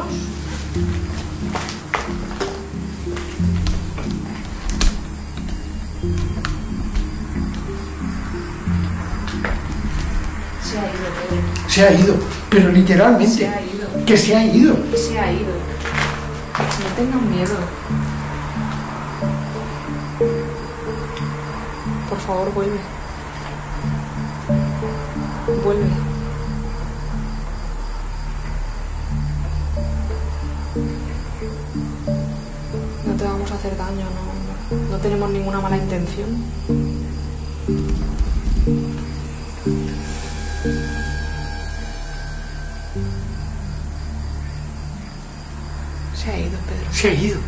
Se ha ido, Pedro. Se ha ido. Pero literalmente. Se ha ido. Que se ha ido. Se ha ido. No tengas miedo. Por favor, vuelve. Vuelve. No te vamos a hacer daño, no, no, no tenemos ninguna mala intención. Se ha ido, Pedro. Se ha ido.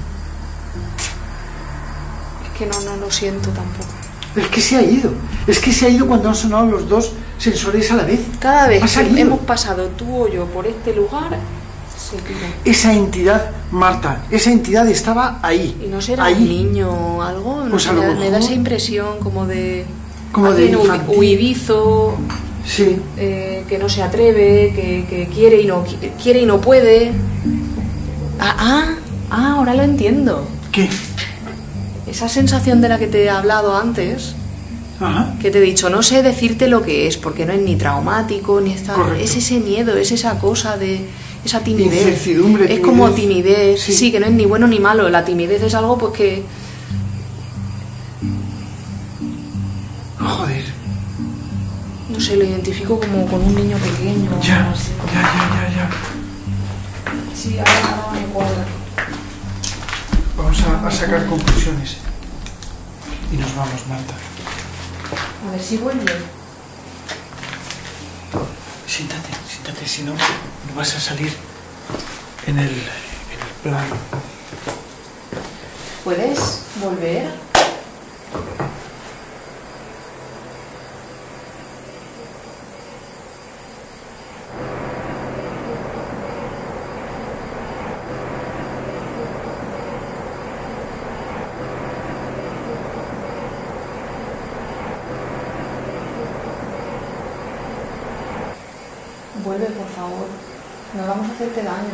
Es que no, no lo siento tampoco. Es que se ha ido. Es que se ha ido cuando han sonado los dos sensores a la vez. Cada vez Ha que salido. hemos pasado tú o yo por este lugar, se pira. Esa entidad, Marta, esa entidad estaba ahí. ¿Y no será ahí. un niño o algo? No Pues sé, a lo me, da- me da mejor- esa impresión como de... Como de alguien hu- infantil. huidizo, Sí. eh, que no se atreve, que, que quiere y no qui- quiere y no puede. Ah, ah, ah, ahora lo entiendo. ¿Qué? Esa sensación de la que te he hablado antes, Ajá. que te he dicho, no sé decirte lo que es, porque no es ni traumático, ni está... Correcto. Es ese miedo, es esa cosa de... Esa timidez. Incertidumbre, Es timidez. como timidez. Sí. Sí. que no es ni bueno ni malo. La timidez es algo pues que... Joder. No sé, lo identifico como con un niño pequeño. Ya, o así. ya, ya, ya, ya. Sí, ahora no me cuadra. Vamos a, a sacar conclusiones. Y nos vamos, Marta. A ver si vuelve. Siéntate, siéntate, si no, no vas a salir en el, en el plano. ¿Puedes volver? Vuelve, por favor. No vamos a hacerte daño.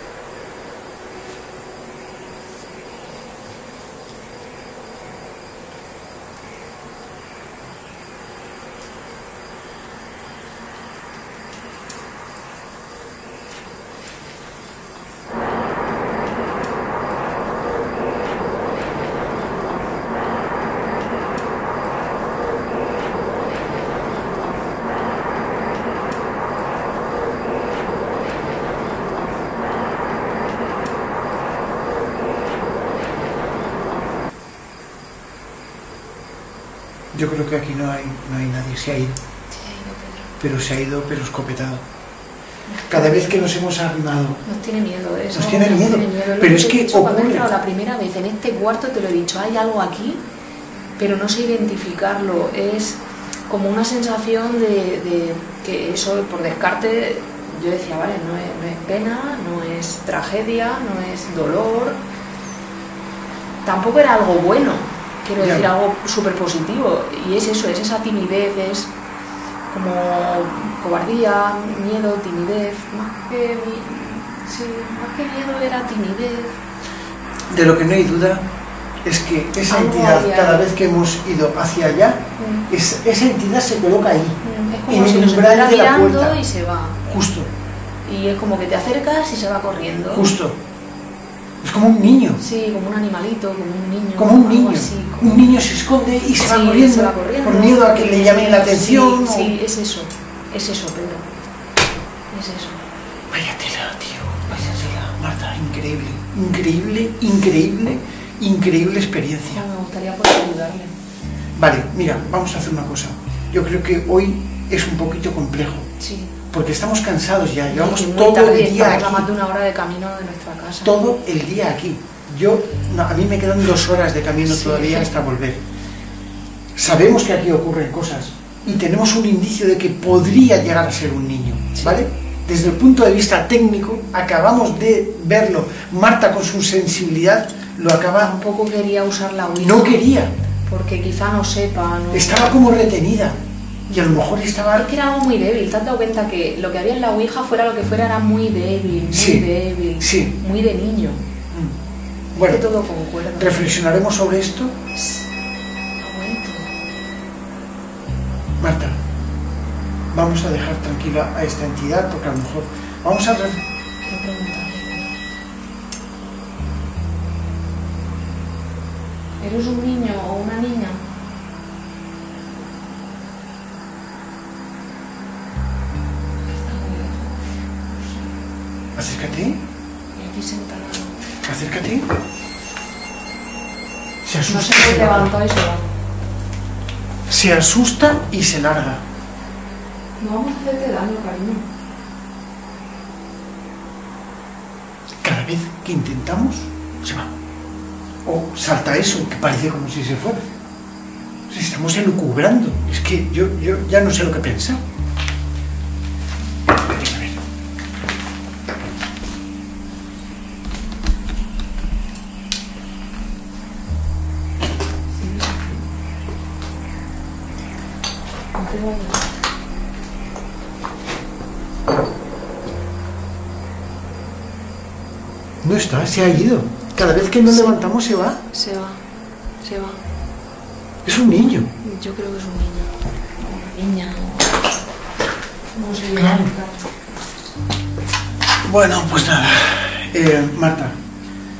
Yo creo que aquí no hay, no hay nadie, se ha ido. Se ha ido, Pedro. Pero se ha ido, pero escopetado. Cada vez que nos hemos arrimado, Nos tiene miedo eso. Nos tiene miedo, Lo pero que es te he que dicho cuando he ocurre. entrado la primera vez en este cuarto, te lo he dicho, hay algo aquí, pero no sé identificarlo. Es como una sensación de, de que eso, por descarte, yo decía, vale, no es, no es pena, no es tragedia, no es dolor. Tampoco era algo bueno, quiero Ya. decir, algo súper positivo. Y es eso, es esa timidez, es como cobardía, miedo, timidez, más que, mi- sí, más que miedo era timidez. de lo que no hay duda es que esa Algo entidad, había cada ahí. vez que hemos ido hacia allá, Mm. es- esa entidad se coloca ahí, Es en como si el nos umbral estuviera de la mirando puerta. y se va. Justo, Y es como que te acercas y se va corriendo. justo. Es como un niño, Sí, como un animalito, como un niño. como un algo niño. así, como- Un niño se esconde y se, va Sí, corriendo, se va corriendo. por miedo a que le llamen la atención. Sí, o- sí, es eso. Es eso, Pedro. Es eso. Vaya tela, tío, vaya tela. Marta, increíble, increíble, increíble, increíble experiencia. Me gustaría poder ayudarle. Vale, mira, vamos a hacer una cosa. Yo creo que hoy es un poquito complejo, Sí. porque estamos cansados ya, llevamos Y muy todo tarde, el día estamos a más de aquí. una hora de camino de nuestra casa. Todo el día aquí. Yo, no, a mí me quedan dos horas de camino Sí. todavía hasta volver. Sabemos que aquí ocurren cosas y tenemos un indicio de que podría llegar a ser un niño, Sí. ¿vale? Desde el punto de vista técnico, acabamos de verlo. Marta, con su sensibilidad, lo acaba... Tampoco quería usar la Ouija. No quería, Porque quizá no sepa. No... estaba como retenida y a lo mejor estaba... Es que era algo muy débil. ¿Te has dado cuenta que lo que había en la Ouija, fuera lo que fuera, era muy débil, muy Sí, débil, sí. muy de niño? Mm. Bueno, Que todo concuerda. reflexionaremos sobre esto. Aguento. Marta, vamos a dejar tranquila a esta entidad porque a lo mejor vamos a... ref- Quiero preguntarle. ¿Eres un niño o una niña? Está muy lejos. Acércate, Y aquí sentada. acércate. Se No asusta, se y me se larga. levantó y se va. Se asusta y se larga. No vamos a hacerte daño, cariño. Cada vez que intentamos, se va. O salta eso, que parece como si se fuera. Nos estamos elucubrando. Es que yo, yo ya no sé lo que pensar. A ver. No te vayas. No está, se ha ido. Cada vez que nos Sí. levantamos se va. Se va. Se va. Es un niño. Yo creo que es un niño. Una niña. No sé. Claro. Claro. Bueno, pues nada. Eh, Marta,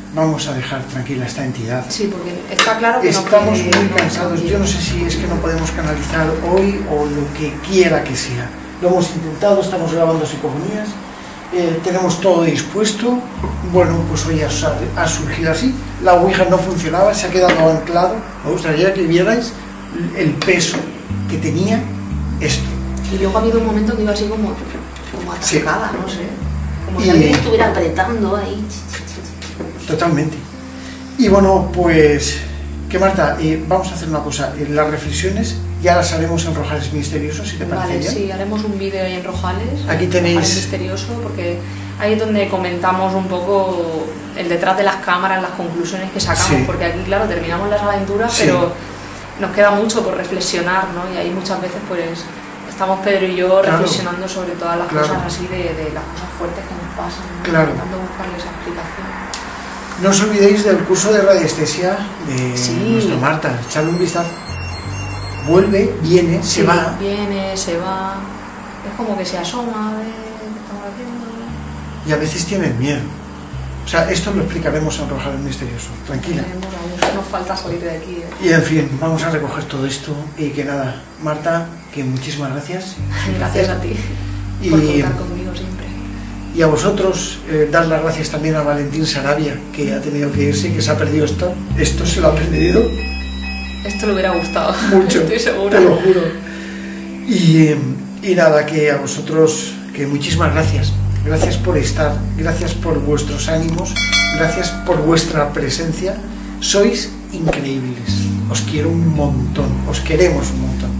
vamos a dejar tranquila esta entidad. Sí, porque está claro que Estamos no puede, muy no cansados. puede. Yo no sé si es que no podemos canalizar hoy o lo que quiera que sea. Lo hemos intentado, estamos grabando psicofonías, eh, tenemos todo dispuesto. Bueno, pues hoy ha, ha surgido así. La Ouija no funcionaba, se ha quedado anclado. Me gustaría que vierais el peso que tenía esto. Y luego ha habido un momento que iba así como, como atacada, Sí. no sé. Como Y- si alguien estuviera apretando ahí. Totalmente. Y bueno, pues que Marta, eh, vamos a hacer una cosa. Eh, las reflexiones ya las haremos en Rojales Misteriosos, si te parece Vale, bien. sí, haremos un vídeo ahí en Rojales. Aquí tenéis- Rojales Misterioso, porque ahí es donde comentamos un poco el detrás de las cámaras, las conclusiones que sacamos, Sí. porque aquí, claro, terminamos las aventuras, Sí. pero nos queda mucho por reflexionar, ¿no? Y ahí muchas veces, pues, estamos Pedro y yo Claro. reflexionando sobre todas las Claro. cosas así, de, de las cosas fuertes que nos pasan, ¿no? Claro. Intentando buscarle esa explicación. No os olvidéis del curso de radiestesia de Sí. nuestra Marta. Echadle un vistazo. Vuelve, viene, se Sí, va. Viene, se va. Es como que se asoma de qué estamos haciendo. Y a veces tienen miedo. O sea, esto lo explicaremos en Rojales Misterioso. Tranquila. Veremos, a ver, nos falta salir de aquí. ¿eh? Y en fin, vamos a recoger todo esto. Y que nada, Marta, que muchísimas gracias. Gracias a ti Y- por contar conmigo siempre. Y a vosotros, eh, dar las gracias también a Valentín Sarabia, que ha tenido que irse, que se ha perdido esto. Esto se lo ha perdido Esto le hubiera gustado. mucho, Estoy segura. te lo juro. Y, eh, y nada, que a vosotros, que muchísimas gracias. Gracias por estar, gracias por vuestros ánimos, gracias por vuestra presencia. Sois increíbles. Os quiero un montón, os queremos un montón.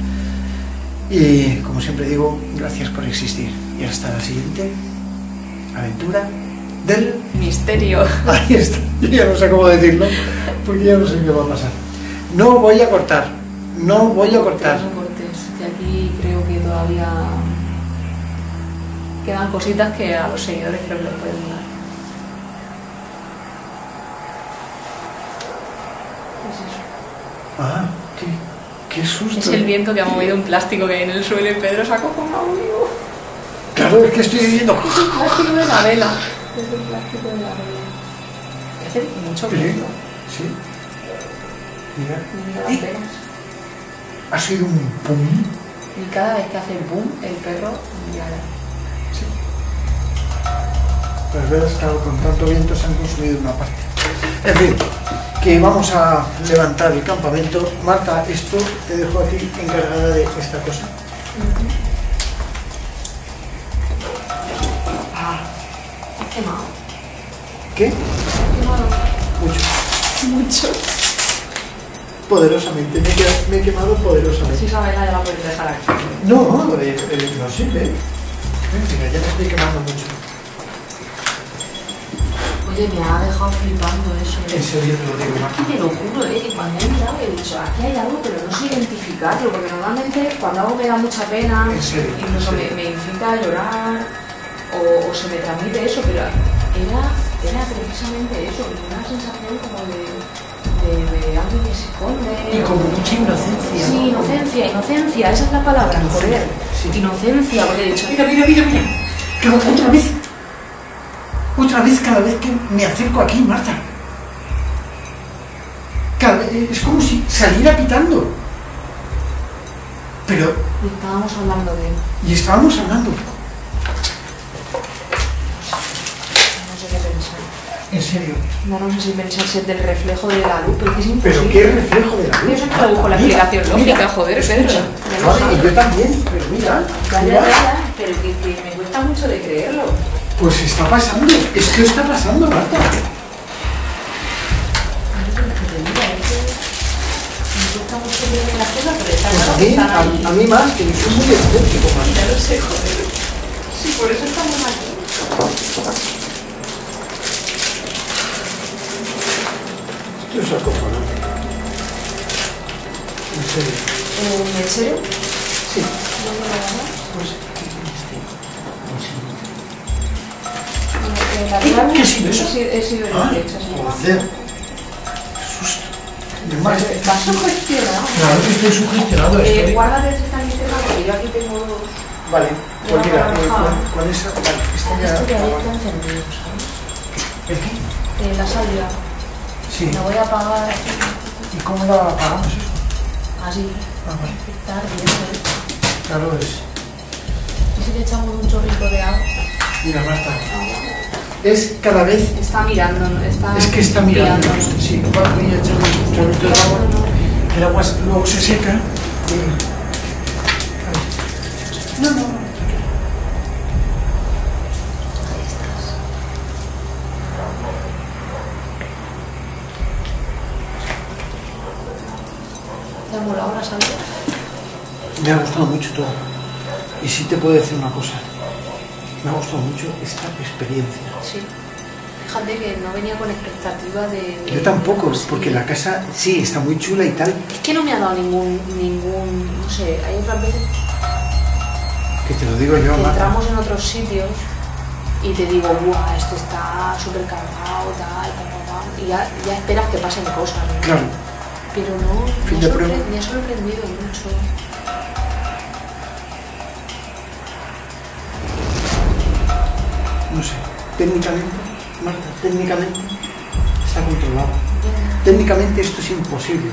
Y como siempre digo, gracias por existir. Y hasta la siguiente aventura del... Misterio. Ahí está. Yo ya no sé cómo decirlo, porque ya no sé qué va a pasar. No voy a cortar, no voy a cortar. No cortes. Y aquí creo que todavía quedan cositas que a los seguidores creo que les pueden dar. Es eso. Ah, qué, qué susto. Es el viento que ha movido un plástico que hay en el suelo y Pedro se ha cojonado conmigo. Claro, es que estoy viviendo. Es el plástico de la vela. Es el plástico de la vela. Hace mucho viento. Sí. Mira. Mira las ¡Eh! velas. Ha sido un pum. Y cada vez que hace el boom, el perro llora. Sí. Las velas, claro, con tanto viento se han consumido una parte. En fin, que vamos a levantar el campamento. Marta, esto te dejo aquí encargada de esta cosa. Ah, has quemado. ¿Qué? Has quemado Mucho. mucho. Poderosamente, me he, quedado- me he quemado poderosamente. Si esa vela ya la puedes dejar aquí. No, eh, eh, no sirve. Mira, ya me estoy quemando mucho. Oye, me ha dejado flipando eso. En serio te lo digo, Marta. Y te lo juro, ¿eh? Que cuando he entrado he dicho, aquí hay algo, pero no sé identificarlo, porque normalmente cuando algo me da mucha pena, ¿En serio? incluso me, me incita a llorar, o, o se me transmite eso, pero era, era precisamente eso, una sensación como de, de, de alguien que se esconde. Y con mucha inocencia. Sí, inocencia, inocencia, esa es la palabra, joder. Sí. Inocencia, porque he dicho, Mira, mira, mira, mira. Que otra vez. Otra vez cada vez que me acerco aquí, Marta. Cada vez, es como si saliera pitando. Pero, estábamos hablando de... y estábamos hablando. no sé qué pensar. En serio. No, no sé si pensar si es del reflejo de la luz, porque es Pero imposible. qué reflejo de la luz. Yo siempre lo busco la Mira, explicación mira, lógica, joder, escucha. Pedro. Ya lo Vale, sabes. y yo también, pero mira, Ya, ya, mira. ya, ya, pero que, que me cuesta mucho de creerlo. Pues está pasando, es que está pasando, Marta. No sé qué te diga, es que me cuesta mucho creer las cosas, pero está Pues claro a que mí, están a, ahí. a mí más, que yo soy muy escéptico, Marta. Ya lo sé, joder. Sí, por eso estamos aquí. Esto es acojonante. En serio. Eh, ¿En serio? Sí. ¿Dónde lo agarras? Pues, ¿qué este? Eh, la ¿Qué- clave- qué ha sido eso? He sido- He sido Ah, el derecho, sí. joder. Qué susto. Y además, Estás sugestionado. claro que estoy sugestionado. Eh, estoy- guárdate esta linterna porque yo aquí tengo dos. Vale, pues Ya, mira, ya, eh, ya. con, con esa... Vale, esta ya... Esto de ahí está encendido, ¿sabes? ¿El qué? Eh, la salida. Sí. La voy a apagar aquí. ¿Y cómo la apagamos esto? Así. Ah, vale. Está ardiendo. Claro, es... ¿Y si le echamos un chorrito de agua? Mira, Marta. Es cada vez... Está mirando, ¿no? Está Es que está mirando. mirándonos. Sí, voy a echar un chorrito de agua. El agua luego se seca. Y... No, no, no. ¿Te ha molado la salida? Me ha gustado mucho todo. Y sí te puedo decir una cosa. Me ha gustado mucho esta experiencia. Sí. Fíjate que no venía con expectativa de... Yo tampoco, Sí. porque la casa sí está muy chula y tal. Es que no me ha dado ningún... ningún no sé, hay otras veces Que te lo digo yo, que Marta. entramos en otros sitios y te digo, buah, esto está súper cargado, tal, tal, tal, tal", y ya, ya esperas que pasen cosas, ¿no? Claro. Pero no, Fin me de ha, prueba. sorpre- me ha sorprendido mucho. No sé. Técnicamente, Marta, técnicamente está controlado. Técnicamente esto es imposible.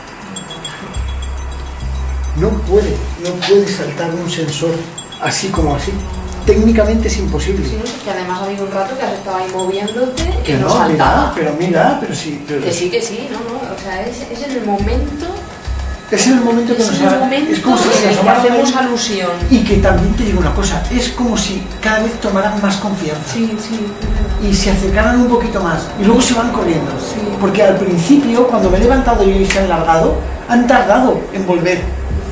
No puede, no puede saltar un sensor así como así. Técnicamente es imposible. Sí, no sé, que además ha habido un rato que has estado ahí moviéndote Que y no, no, mira, saltaba. pero mira, pero sí. Pero Que sí, que sí, no, no, o sea, es, es en el momento, es en el momento que es nos en el ha- momento es como si en se el nos que amara hacemos la- alusión. Y que también te digo una cosa, es como si cada vez tomaran más confianza. Sí, sí, Y se acercaran un poquito más y luego se van corriendo. Sí. Porque al principio, cuando me he levantado yo y se han largado, han tardado en volver.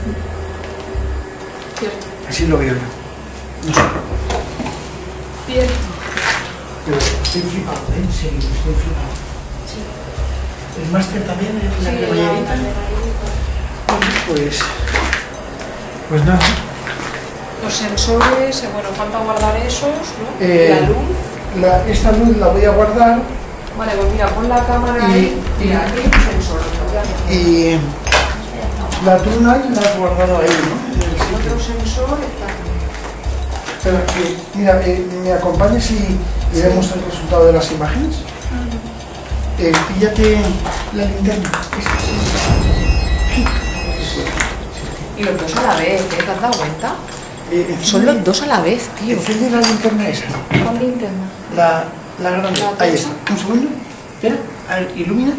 cierto, Así lo veo yo. No sé. cierto. Pero estoy flipado, ¿eh? En serio, estoy flipado. Sí, El máster también es la sí, cremallerita. la- Pues. Pues nada. Los sensores, eh, bueno, falta guardar esos, ¿no? Eh, La luz. La- esta luz la voy a guardar Vale, pues mira, pon la cámara Y- ahí. y- Mira, aquí hay un sensor. lo voy a hacer. y. La truna la has guardado ahí, ¿no? En el El sitio. otro sensor está aquí. Pero, eh, mira, eh, ¿me acompañas y y vemos el resultado de las imágenes? Eh, píllate la linterna. Y los dos a la vez, ¿eh? ¿Te has dado cuenta? Eh, Son los dos a la vez, tío. Enciende la linterna esa. ¿Cuál linterna? La, la grande. ¿La Ahí tocha? está. Un segundo. Espera. A ver, ilumina.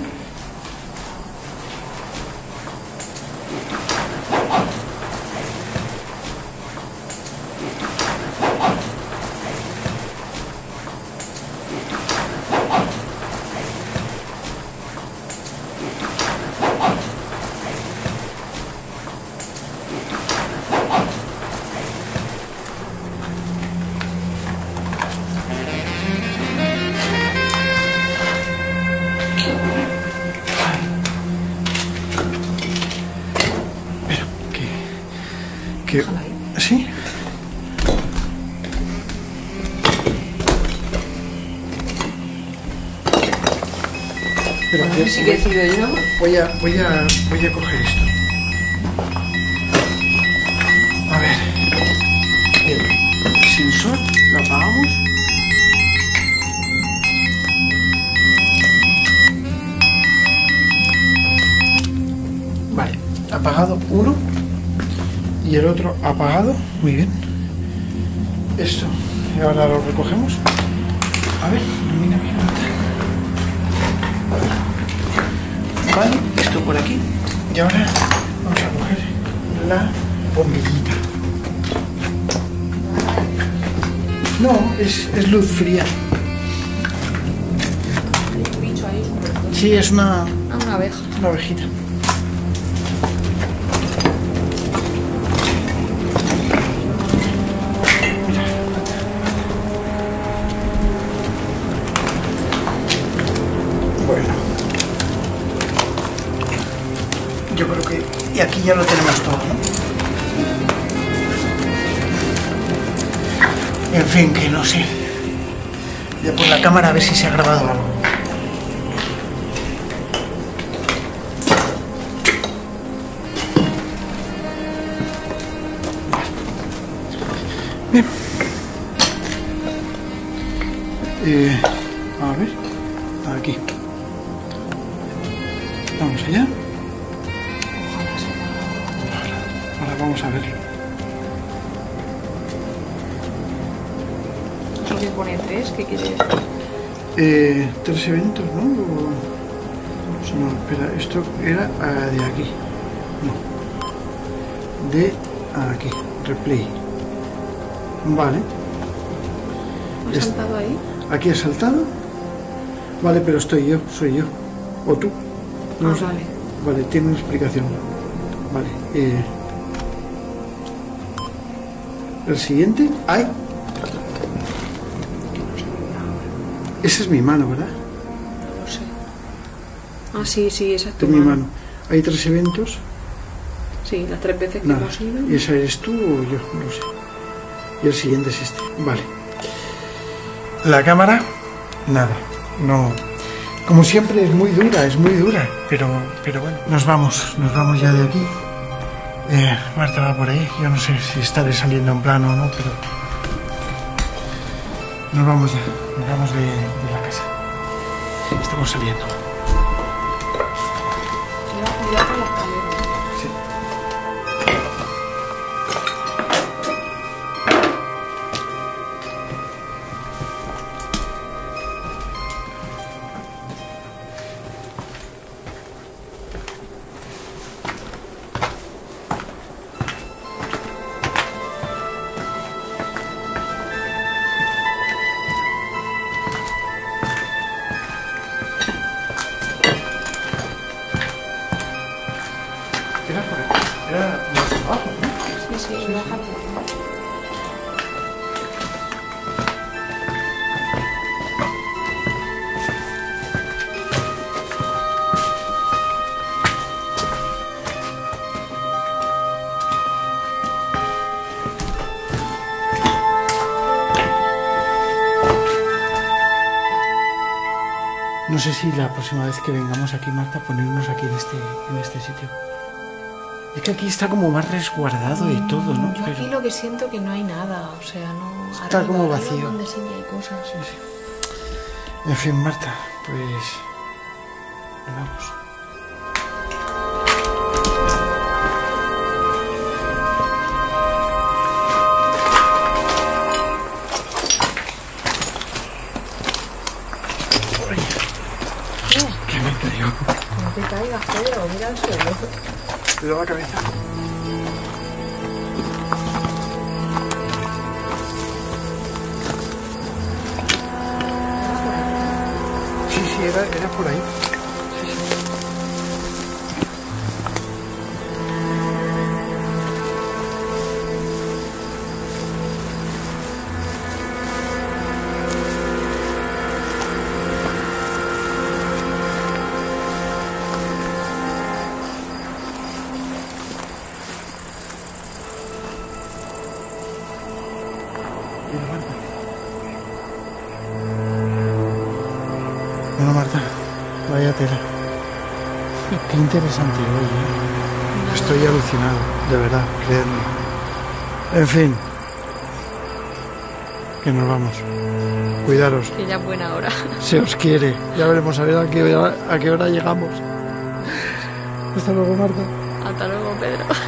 Que, ¿sí? Espera, que Sí que he sido yo. voy a, voy a, voy a coger esto. A ver. El sensor lo apagamos. Vale, apagado uno y el otro apagado. Muy bien. Esto, y ahora lo recogemos. A ver, mira, mira. Vale, esto por aquí. Y ahora vamos a coger la bombillita. No, es, es luz fría. Hay un bicho ahí súper tonto. Sí, es una, Ah, una abeja. una ovejita. Bueno. Yo creo que... Y aquí ya lo tenemos todo, ¿no? En fin, que no sé. Voy a poner la cámara a ver si se ha grabado algo. Bien. Eh, a ver. aquí. Vamos allá. Ahora vamos a verlo. ¿Eso que pone tres? ¿Qué quiere decir? Eh, tres eventos, ¿no? O... No, espera, esto era ah, de aquí. No. De aquí. Replay. Vale. ¿Has Es- saltado ahí? Aquí he saltado. Vale, pero estoy yo, soy yo. O tú. No Ah, sé. vale. Vale, tiene una explicación. Vale. Eh... El siguiente. ¡Ay! Esa es mi mano, ¿verdad? No lo sé. Ah, sí, sí, esa es Esta tu es mi mano. mano. Hay tres eventos. Sí, las tres veces que Nada. hemos ido. ¿Y esa eres tú o yo? No lo sé. Y el siguiente es este. Vale. La cámara, nada. No. Como siempre es muy dura, es muy dura. Pero, pero bueno. Nos vamos, nos vamos ya de aquí. Eh, Marta va por ahí. Yo no sé si estaré saliendo en plano o no, pero nos vamos ya. Nos vamos de, de la casa. Estamos saliendo. Lleva cuidado con las escaleras. Sí. Era por aquí. Era más abajo, ¿no? Sí, sí, baja por ahí. No sé si la próxima vez que vengamos aquí, Marta, ponernos aquí en este, en este sitio. Es que aquí está como más resguardado y todo, ¿no? Yo aquí Pero lo que siento que no hay nada, o sea, no... Está arriba, como arriba vacío. donde sí que hay cosas. en fin, Marta, pues nos vamos. ¿Qué me cayó? No te caigas, Pedro, mira el suelo. Cuidado la cabeza. Sí, sí, era, era por ahí. Sí, sí. Mira, Marta. Bueno, Marta, vaya tela. Qué interesante hoy, ¿eh? Estoy alucinado, de verdad, créanme. En fin, que nos vamos. Cuidaros, Que ya es buena hora. se os quiere. Ya veremos a ver a qué hora, a qué hora llegamos. Hasta luego, Marta. Hasta luego, Pedro.